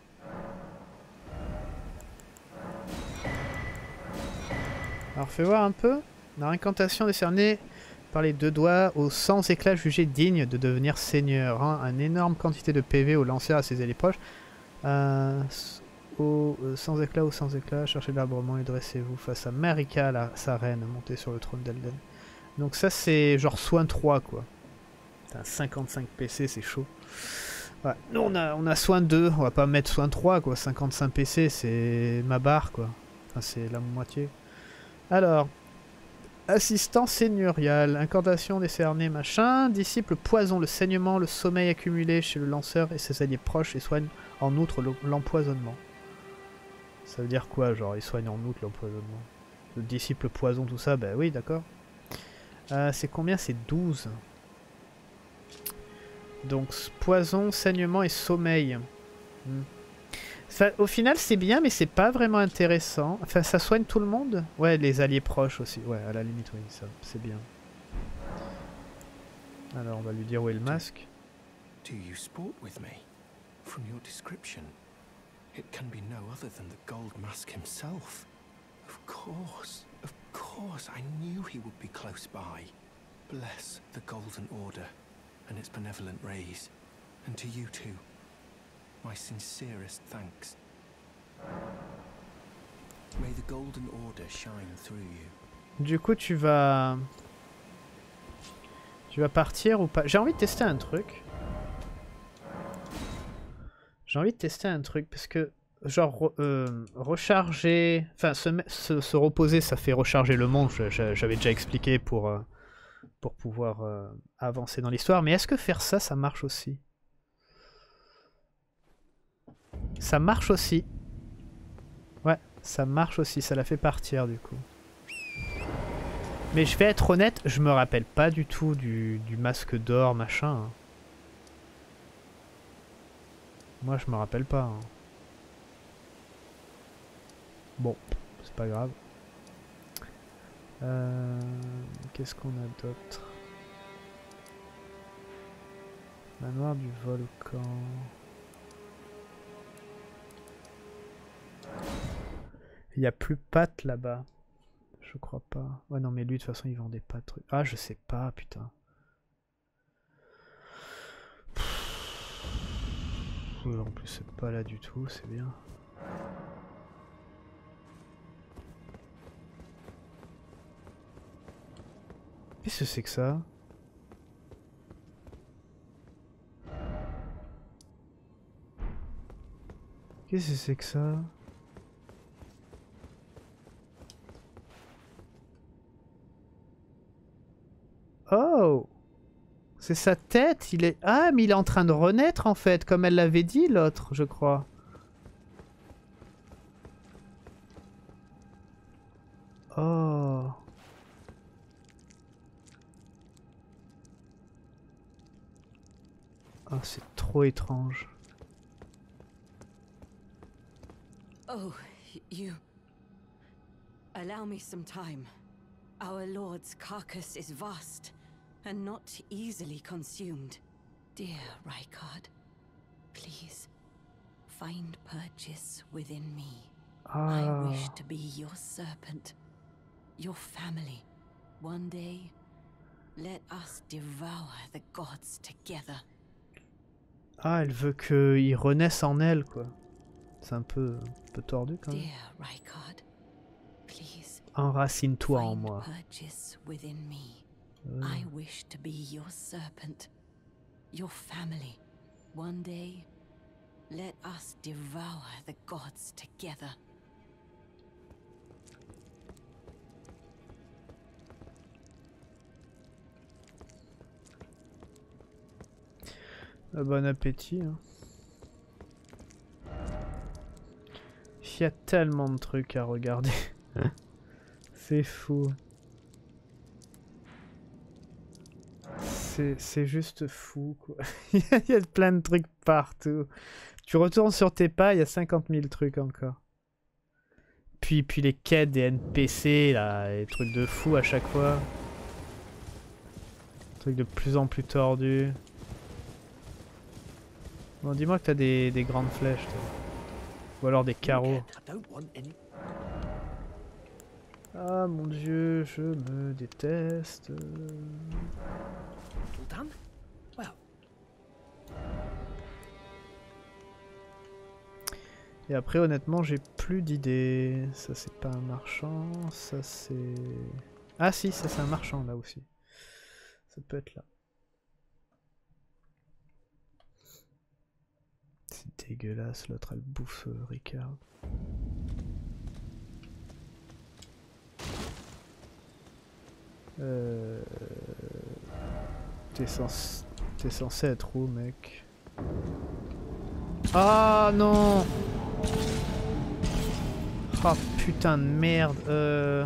A: Alors, fais voir un peu. La incantation décernée par les 2 doigts aux 100 éclats jugés dignes de devenir seigneur. Hein. Une énorme quantité de PV au lanceur à ses alliés proches. Sans éclat ou sans éclat, cherchez l'arbrement et dressez-vous face à Marika, sa reine, montée sur le trône d'Elden. Donc ça c'est genre soin 3 quoi. Putain, 55 PC, c'est chaud. Ouais. Nous on a soin 2, on va pas mettre soin 3 quoi. 55 PC c'est ma barre quoi. Enfin c'est la moitié. Alors, assistant seigneurial, incantation décernée machin, disciple poison, le saignement, le sommeil accumulé chez le lanceur et ses alliés proches et soigne en outre l'empoisonnement. Ça veut dire quoi, genre, il soigne en outre l'empoisonnement? Le disciple poison, tout ça, bah oui, d'accord. C'est combien? C'est 12. Donc, poison, saignement et sommeil. Ça, au final, c'est bien, mais c'est pas vraiment intéressant. Enfin, ça soigne tout le monde? Ouais, les alliés proches aussi. Ouais, à la limite, oui, ça, c'est bien. Alors, on va lui dire où est le masque.
C: Do you sport with me? From your description, it can be no other than the Gold Mask himself. Of course, I knew he would be close by. Bless the Golden Order and its benevolent rays, and to you too, my sincerest thanks. May the Golden Order shine through you.
A: Du coup, tu vas partir ou pas? J'ai envie de tester un truc. J'ai envie de tester un truc parce que, genre, recharger. Enfin, se reposer, ça fait recharger le monde. J'avais déjà expliqué pour pouvoir avancer dans l'histoire. Mais est-ce que faire ça, ça marche aussi? Ça marche aussi. Ouais, ça marche aussi. Ça la fait partir du coup. Mais je vais être honnête, je me rappelle pas du tout du masque d'or, machin. Hein. Moi, je me rappelle pas. Hein. Bon, c'est pas grave. Qu'est-ce qu'on a d'autre? Manoir du volcan. Il y a plus Pat là-bas. Je crois pas. Ouais, non, mais lui, de toute façon, il vendait pas de trucs. Ah, je sais pas, putain. En plus, c'est pas là du tout, c'est bien. Qu'est-ce que c'est que ça? Qu'est-ce que c'est que ça? Oh! C'est sa tête, il est... Ah, mais il est en train de renaître en fait, comme elle l'avait dit l'autre, je crois. Oh. Oh, c'est trop étrange.
D: Oh, you... Allow me some time. Our lord's carcass is vast, and not easily consumed. Dear Rykard, please, find purchase within me. I wish to be your serpent, your family. One day, let us devour the gods together.
A: Ah, elle veut qu'il renaisse en elle, quoi. C'est un peu tordu, quand même.
D: Dear Rykard, please,
A: enracine-toi en
D: find
A: moi.
D: purchase within me. I wish to be your serpent, your family. One day, let us devour the gods together.
A: Bon appétit. Hein. Il y a tellement de trucs à regarder. C'est fou. C'est juste fou, quoi. Il y a plein de trucs partout. Tu retournes sur tes pas, il y a 50 000 trucs encore. Puis les quêtes des NPC, là, les trucs de fou à chaque fois. Trucs de plus en plus tordus. Bon, dis-moi que t'as des grandes flèches, toi. Ou alors des carreaux. Ah mon dieu, je me déteste. Et après, honnêtement, j'ai plus d'idées. Ça, c'est pas un marchand. Ça, c'est... Ah si, ça, c'est un marchand, là aussi. Ça peut être là. C'est dégueulasse, l'autre, elle bouffe Ricard. T'es censé être où, mec? Ah non! Oh putain de merde.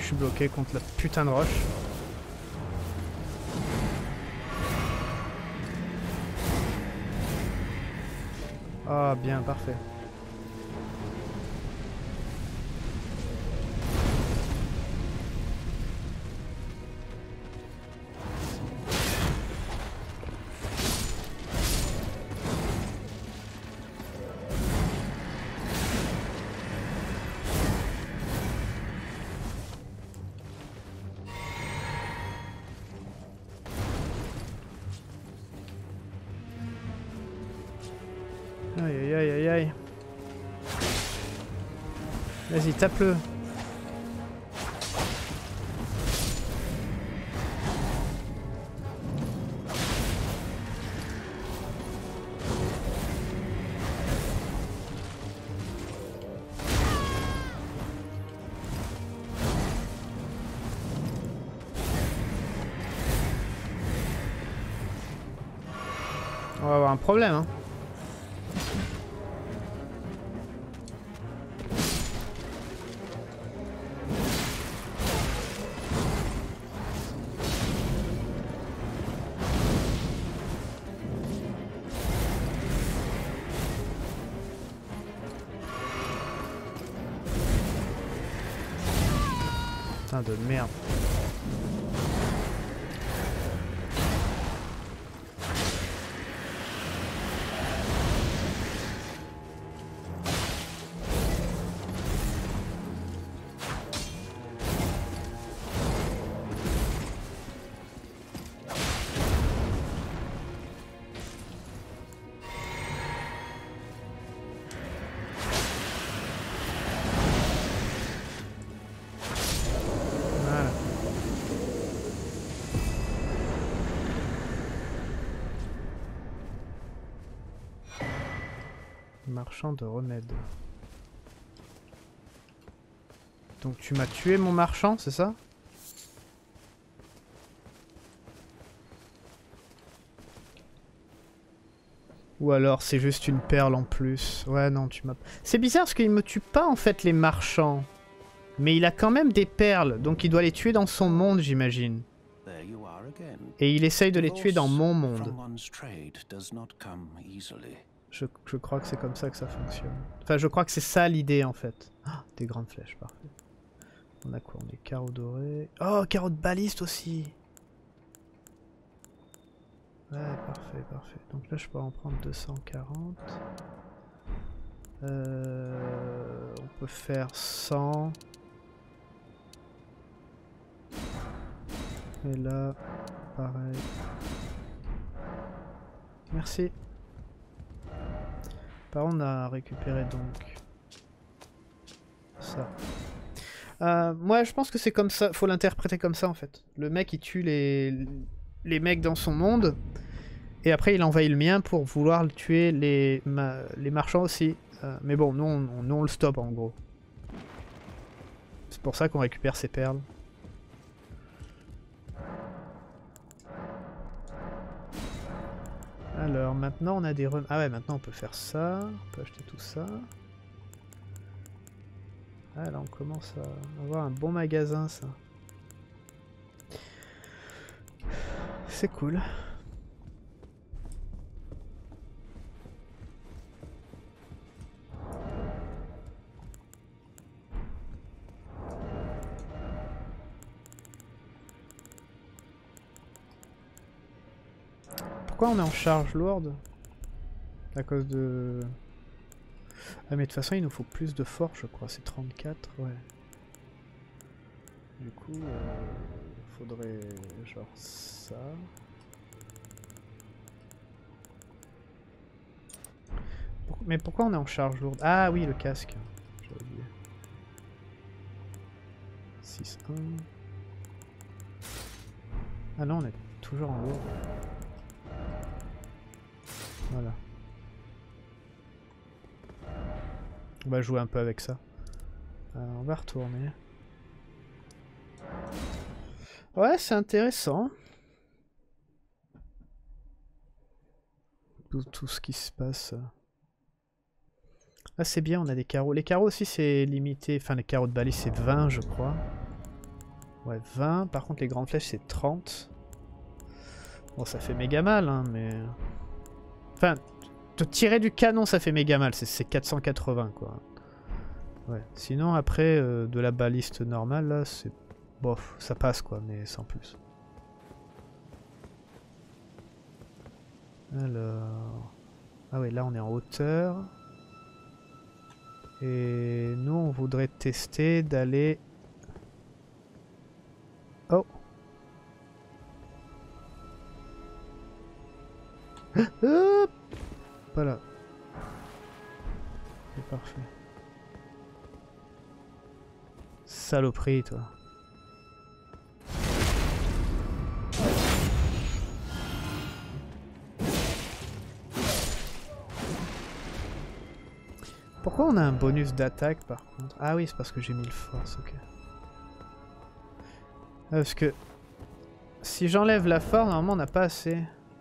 A: je suis bloqué contre la putain de roche. Ah, bien, parfait. Aïe aïe aïe aïe aïe. Vas-y, tape-le. On va avoir un problème, hein. Putain de merde. Marchand de remèdes. Donc tu m'as tué mon marchand, c'est ça? Ou alors c'est juste une perle en plus. Ouais non, tu m'as... C'est bizarre parce qu'il me tue pas en fait les marchands. Mais il a quand même des perles, donc il doit les tuer dans son monde, j'imagine. Et il essaye de les tuer dans mon monde. Je crois que c'est comme ça que ça fonctionne. Enfin, je crois que c'est ça l'idée en fait. Ah, des grandes flèches, parfait. On a quoi? On a carreaux dorés. Oh, carreaux de baliste aussi. Ouais, parfait, parfait. Donc là, je peux en prendre 240. On peut faire 100. Et là, pareil. Merci. Par contre, on a récupéré donc ça. Moi, je pense que c'est comme ça. Faut l'interpréter comme ça en fait. Le mec, il tue les mecs dans son monde. Et après, il envahit le mien pour vouloir tuer les marchands aussi. Mais bon, nous, on le stoppe en gros. C'est pour ça qu'on récupère ces perles. Alors, maintenant, on a des... Ah ouais, maintenant, on peut faire ça. On peut acheter tout ça. Ah, là, on commence à avoir un bon magasin, ça. C'est cool. Pourquoi on est en charge lourde? À cause de... Ah mais de toute façon il nous faut plus de force je crois, c'est 34, ouais. Du coup, faudrait genre ça. Mais pourquoi on est en charge lourde? Ah oui, le casque. J'ai oublié. 6-1. Ah non, on est toujours en lourde. Voilà. On va jouer un peu avec ça. On va retourner. Ouais, c'est intéressant. Tout ce qui se passe. Ah, c'est bien, on a des carreaux. Les carreaux aussi, c'est limité. Enfin, les carreaux de balai, c'est 20, je crois. Ouais, 20. Par contre, les grandes flèches, c'est 30. Bon, ça fait méga mal, hein, mais... Enfin, te tirer du canon, ça fait méga mal. C'est 480, quoi. Ouais. Sinon, après, de la baliste normale, là, c'est... Bof, ça passe, quoi, mais sans plus. Alors... Ah ouais, là, on est en hauteur. Et nous, on voudrait tester d'aller... Oh! Hop! Voilà. C'est parfait. Saloperie, toi. Pourquoi on a un bonus d'attaque par contre? Ah oui, c'est parce que j'ai mis le force, ok. Ah, parce que si j'enlève la force, normalement on n'a pas assez.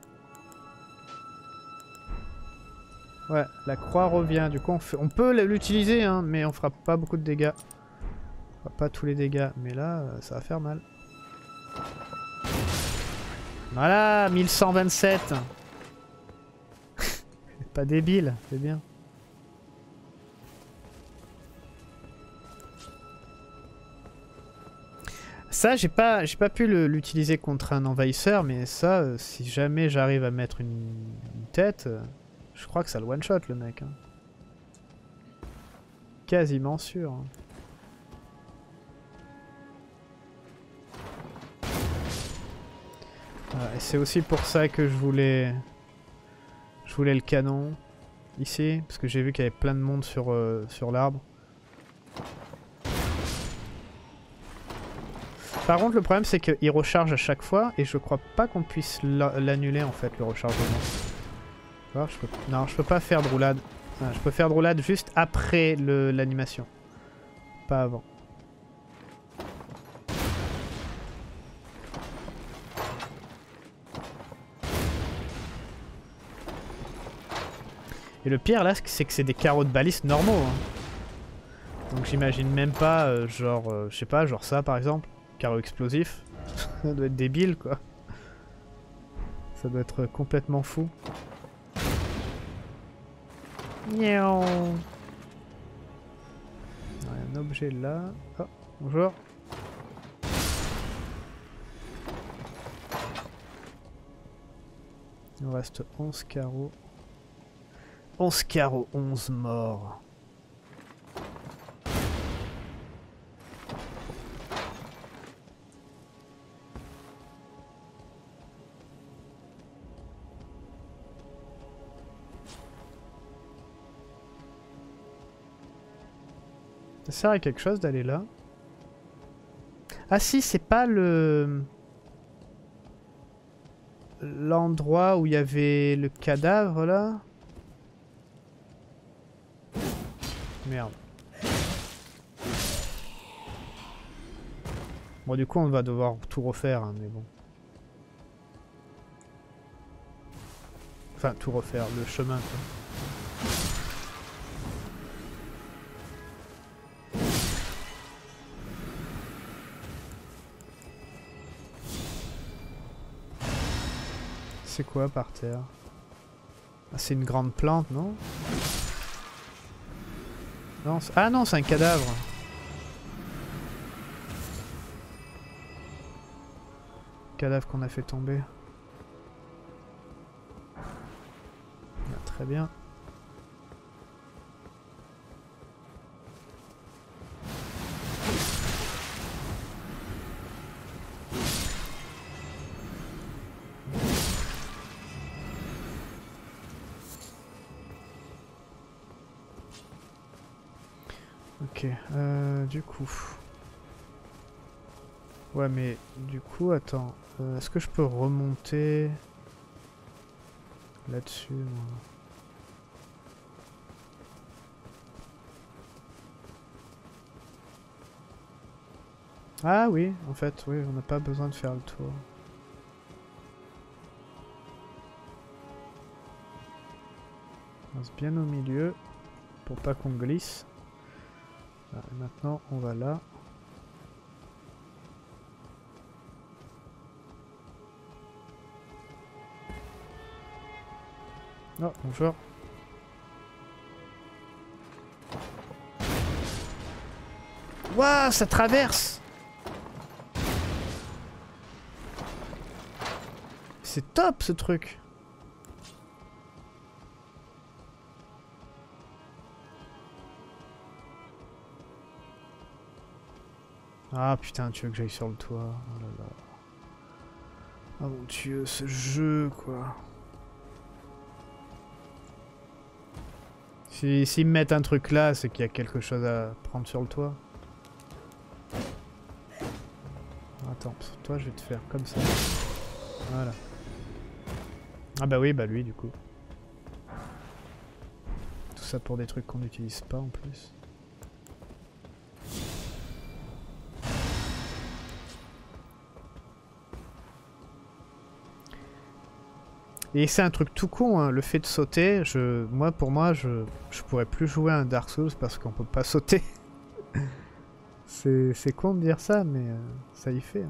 A: Ouais, la croix revient, du coup on peut l'utiliser, hein, mais on fera pas beaucoup de dégâts. On fera pas tous les dégâts, mais là ça va faire mal. Voilà, 1127. Pas débile, c'est bien. Ça, j'ai pas pu l'utiliser contre un envahisseur, mais ça, si jamais j'arrive à mettre une tête, je crois que ça le one-shot, le mec. Hein. Quasiment sûr. Hein. Voilà, et c'est aussi pour ça que je voulais le canon ici, parce que j'ai vu qu'il y avait plein de monde sur l'arbre. Par contre, le problème, c'est qu'il recharge à chaque fois, et je crois pas qu'on puisse l'annuler, en fait, le rechargement. Alors, non, je peux pas faire de roulade. Enfin, je peux faire de roulade juste après l'animation. Pas avant. Et le pire, là, c'est que c'est des carreaux de baliste normaux. Hein. Donc j'imagine même pas, genre, je sais pas, genre ça, par exemple. Carreau explosif. Ça doit être débile, quoi. Ça doit être complètement fou. Miaou. Un objet là. Oh, bonjour. Il nous reste 11 carreaux. 11 carreaux, 11 morts. Ça sert à quelque chose d'aller là? Ah si, c'est pas l'endroit où il y avait le cadavre là? Merde. Bon, du coup, on va devoir tout refaire, hein, mais bon. Enfin, tout refaire, le chemin, quoi. C'est quoi par terre? Ah, c'est une grande plante, non? Non, ah non, c'est un cadavre. Cadavre qu'on a fait tomber. Ah, très bien. Ok, du coup... Ouais, mais du coup, attends. Est-ce que je peux remonter là-dessus, moi? Ah oui, en fait, oui, on n'a pas besoin de faire le tour. On reste bien au milieu pour pas qu'on glisse. Ah, et maintenant, on va là. Oh, bonjour. Waouh, ça traverse! C'est top ce truc! Ah putain, tu veux que j'aille sur le toit? Oh là là. Oh mon dieu, ce jeu quoi. S'ils me mettent un truc là, c'est qu'il y a quelque chose à prendre sur le toit. Attends, toi je vais te faire comme ça. Voilà. Ah bah oui, bah lui du coup. Tout ça pour des trucs qu'on n'utilise pas en plus. Et c'est un truc tout con, hein, le fait de sauter. Pour moi, je pourrais plus jouer à un Dark Souls parce qu'on peut pas sauter. C'est con de dire ça, mais ça y fait. Hein.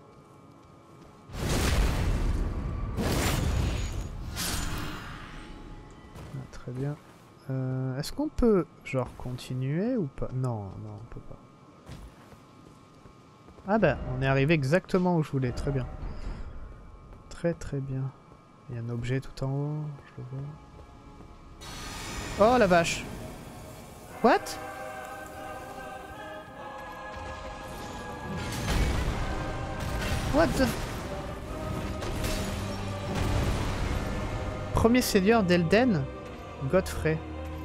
A: Ah, très bien. Est-ce qu'on peut, genre, continuer ou pas? Non, non, on peut pas. Ah bah, on est arrivé exactement où je voulais, très bien. Très très bien. Il y a un objet tout en haut, je le vois. Oh la vache! What? What the... Premier seigneur d'Elden, Godfrey.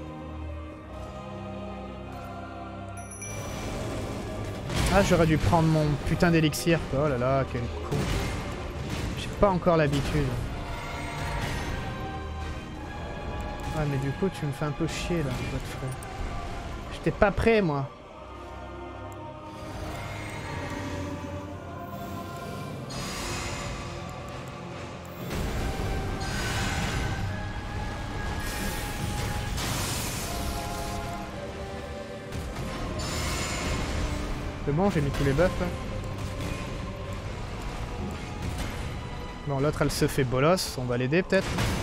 A: Ah, j'aurais dû prendre mon putain d'élixir. Oh là là, quel con. J'ai pas encore l'habitude. Ah mais du coup tu me fais un peu chier là, Godfrey. J'étais pas prêt moi. C'est bon, j'ai mis tous les buffs là. Bon, l'autre elle se fait bolos, on va l'aider peut-être.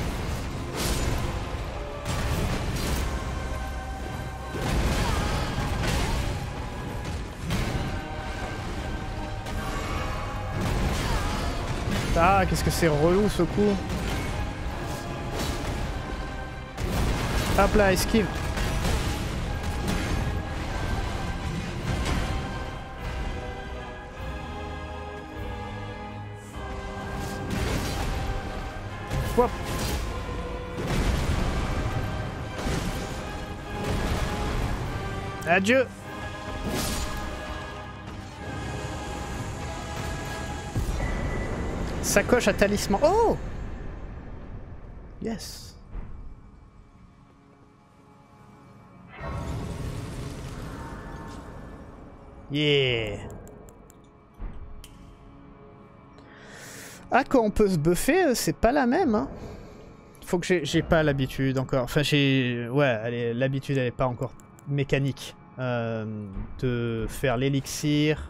A: Ah, qu'est-ce que c'est relou ce coup. Hop là, esquive. Hop. Adieu. Sacoche à talisman. Oh! Yes. Yeah. Ah, quand on peut se buffer, c'est pas la même, hein. Faut que j'ai pas l'habitude encore. Enfin, ouais, l'habitude, elle est pas encore mécanique. De faire l'élixir.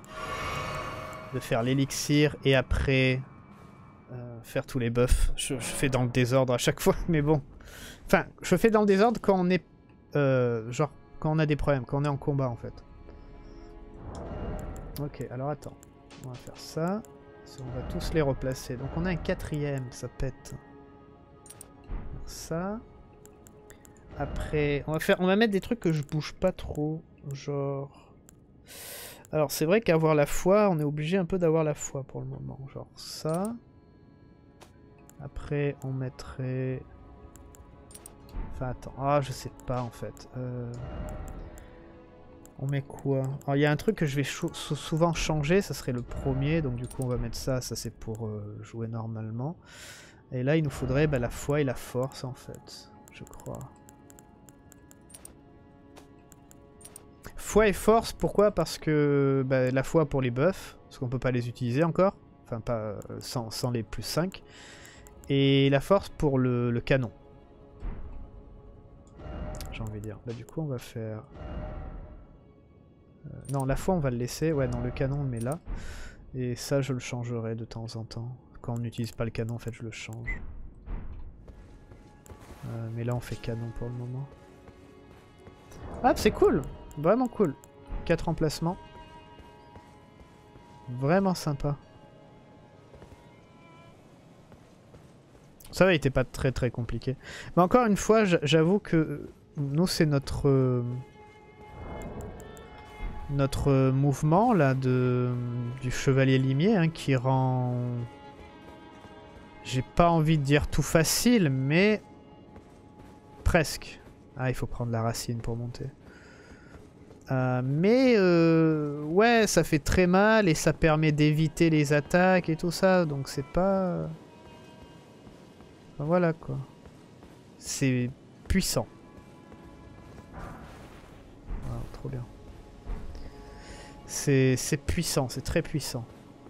A: Et après... faire tous les buffs. Je fais dans le désordre à chaque fois, mais bon. Enfin, je fais dans le désordre quand on est... genre, quand on a des problèmes, quand on est en combat, en fait. Ok, alors attends. On va faire ça. On va tous les replacer. Donc on a un quatrième, ça pète. Ça. Après, on va mettre des trucs que je bouge pas trop. Genre... Alors c'est vrai qu'avoir la foi, on est obligé un peu d'avoir la foi pour le moment. Genre ça. Après, on mettrait... Enfin, attends. Ah, je sais pas, en fait. On met quoi? Alors, il y a un truc que je vais souvent changer. Ça serait le premier. Donc, du coup, on va mettre ça. Ça, c'est pour jouer normalement. Et là, il nous faudrait la foi et la force, en fait. Je crois. Foi et force, pourquoi? Parce que la foi pour les buffs. Parce qu'on peut pas les utiliser encore. Enfin, pas sans les plus 5. Et la force pour le canon. J'ai envie de dire. Bah du coup on va faire... non, la foi on va le laisser. Ouais non, le canon on le met là. Et ça je le changerai de temps en temps. Quand on n'utilise pas le canon en fait je le change. Mais là on fait canon pour le moment. Ah c'est cool, vraiment cool. 4 emplacements. Vraiment sympa. Ça va, il était pas très très compliqué. Mais encore une fois, j'avoue que nous c'est notre mouvement là du chevalier limier hein, qui rend... J'ai pas envie de dire tout facile, mais presque. Ah, il faut prendre la racine pour monter. Ouais, ça fait très mal et ça permet d'éviter les attaques et tout ça, donc c'est pas... Enfin, voilà quoi. C'est puissant. Wow, trop bien. C'est puissant, c'est très puissant.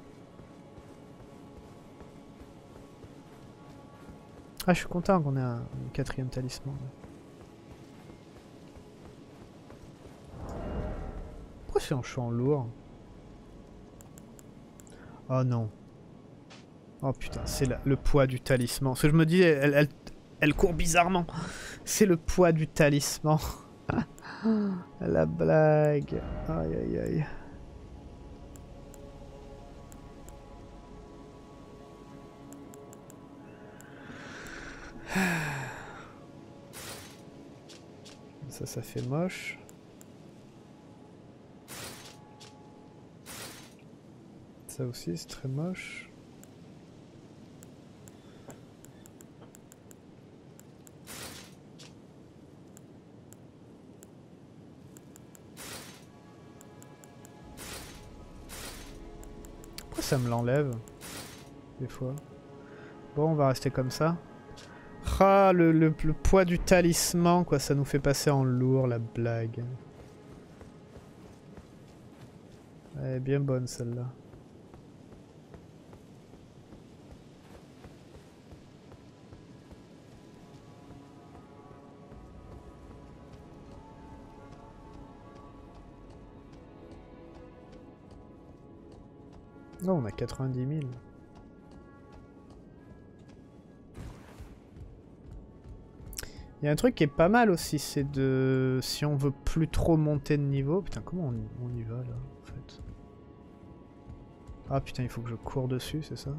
A: Ah, je suis content qu'on ait un 4e talisman. Pourquoi c'est en chant lourd? Oh non. Oh putain, c'est le poids du talisman. Parce que je me dis, elle court bizarrement. C'est le poids du talisman. La blague. Aïe aïe aïe. Ça fait moche. Ça aussi, c'est très moche. Pourquoi ça me l'enlève des fois? Bon, on va rester comme ça. Ah, le poids du talisman, quoi, ça nous fait passer en lourd, la blague. Elle est bien bonne, celle-là. Non, on a 90 000. Il y a un truc qui est pas mal aussi, c'est de... Si on veut plus trop monter de niveau... Putain, comment on y va, là, en fait? Ah, putain, il faut que je cours dessus, c'est ça?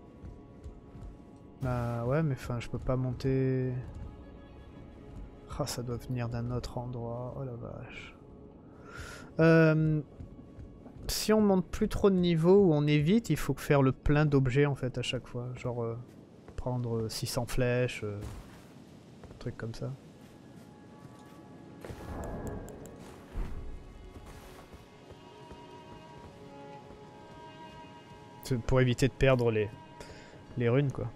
A: Bah, ouais, mais enfin, je peux pas monter... Ah, ça doit venir d'un autre endroit. Oh la vache. Si on monte plus trop de niveau ou on évite, il faut faire le plein d'objets, en fait, à chaque fois. Genre, prendre 600 flèches... truc comme ça. C'est pour éviter de perdre les runes quoi.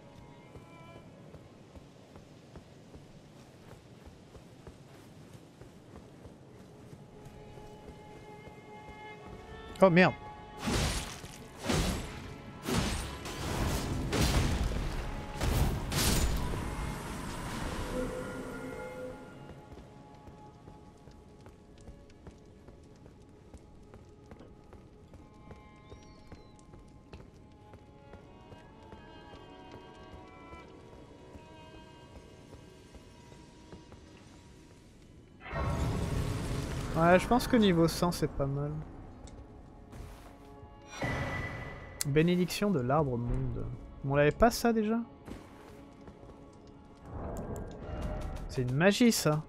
A: Oh merde. Ouais, je pense que niveau 100 c'est pas mal. Bénédiction de l'arbre monde. On l'avait pas ça déjà? C'est une magie ça.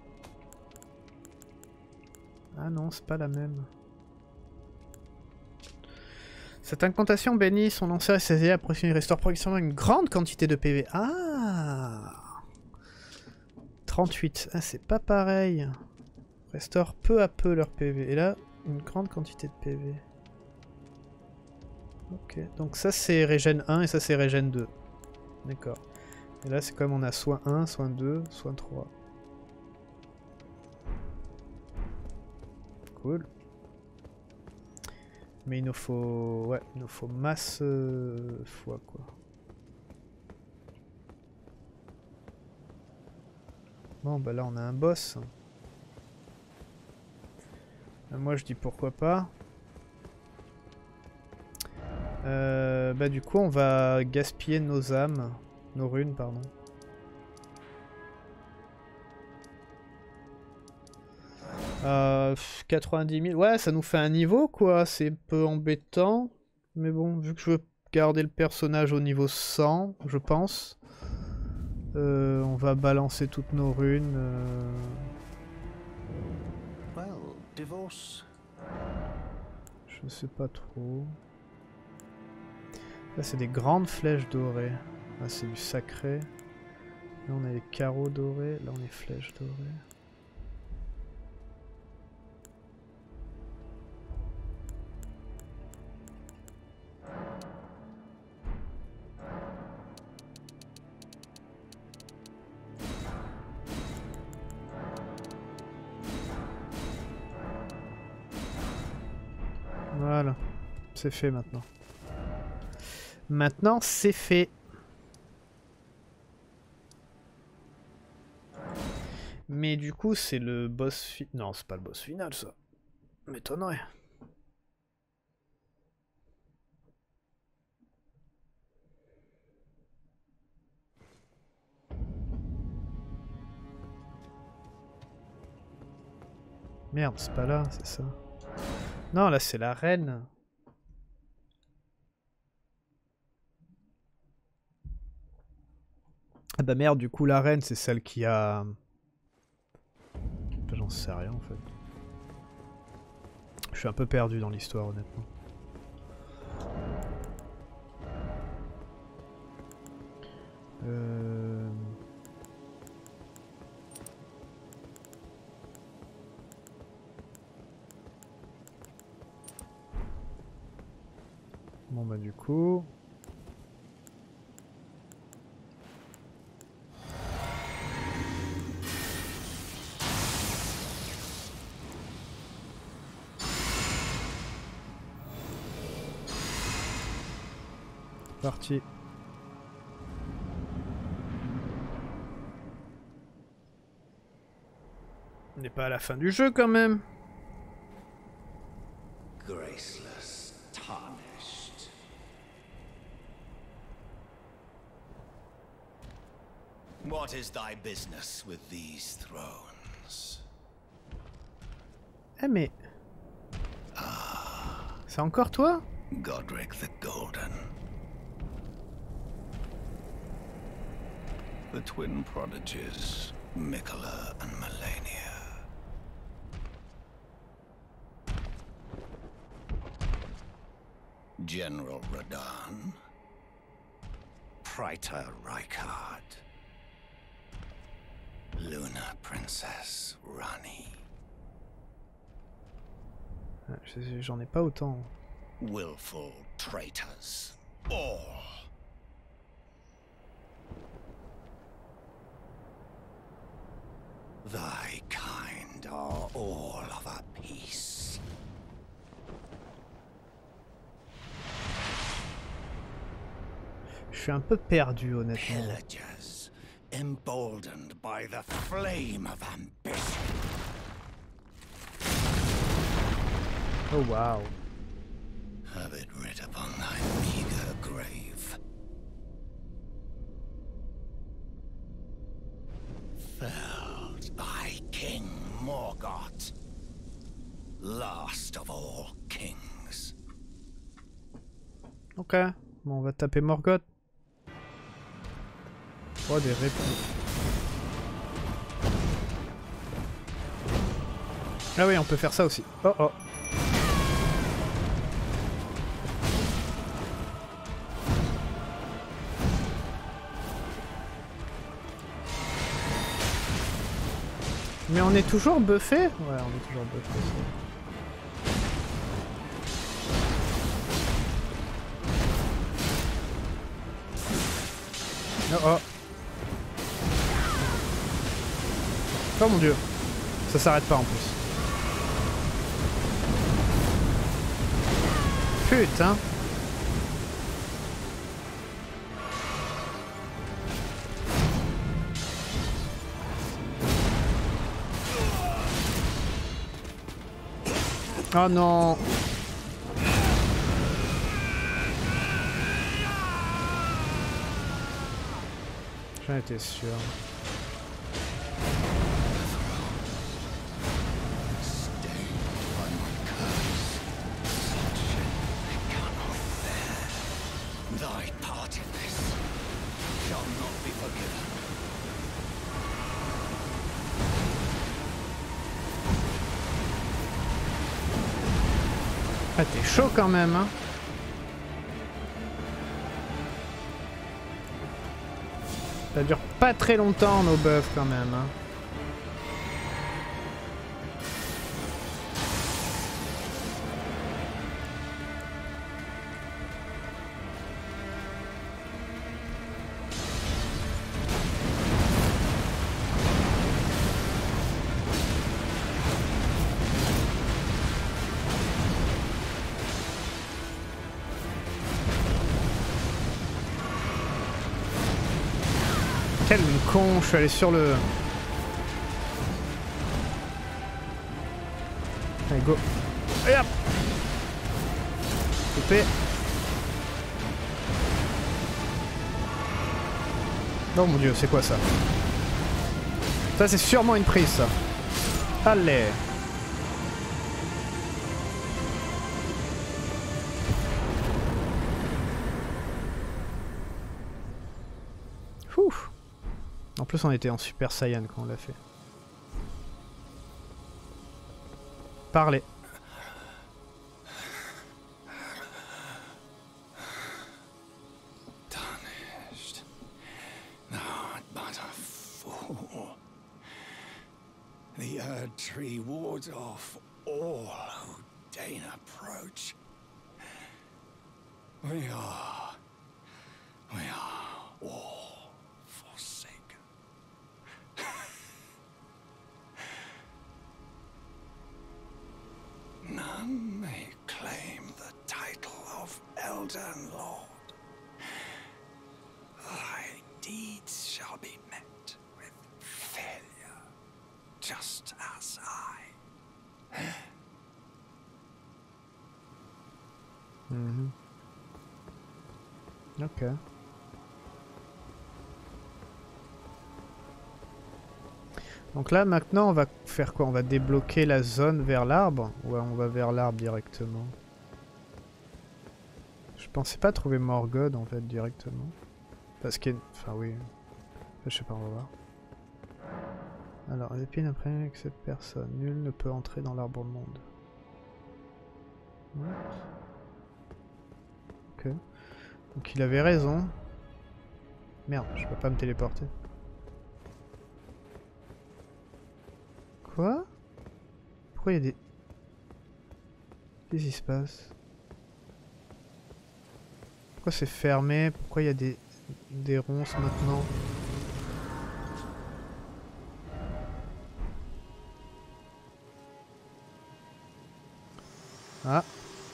A: Ah non, c'est pas la même. Cette incantation bénit son lanceur et ses alliés approximatifs restaure progressivement une grande quantité de PV. Ah 38. Ah, c'est pas pareil. Restaure peu à peu leur PV. Et là, une grande quantité de PV. Ok. Donc ça c'est régène 1 et ça c'est régène 2. D'accord. Et là c'est comme on a soin 1, soin 2, soin 3. Cool. Mais il nous faut... Ouais, il nous faut masse fois quoi. Bon bah là on a un boss. Moi je dis pourquoi pas. Bah du coup on va gaspiller nos âmes. Nos runes pardon. 90 000. Ouais, ça nous fait un niveau, quoi. C'est un peu embêtant. Mais bon, vu que je veux garder le personnage au niveau 100, je pense. On va balancer toutes nos runes.
C: Well, divorce.
A: Je sais pas trop. Là, c'est des grandes flèches dorées. Là, c'est du sacré. Là, on a les carreaux dorés. Là, on a les flèches dorées. Voilà. C'est fait maintenant. Maintenant, c'est fait. Mais du coup, c'est le boss final. Non, c'est pas le boss final, ça. M'étonnerait. Merde, c'est pas là, c'est ça. Non, là, c'est la reine. Ah bah merde, du coup, la reine, c'est celle qui a... J'en sais rien, en fait. Je suis un peu perdu dans l'histoire, honnêtement. Bon bah du coup... Parti. On n'est pas à la fin du jeu quand même.
B: Graceless, tarnished. What is thy business with these thrones?
A: Eh mais... C'est encore toi?
B: Godric the Golden. The twin prodigies, Miquella and Malenia. General Radahn. Praetor Rykard. Luna Princess Rani.
A: J'en ai pas autant.
B: Willful traitors. All. Thy kind are all of a piece.
A: Je suis un peu perdu, honnêtement.
B: Pillagers, emboldened by the flame of ambition.
A: Oh wow.
B: Have it writ upon thy meager grave. Felled by King Morgoth, last of all kings.
A: Ok, bon, on va taper Morgoth. Oh, des répliques. Ah oui, on peut faire ça aussi. Oh oh. Mais on est toujours buffé? Ouais, on est toujours buffé. Oh oh. Oh mon dieu. Ça s'arrête pas en plus. Putain. Oh non. J'en étais sûr. Ah, t'es chaud quand même, hein. Ça dure pas très longtemps nos buffs quand même, hein. Quel con, je suis allé sur le... Allez, go. Et hop. Coupé. Oh mon dieu, c'est quoi ça? Ça, c'est sûrement une prise, ça. Allez. Ouf. En plus, on était en Super Saiyan quand on l'a fait. Parlez.
C: Tarnished. Not but a fool. The Erd Tree wards off all who deign approach. We are all forsaken. None may claim the title of Elden Lord. Thy deeds shall be met with failure, just as I.
A: Ok. Donc là, maintenant, on va faire quoi? On va débloquer la zone vers l'arbre? Ouais, on va vers l'arbre directement. Je pensais pas trouver Morgod, en fait, directement. Parce qu'il y a... Enfin, oui. Je sais pas, on va voir. Alors, l'épine imprégnée avec cette personne. Nul ne peut entrer dans l'arbre monde. What? Ok. Donc il avait raison. Merde, je peux pas me téléporter. Quoi? Pourquoi il y a des... Qu'est-ce qui se passe? Pourquoi c'est fermé? Pourquoi il y a des ronces maintenant? Ah.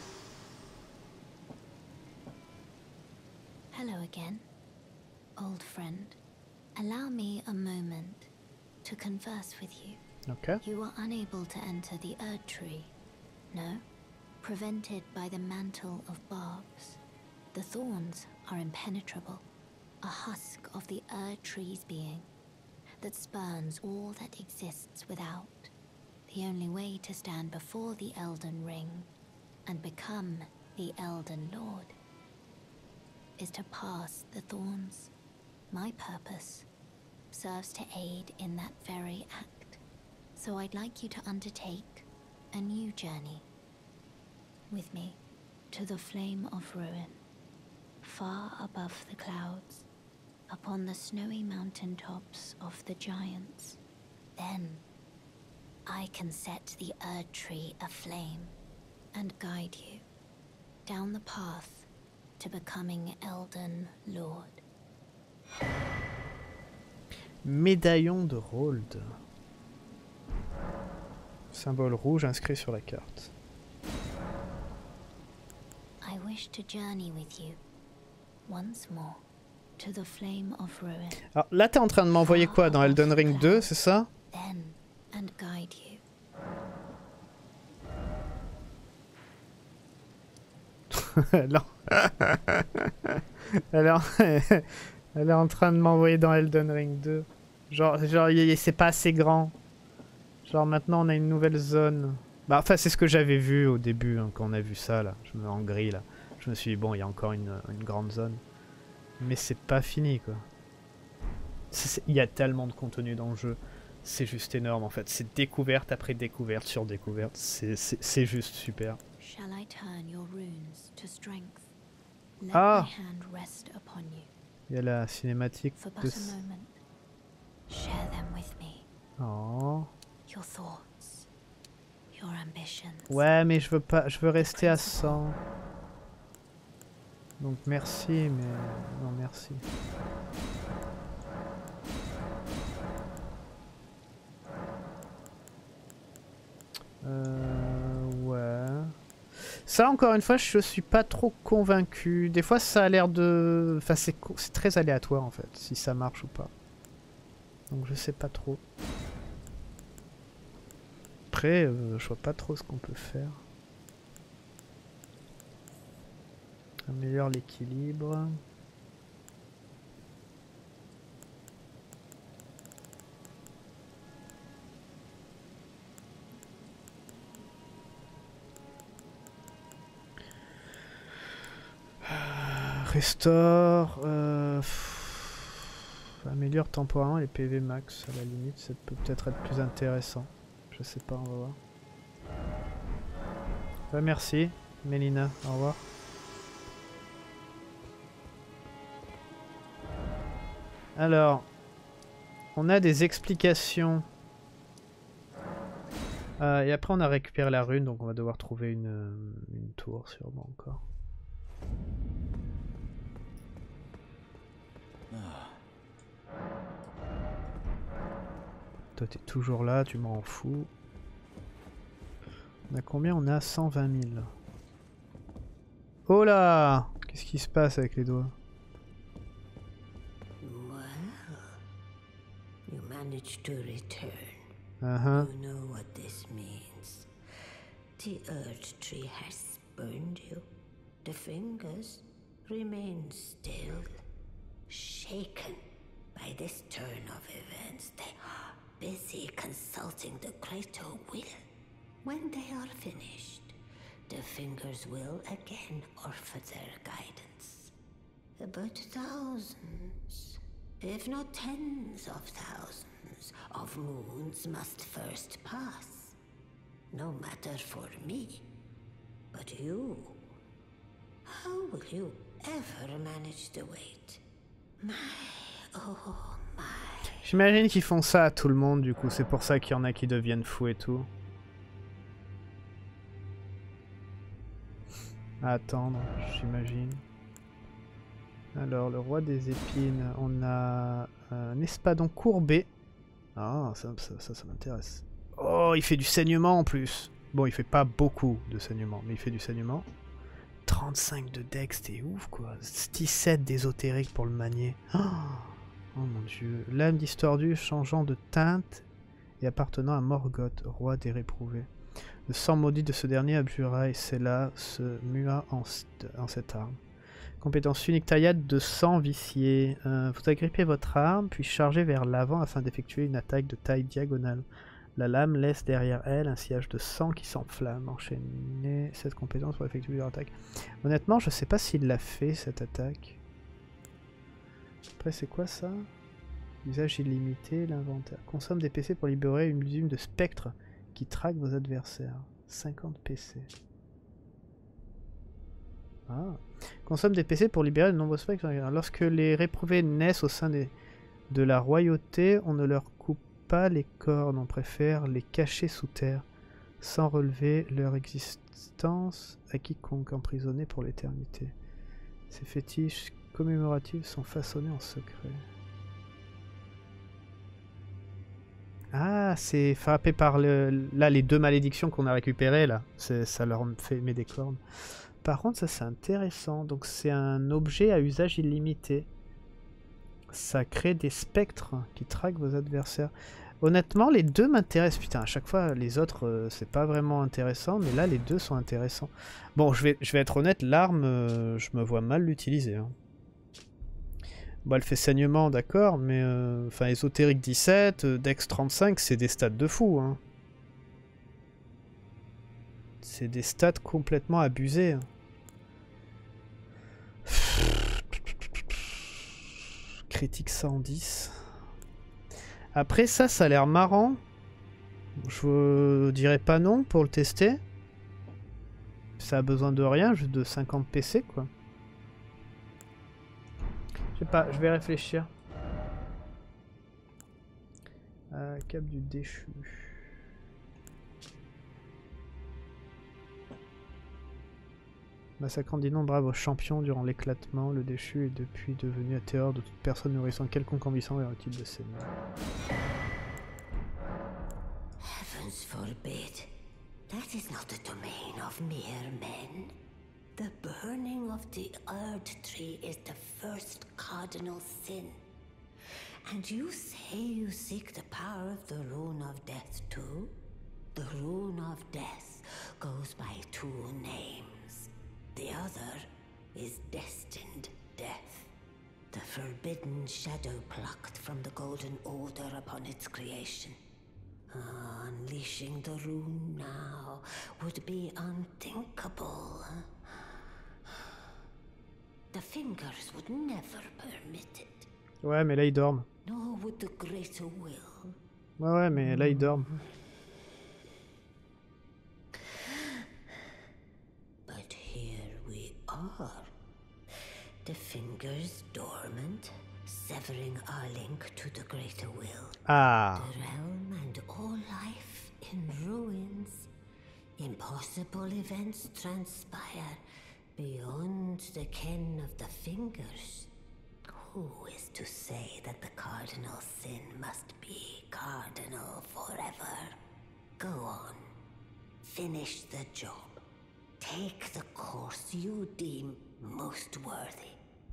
E: Hello again, old friend. Allow me a moment to converse with you.
A: Ok.
E: You are unable to enter the Erd Tree, no? Prevented by the mantle of barbs. The thorns are impenetrable, a husk of the Erd Tree's being that spurns all that exists without. The only way to stand before the Elden Ring and become the Elden Lord is to pass the thorns. My purpose serves to aid in that very act. So I'd like you to undertake a new journey with me to the Flame of Ruin, far above the clouds, upon the snowy mountaintops of the giants. Then I can set the Erd Tree aflame and guide you down the path to becoming Elden Lord.
A: Médaillon de Rold. Symbole rouge inscrit sur la carte.
E: I wish to journey with you once more to the Flame of Ruin.
A: Alors là, t'es en train de m'envoyer quoi dans Elden Ring 2, c'est ça?
E: Then and guide you.
A: Non. Alors, elle est en train de m'envoyer dans Elden Ring 2. Genre c'est pas assez grand. Genre maintenant on a une nouvelle zone. Bah enfin c'est ce que j'avais vu au début hein, quand on a vu ça là. Je me mets en gris là. Je me suis dit bon il y a encore une grande zone. Mais c'est pas fini quoi. Il y a tellement de contenu dans le jeu. C'est juste énorme en fait. C'est découverte après découverte sur découverte. C'est juste super.
E: Shall I turn your runes to strength? Let
A: Ah.
E: my hand rest upon you.
A: Il y a la cinématique
E: For but
A: de...
E: a moment, share them with me.
A: Oh.
E: Your thoughts, your ambitions.
A: Ouais, mais je veux pas, je veux rester à 100. Donc merci, mais non merci. Ouais. Ça, encore une fois, je suis pas trop convaincu. Des fois, ça a l'air de... Enfin, c'est très aléatoire, en fait, si ça marche ou pas. Donc, je sais pas trop. Après, je vois pas trop ce qu'on peut faire. Améliore l'équilibre. Restore. Améliore temporairement les PV max à la limite, ça peut peut-être être plus intéressant. Je sais pas, on va voir. Ouais, merci, Mélina, au revoir. Alors, on a des explications. Et après on a récupéré la rune, donc on va devoir trouver une tour sûrement encore. Toi t'es toujours là, tu m'en fous. On a combien? On a 120 000. Oh là! Qu'est-ce qui se passe avec les doigts?
F: Well, you managed to return.
A: Uh-huh.
F: You know what this means. The Earth Tree has spurned you. The fingers remain still, shaken by this turn of events. They are busy consulting the greater will. When they are finished, the fingers will again offer their guidance. But thousands, if not tens of thousands, of moons must first pass. No matter for me, but you. How will you ever manage the wait? My, oh my.
A: J'imagine qu'ils font ça à tout le monde, du coup, c'est pour ça qu'il y en a qui deviennent fous et tout. À attendre, j'imagine. Alors, le roi des épines, on a un espadon courbé. Ah, ça m'intéresse. Oh, il fait du saignement en plus. Bon, il fait pas beaucoup de saignement, mais il fait du saignement. 35 de dex, t'es ouf quoi. 17 d'ésotérique pour le manier. Oh, mon dieu. Lame distordue changeant de teinte et appartenant à Morgoth, roi des réprouvés. Le sang maudit de ce dernier abjura et Sela se mua en cette arme. Compétence unique taillade de sang vicié. Vous agrippez votre arme, puis chargez vers l'avant afin d'effectuer une attaque de taille diagonale. La lame laisse derrière elle un sillage de sang qui s'enflamme. Enchaînez cette compétence pour effectuer leur attaque. Honnêtement, je sais pas s'il l'a fait cette attaque. Après, c'est quoi ça? Usage illimité, l'inventaire. Consomme des PC pour libérer une usine de spectres qui traque vos adversaires. 50 PC. Ah. Consomme des PC pour libérer de nombreux spectres. Lorsque les réprouvés naissent au sein de la royauté, on ne leur coupe pas les cornes, on préfère les cacher sous terre, sans relever leur existence à quiconque emprisonné pour l'éternité. Ces fétiches commémoratifs sont façonnés en secret. Ah, c'est frappé par là les deux malédictions qu'on a récupérées là, ça leur met des cornes. Par contre, ça c'est intéressant. Donc c'est un objet à usage illimité. Ça crée des spectres qui traquent vos adversaires. Honnêtement, les deux m'intéressent. Putain, à chaque fois, les autres, c'est pas vraiment intéressant. Mais là, les deux sont intéressants. Bon, je vais être honnête, l'arme, je me vois mal l'utiliser. Hein. Bon, elle fait saignement, d'accord. Mais, enfin, ésotérique 17, dex 35, c'est des stats de fou. Hein. C'est des stats complètement abusés. Hein. Critique 110. Après ça a l'air marrant. Je dirais pas non pour le tester. ça a besoin de rien, juste de 50 PC quoi. Je sais pas, je vais réfléchir. Cap du déchu. Massacrant d'innombrables champions durant l'éclatement, le déchu est depuis devenu un terreur de toute personne nourrissant quelconque ambition vers le type de seigneur.
F: Heavens forbid. That is not the domain of mere men. The burning of the Erd Tree is the first cardinal sin. And you say you seek the power of the Rune of Death too? The Rune of Death goes by 2 names. The other is Destined Death. The forbidden shadow plucked from the Golden Order upon its creation. Unleashing the rune now would be unthinkable. The Fingers would never permit it.
A: Ouais, mais là ils dorment.
F: Nor would the Greater Will.
A: Ouais, mais là ils dorment.
F: But here we are. The Fingers dormant, severing our link to the Greater Will.
A: Ah.
F: The realm and all life in ruins. Impossible events transpire beyond the ken of the Fingers. Who is to say that the cardinal sin must be cardinal forever? Go on. Finish the job. Take the course you deem most worthy.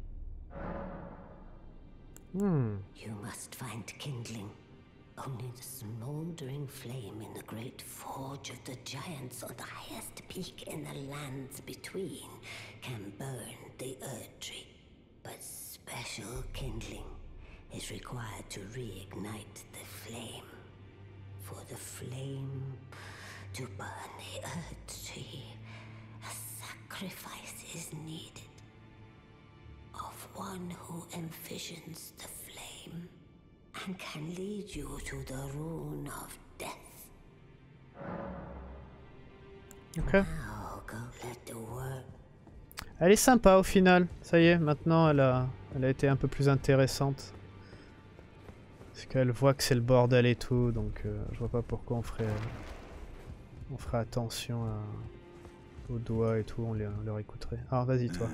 F: You must find kindling. Only the smoldering flame in the great forge of the giants on the highest peak in the lands between can burn the Erd Tree. But special kindling is required to reignite the flame. For the flame to burn the Erd Tree, a sacrifice is needed. Of one who envisions the flame and can lead you to the Rune of Death.
A: Ok.
F: Now go let the world.
A: Elle est sympa au final. Ça y est, maintenant elle a été un peu plus intéressante. Parce qu'elle voit que c'est le bordel et tout, donc je vois pas pourquoi on ferait attention aux doigts et tout, on leur écouterait. Alors vas-y toi.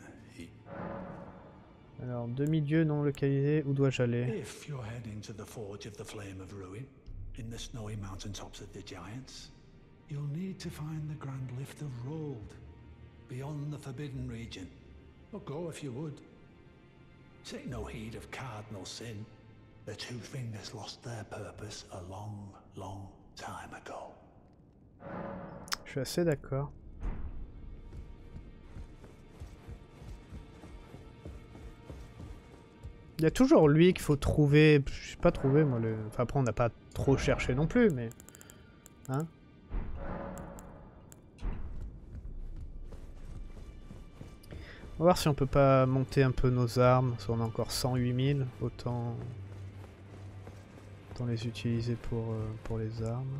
A: Alors, demi-dieu non localisé, où dois-je aller?
B: If you're heading to the Forge of the Flame of Ruin, in the snowy mountaintops of the Giants, you'll need to find the Grand Lift of Rold, beyond the Forbidden Region. Or go if you would. Take no heed of cardinal sin. The 2 Fingers lost their purpose a long, long time ago.
A: Je suis assez d'accord. Il y a toujours lui qu'il faut trouver. Je sais pas trouver moi le. Enfin après on n'a pas trop cherché non plus, mais. Hein? On va voir si on peut pas monter un peu nos armes. Si on a encore 108 000, autant les utiliser pour les armes.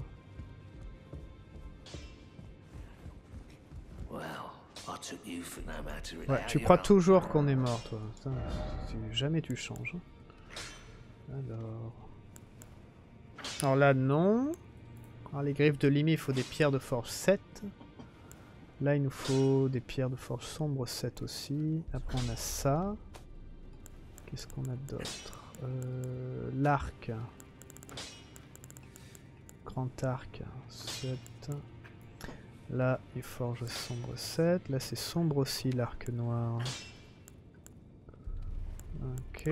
A: Ouais, tu crois toujours qu'on est mort, toi. Putain, jamais tu changes. Alors là, non. Alors les griffes de Limi, il faut des pierres de forge 7. Là, il nous faut des pierres de forge sombre 7 aussi. Après, on a ça. Qu'est-ce qu'on a d'autre? L'arc. Grand arc 7. Là, il forge sombre 7. Là, c'est sombre aussi, l'arc noir. Ok.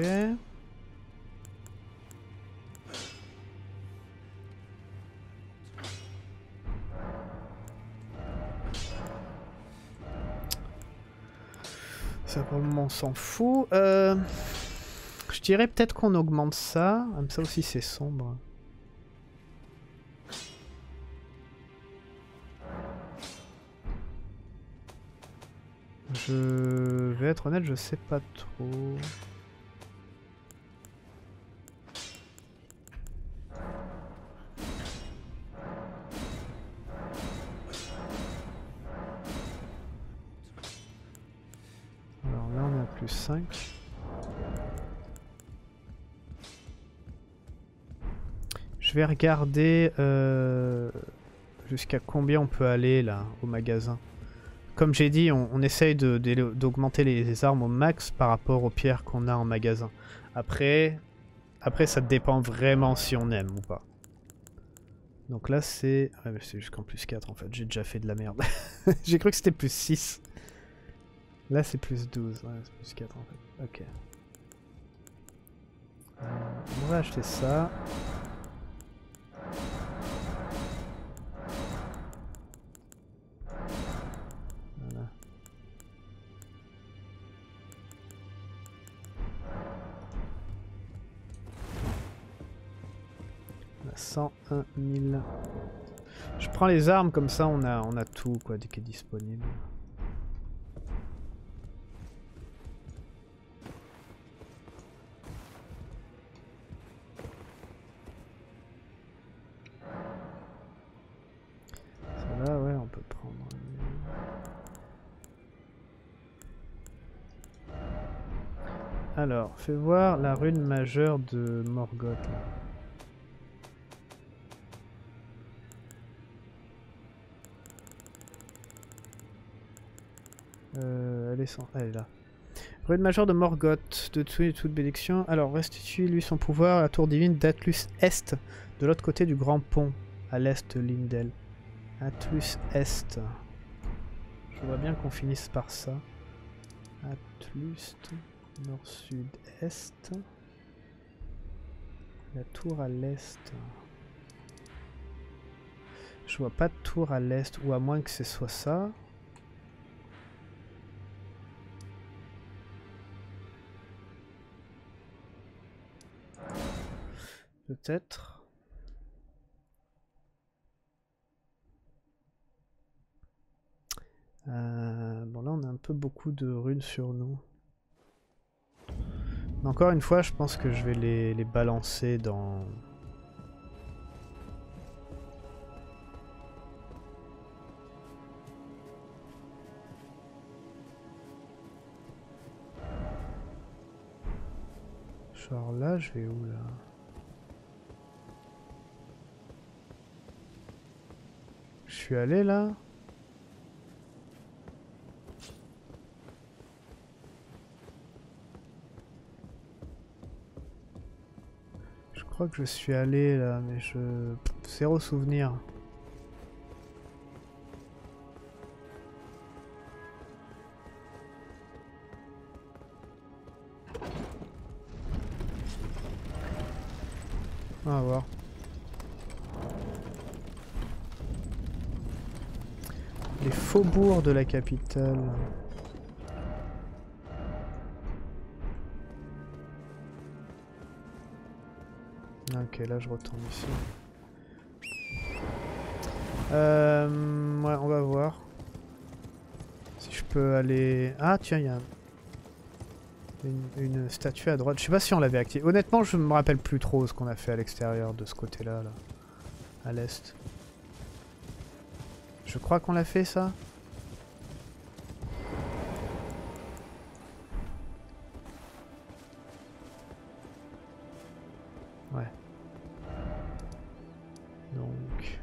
A: Ça, pour le moment, on s'en fout. Je dirais peut-être qu'on augmente ça. Comme ça aussi, c'est sombre. Je vais être honnête, je sais pas trop. plus 5. Je vais regarder jusqu'à combien on peut aller là au magasin. Comme j'ai dit, on essaye d'augmenter les armes au max par rapport aux pierres qu'on a en magasin. Après ça dépend vraiment si on aime ou pas. Donc là c'est... Ouais mais c'est jusqu'en plus 4 en fait, j'ai déjà fait de la merde. J'ai cru que c'était plus 6. Là c'est plus 12, ouais c'est plus 4 en fait. Ok. On va acheter ça. Voilà. On a 101 000. Je prends les armes comme ça on a tout quoi qui est disponible. Là ouais on peut prendre. Alors, fais voir la rune majeure de Morgoth. Elle est là. Rune majeure de Morgoth, de toute bénédiction. Alors, restitue-lui son pouvoir à la tour divine d'Atlus Est, de l'autre côté du grand pont, à l'est de Lindel. Atlus Est. Je vois bien qu'on finisse par ça. Atlus, nord-sud-est. La tour à l'est. Je vois pas de tour à l'est, ou à moins que ce soit ça. Peut-être. Bon là on a un peu beaucoup de runes sur nous. Mais encore une fois je pense que je vais les balancer dans... Genre là je vais où là? Je suis allé là? Je crois que je suis allé là, mais je... Zéro souvenir. On va voir. Les faubourgs de la capitale. Ok, là je retourne ici. Ouais, on va voir. Si je peux aller... Ah tiens, il y a une statue à droite. Je sais pas si on l'avait activée. Honnêtement, je me rappelle plus trop ce qu'on a fait à l'extérieur de ce côté-là, là, à l'est. Je crois qu'on l'a fait ça. Ouais. Donc...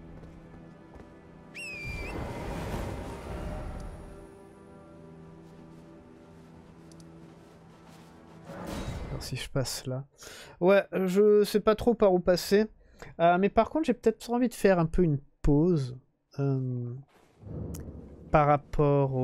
A: Alors si je passe là... Ouais, je sais pas trop par où passer. Mais par contre, j'ai peut-être envie de faire un peu une pause. Par rapport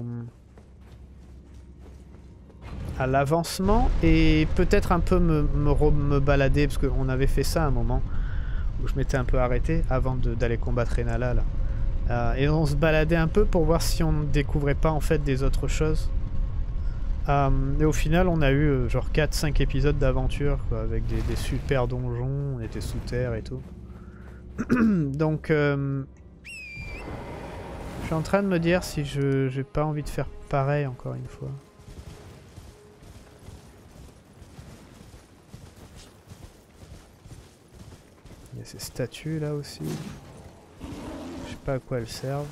A: à l'avancement et peut-être un peu me balader parce qu'on avait fait ça à un moment où je m'étais un peu arrêté avant d'aller combattre Renala là. Et on se baladait un peu pour voir si on ne découvrait pas en fait des autres choses. Et au final on a eu genre 4-5 épisodes d'aventure avec des super donjons, on était sous terre et tout. Donc je suis en train de me dire si j'ai pas envie de faire pareil encore une fois. Il y a ces statues là aussi. Je sais pas à quoi elles servent.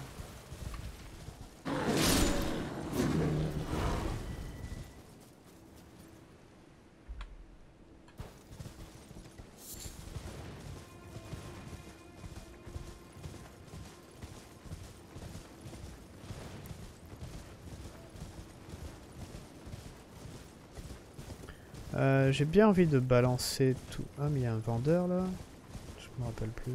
A: J'ai bien envie de balancer tout. Ah, mais il y a un vendeur là. Je me rappelle plus.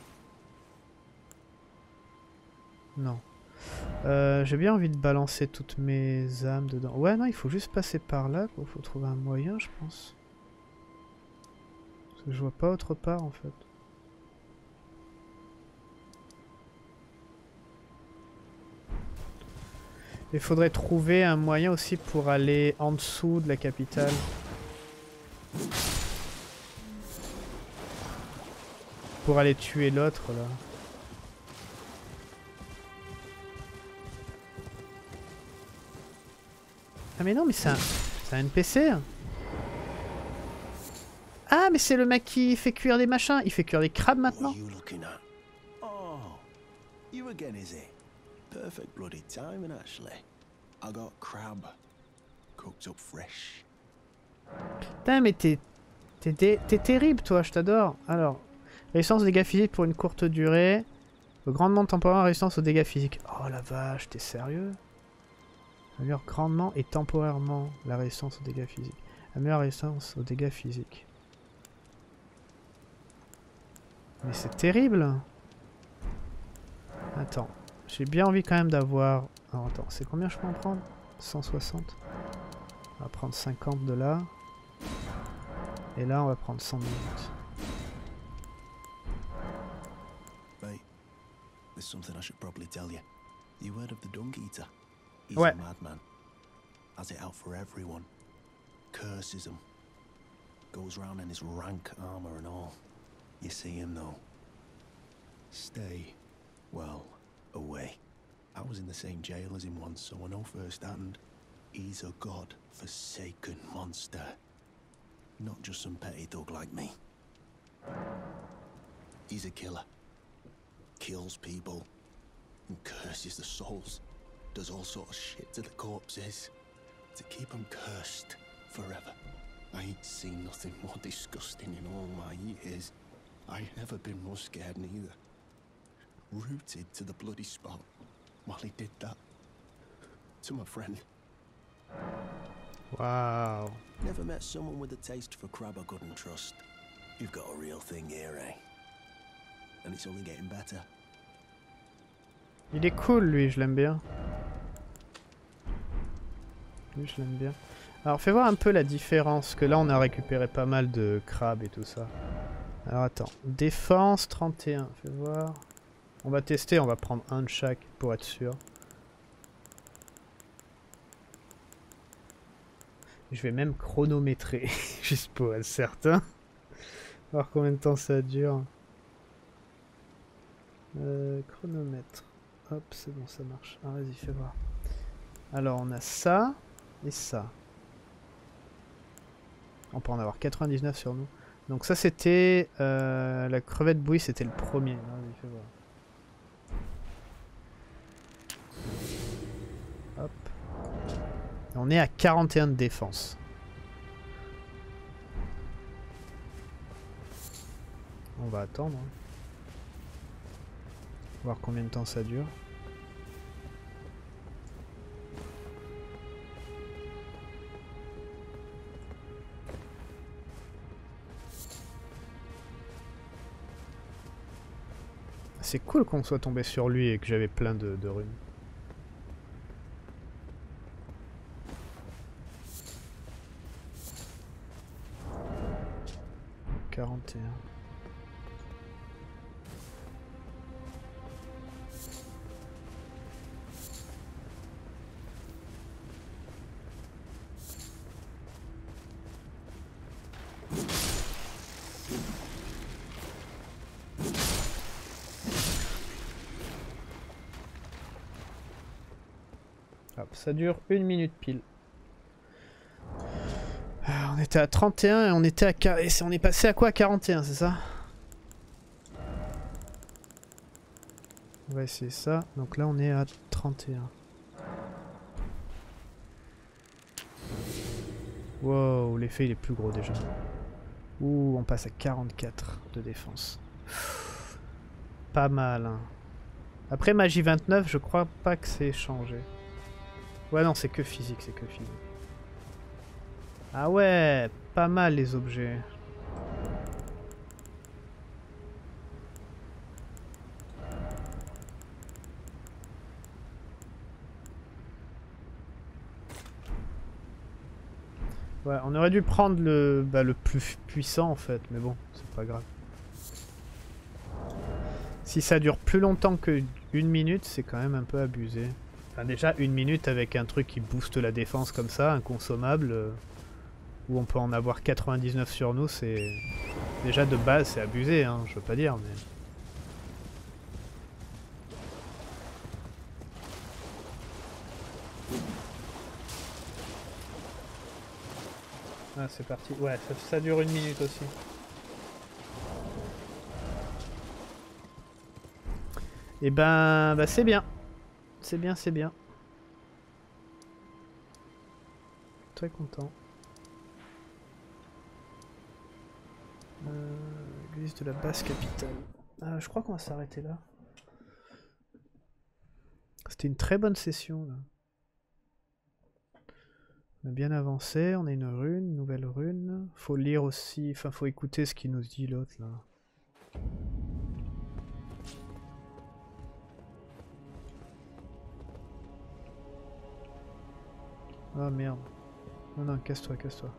A: Non. J'ai bien envie de balancer toutes mes âmes dedans. Ouais, non, il faut juste passer par là. Il faut trouver un moyen, je pense. Parce que je vois pas autre part en fait. Il faudrait trouver un moyen aussi pour aller en dessous de la capitale. Pour aller tuer l'autre là. Ah mais non, mais c'est un NPC. Ah mais c'est le mec qui fait cuire des machins. Il fait cuire des crabes maintenant.
C: Oh, you again, is it? Perfect bloody timing, actually. I got crab cooked up fresh.
A: Putain mais t'es terrible toi, je t'adore. Alors, résistance aux dégâts physiques pour une courte durée. Grandement temporaire, résistance aux dégâts physiques. Oh la vache, t'es sérieux? Améliore grandement et temporairement la résistance aux dégâts physiques. Améliore résistance aux dégâts physiques. Mais c'est terrible. Attends, j'ai bien envie quand même d'avoir... Alors attends, c'est combien je peux en prendre? 160. On va prendre 50 de là. Et là, on va prendre 100 minutes.
C: Right. There's something I should probably tell you. You heard of the Dung Eater? He's
A: Ouais.
C: a madman. Has it out for everyone. Curses them. Goes round in his rank armor and all. You see him though. Stay, well, away. I was in the same jail as him once, so I know firsthand. He's a god-forsaken monster. Not just some petty thug like me. He's a killer. Kills people. And curses the souls. Does all sort of shit to the corpses. To keep them cursed forever. I ain't seen nothing more disgusting in all my years. I ain't ever been more scared neither. Rooted to the bloody spot while he did that. To my friend.
A: Waouh.
C: Never met someone with a taste for crab I couldn't trust. You've got a real thing here, eh? And it's only getting better.
A: Il est cool lui, je l'aime bien. Lui, je l'aime bien. Alors fais voir un peu la différence, que là on a récupéré pas mal de crabes et tout ça. Alors attends, défense 31, fais voir. On va tester, on va prendre un de chaque pour être sûr. Je vais même chronométrer, juste pour être certain. Voir combien de temps ça dure. Chronomètre. Hop, c'est bon, ça marche. Ah, vas-y, fais voir. Alors, on a ça et ça. On peut en avoir 99 sur nous. Donc ça, c'était... la crevette bouillie, c'était le premier. Vas-y, fais voir. Hop. On est à 41 de défense. On va attendre. Voir combien de temps ça dure. C'est cool qu'on soit tombé sur lui et que j'avais plein de runes. « 41. » Hop, ça dure 1 minute pile. On était à 31 et on était à... on est passé à quoi? À 41, c'est ça? On va essayer ça. Donc là, on est à 31. Wow, l'effet il est plus gros déjà. Ouh, on passe à 44 de défense. Pas mal, hein. Après magie 29, je crois pas que c'est changé. Ouais, non, c'est que physique, c'est que physique. Ah ouais, pas mal les objets. Ouais, on aurait dû prendre le plus puissant en fait, mais bon, c'est pas grave. Si ça dure plus longtemps que 1 minute, c'est quand même un peu abusé. Enfin, déjà, 1 minute avec un truc qui booste la défense comme ça, inconsommable, où on peut en avoir 99 sur nous, c'est... Déjà de base, c'est abusé, hein, je veux pas dire, mais... Ah, c'est parti. Ouais, ça dure 1 minute aussi. Et ben, c'est bien. C'est bien, c'est bien. Très content. Église de la basse capitale. Je crois qu'on va s'arrêter là. C'était une très bonne session là. On a bien avancé, on a une rune, une nouvelle rune. Faut lire aussi, enfin faut écouter ce qu'il nous dit l'autre là. Ah merde. Non, non, casse-toi, casse-toi.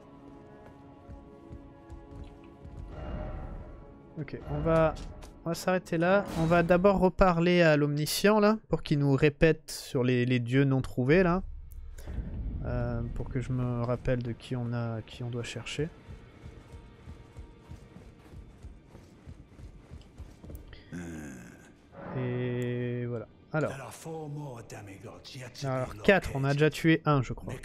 A: Ok, on va s'arrêter là. On va d'abord reparler à l'omniscient là, pour qu'il nous répète sur les dieux non trouvés là. Pour que je me rappelle de qui on doit chercher. Et voilà. Alors 4, on a déjà tué un, je crois.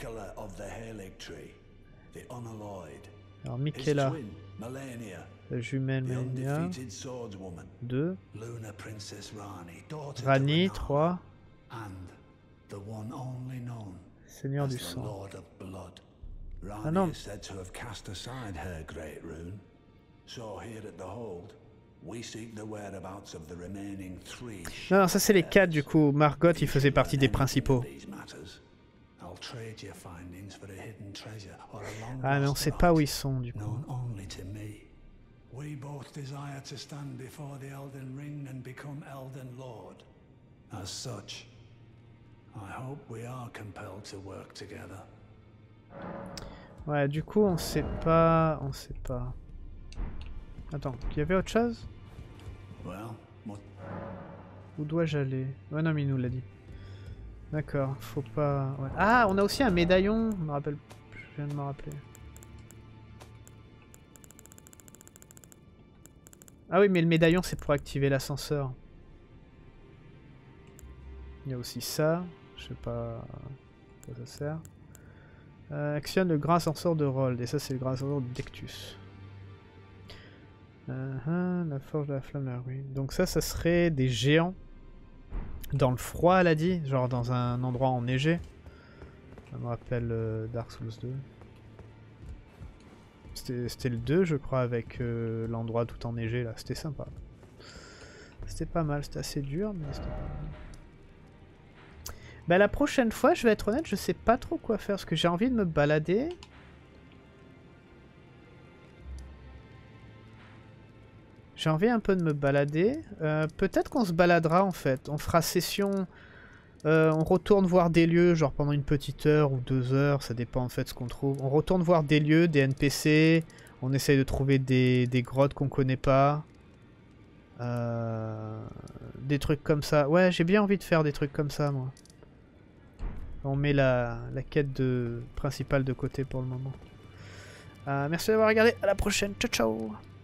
A: Alors Michaela, la jumelle Malenia, 2. Rani, 3. Seigneur du sang. Ah non. Non, ça c'est les 4 du coup. Margot, il faisait partie des principaux. Ah mais on sait pas où ils sont du coup. Ouais, du coup on sait pas. Attends, il y avait autre chose? Où dois-je aller? Ouais non mais il nous l'a dit. D'accord, faut pas... Ouais. Ah, on a aussi un médaillon, je me rappelle... Je viens de me rappeler. Ah oui, mais le médaillon c'est pour activer l'ascenseur. Il y a aussi ça, je sais pas à quoi ça sert. Actionne le grand ascenseur de Rold, et ça c'est le grand ascenseur de Dectus. La forge de la flamme de la ruine. Donc ça serait des géants. Dans le froid, elle a dit, genre dans un endroit enneigé. Ça me rappelle Dark Souls 2. C'était le 2, je crois, avec l'endroit tout enneigé là. C'était sympa. C'était pas mal, c'était assez dur, mais c'était pas mal. Bah la prochaine fois, je vais être honnête, je sais pas trop quoi faire, parce que j'ai envie de me balader. J'ai envie un peu de me balader. Peut-être qu'on se baladera en fait. On fera session. On retourne voir des lieux, genre pendant une petite heure ou 2 heures. Ça dépend en fait de ce qu'on trouve. On retourne voir des lieux, des NPC. On essaye de trouver des grottes qu'on connaît pas. Des trucs comme ça. Ouais, j'ai bien envie de faire des trucs comme ça, moi. On met la quête principale de côté pour le moment. Merci d'avoir regardé. À la prochaine. Ciao, ciao.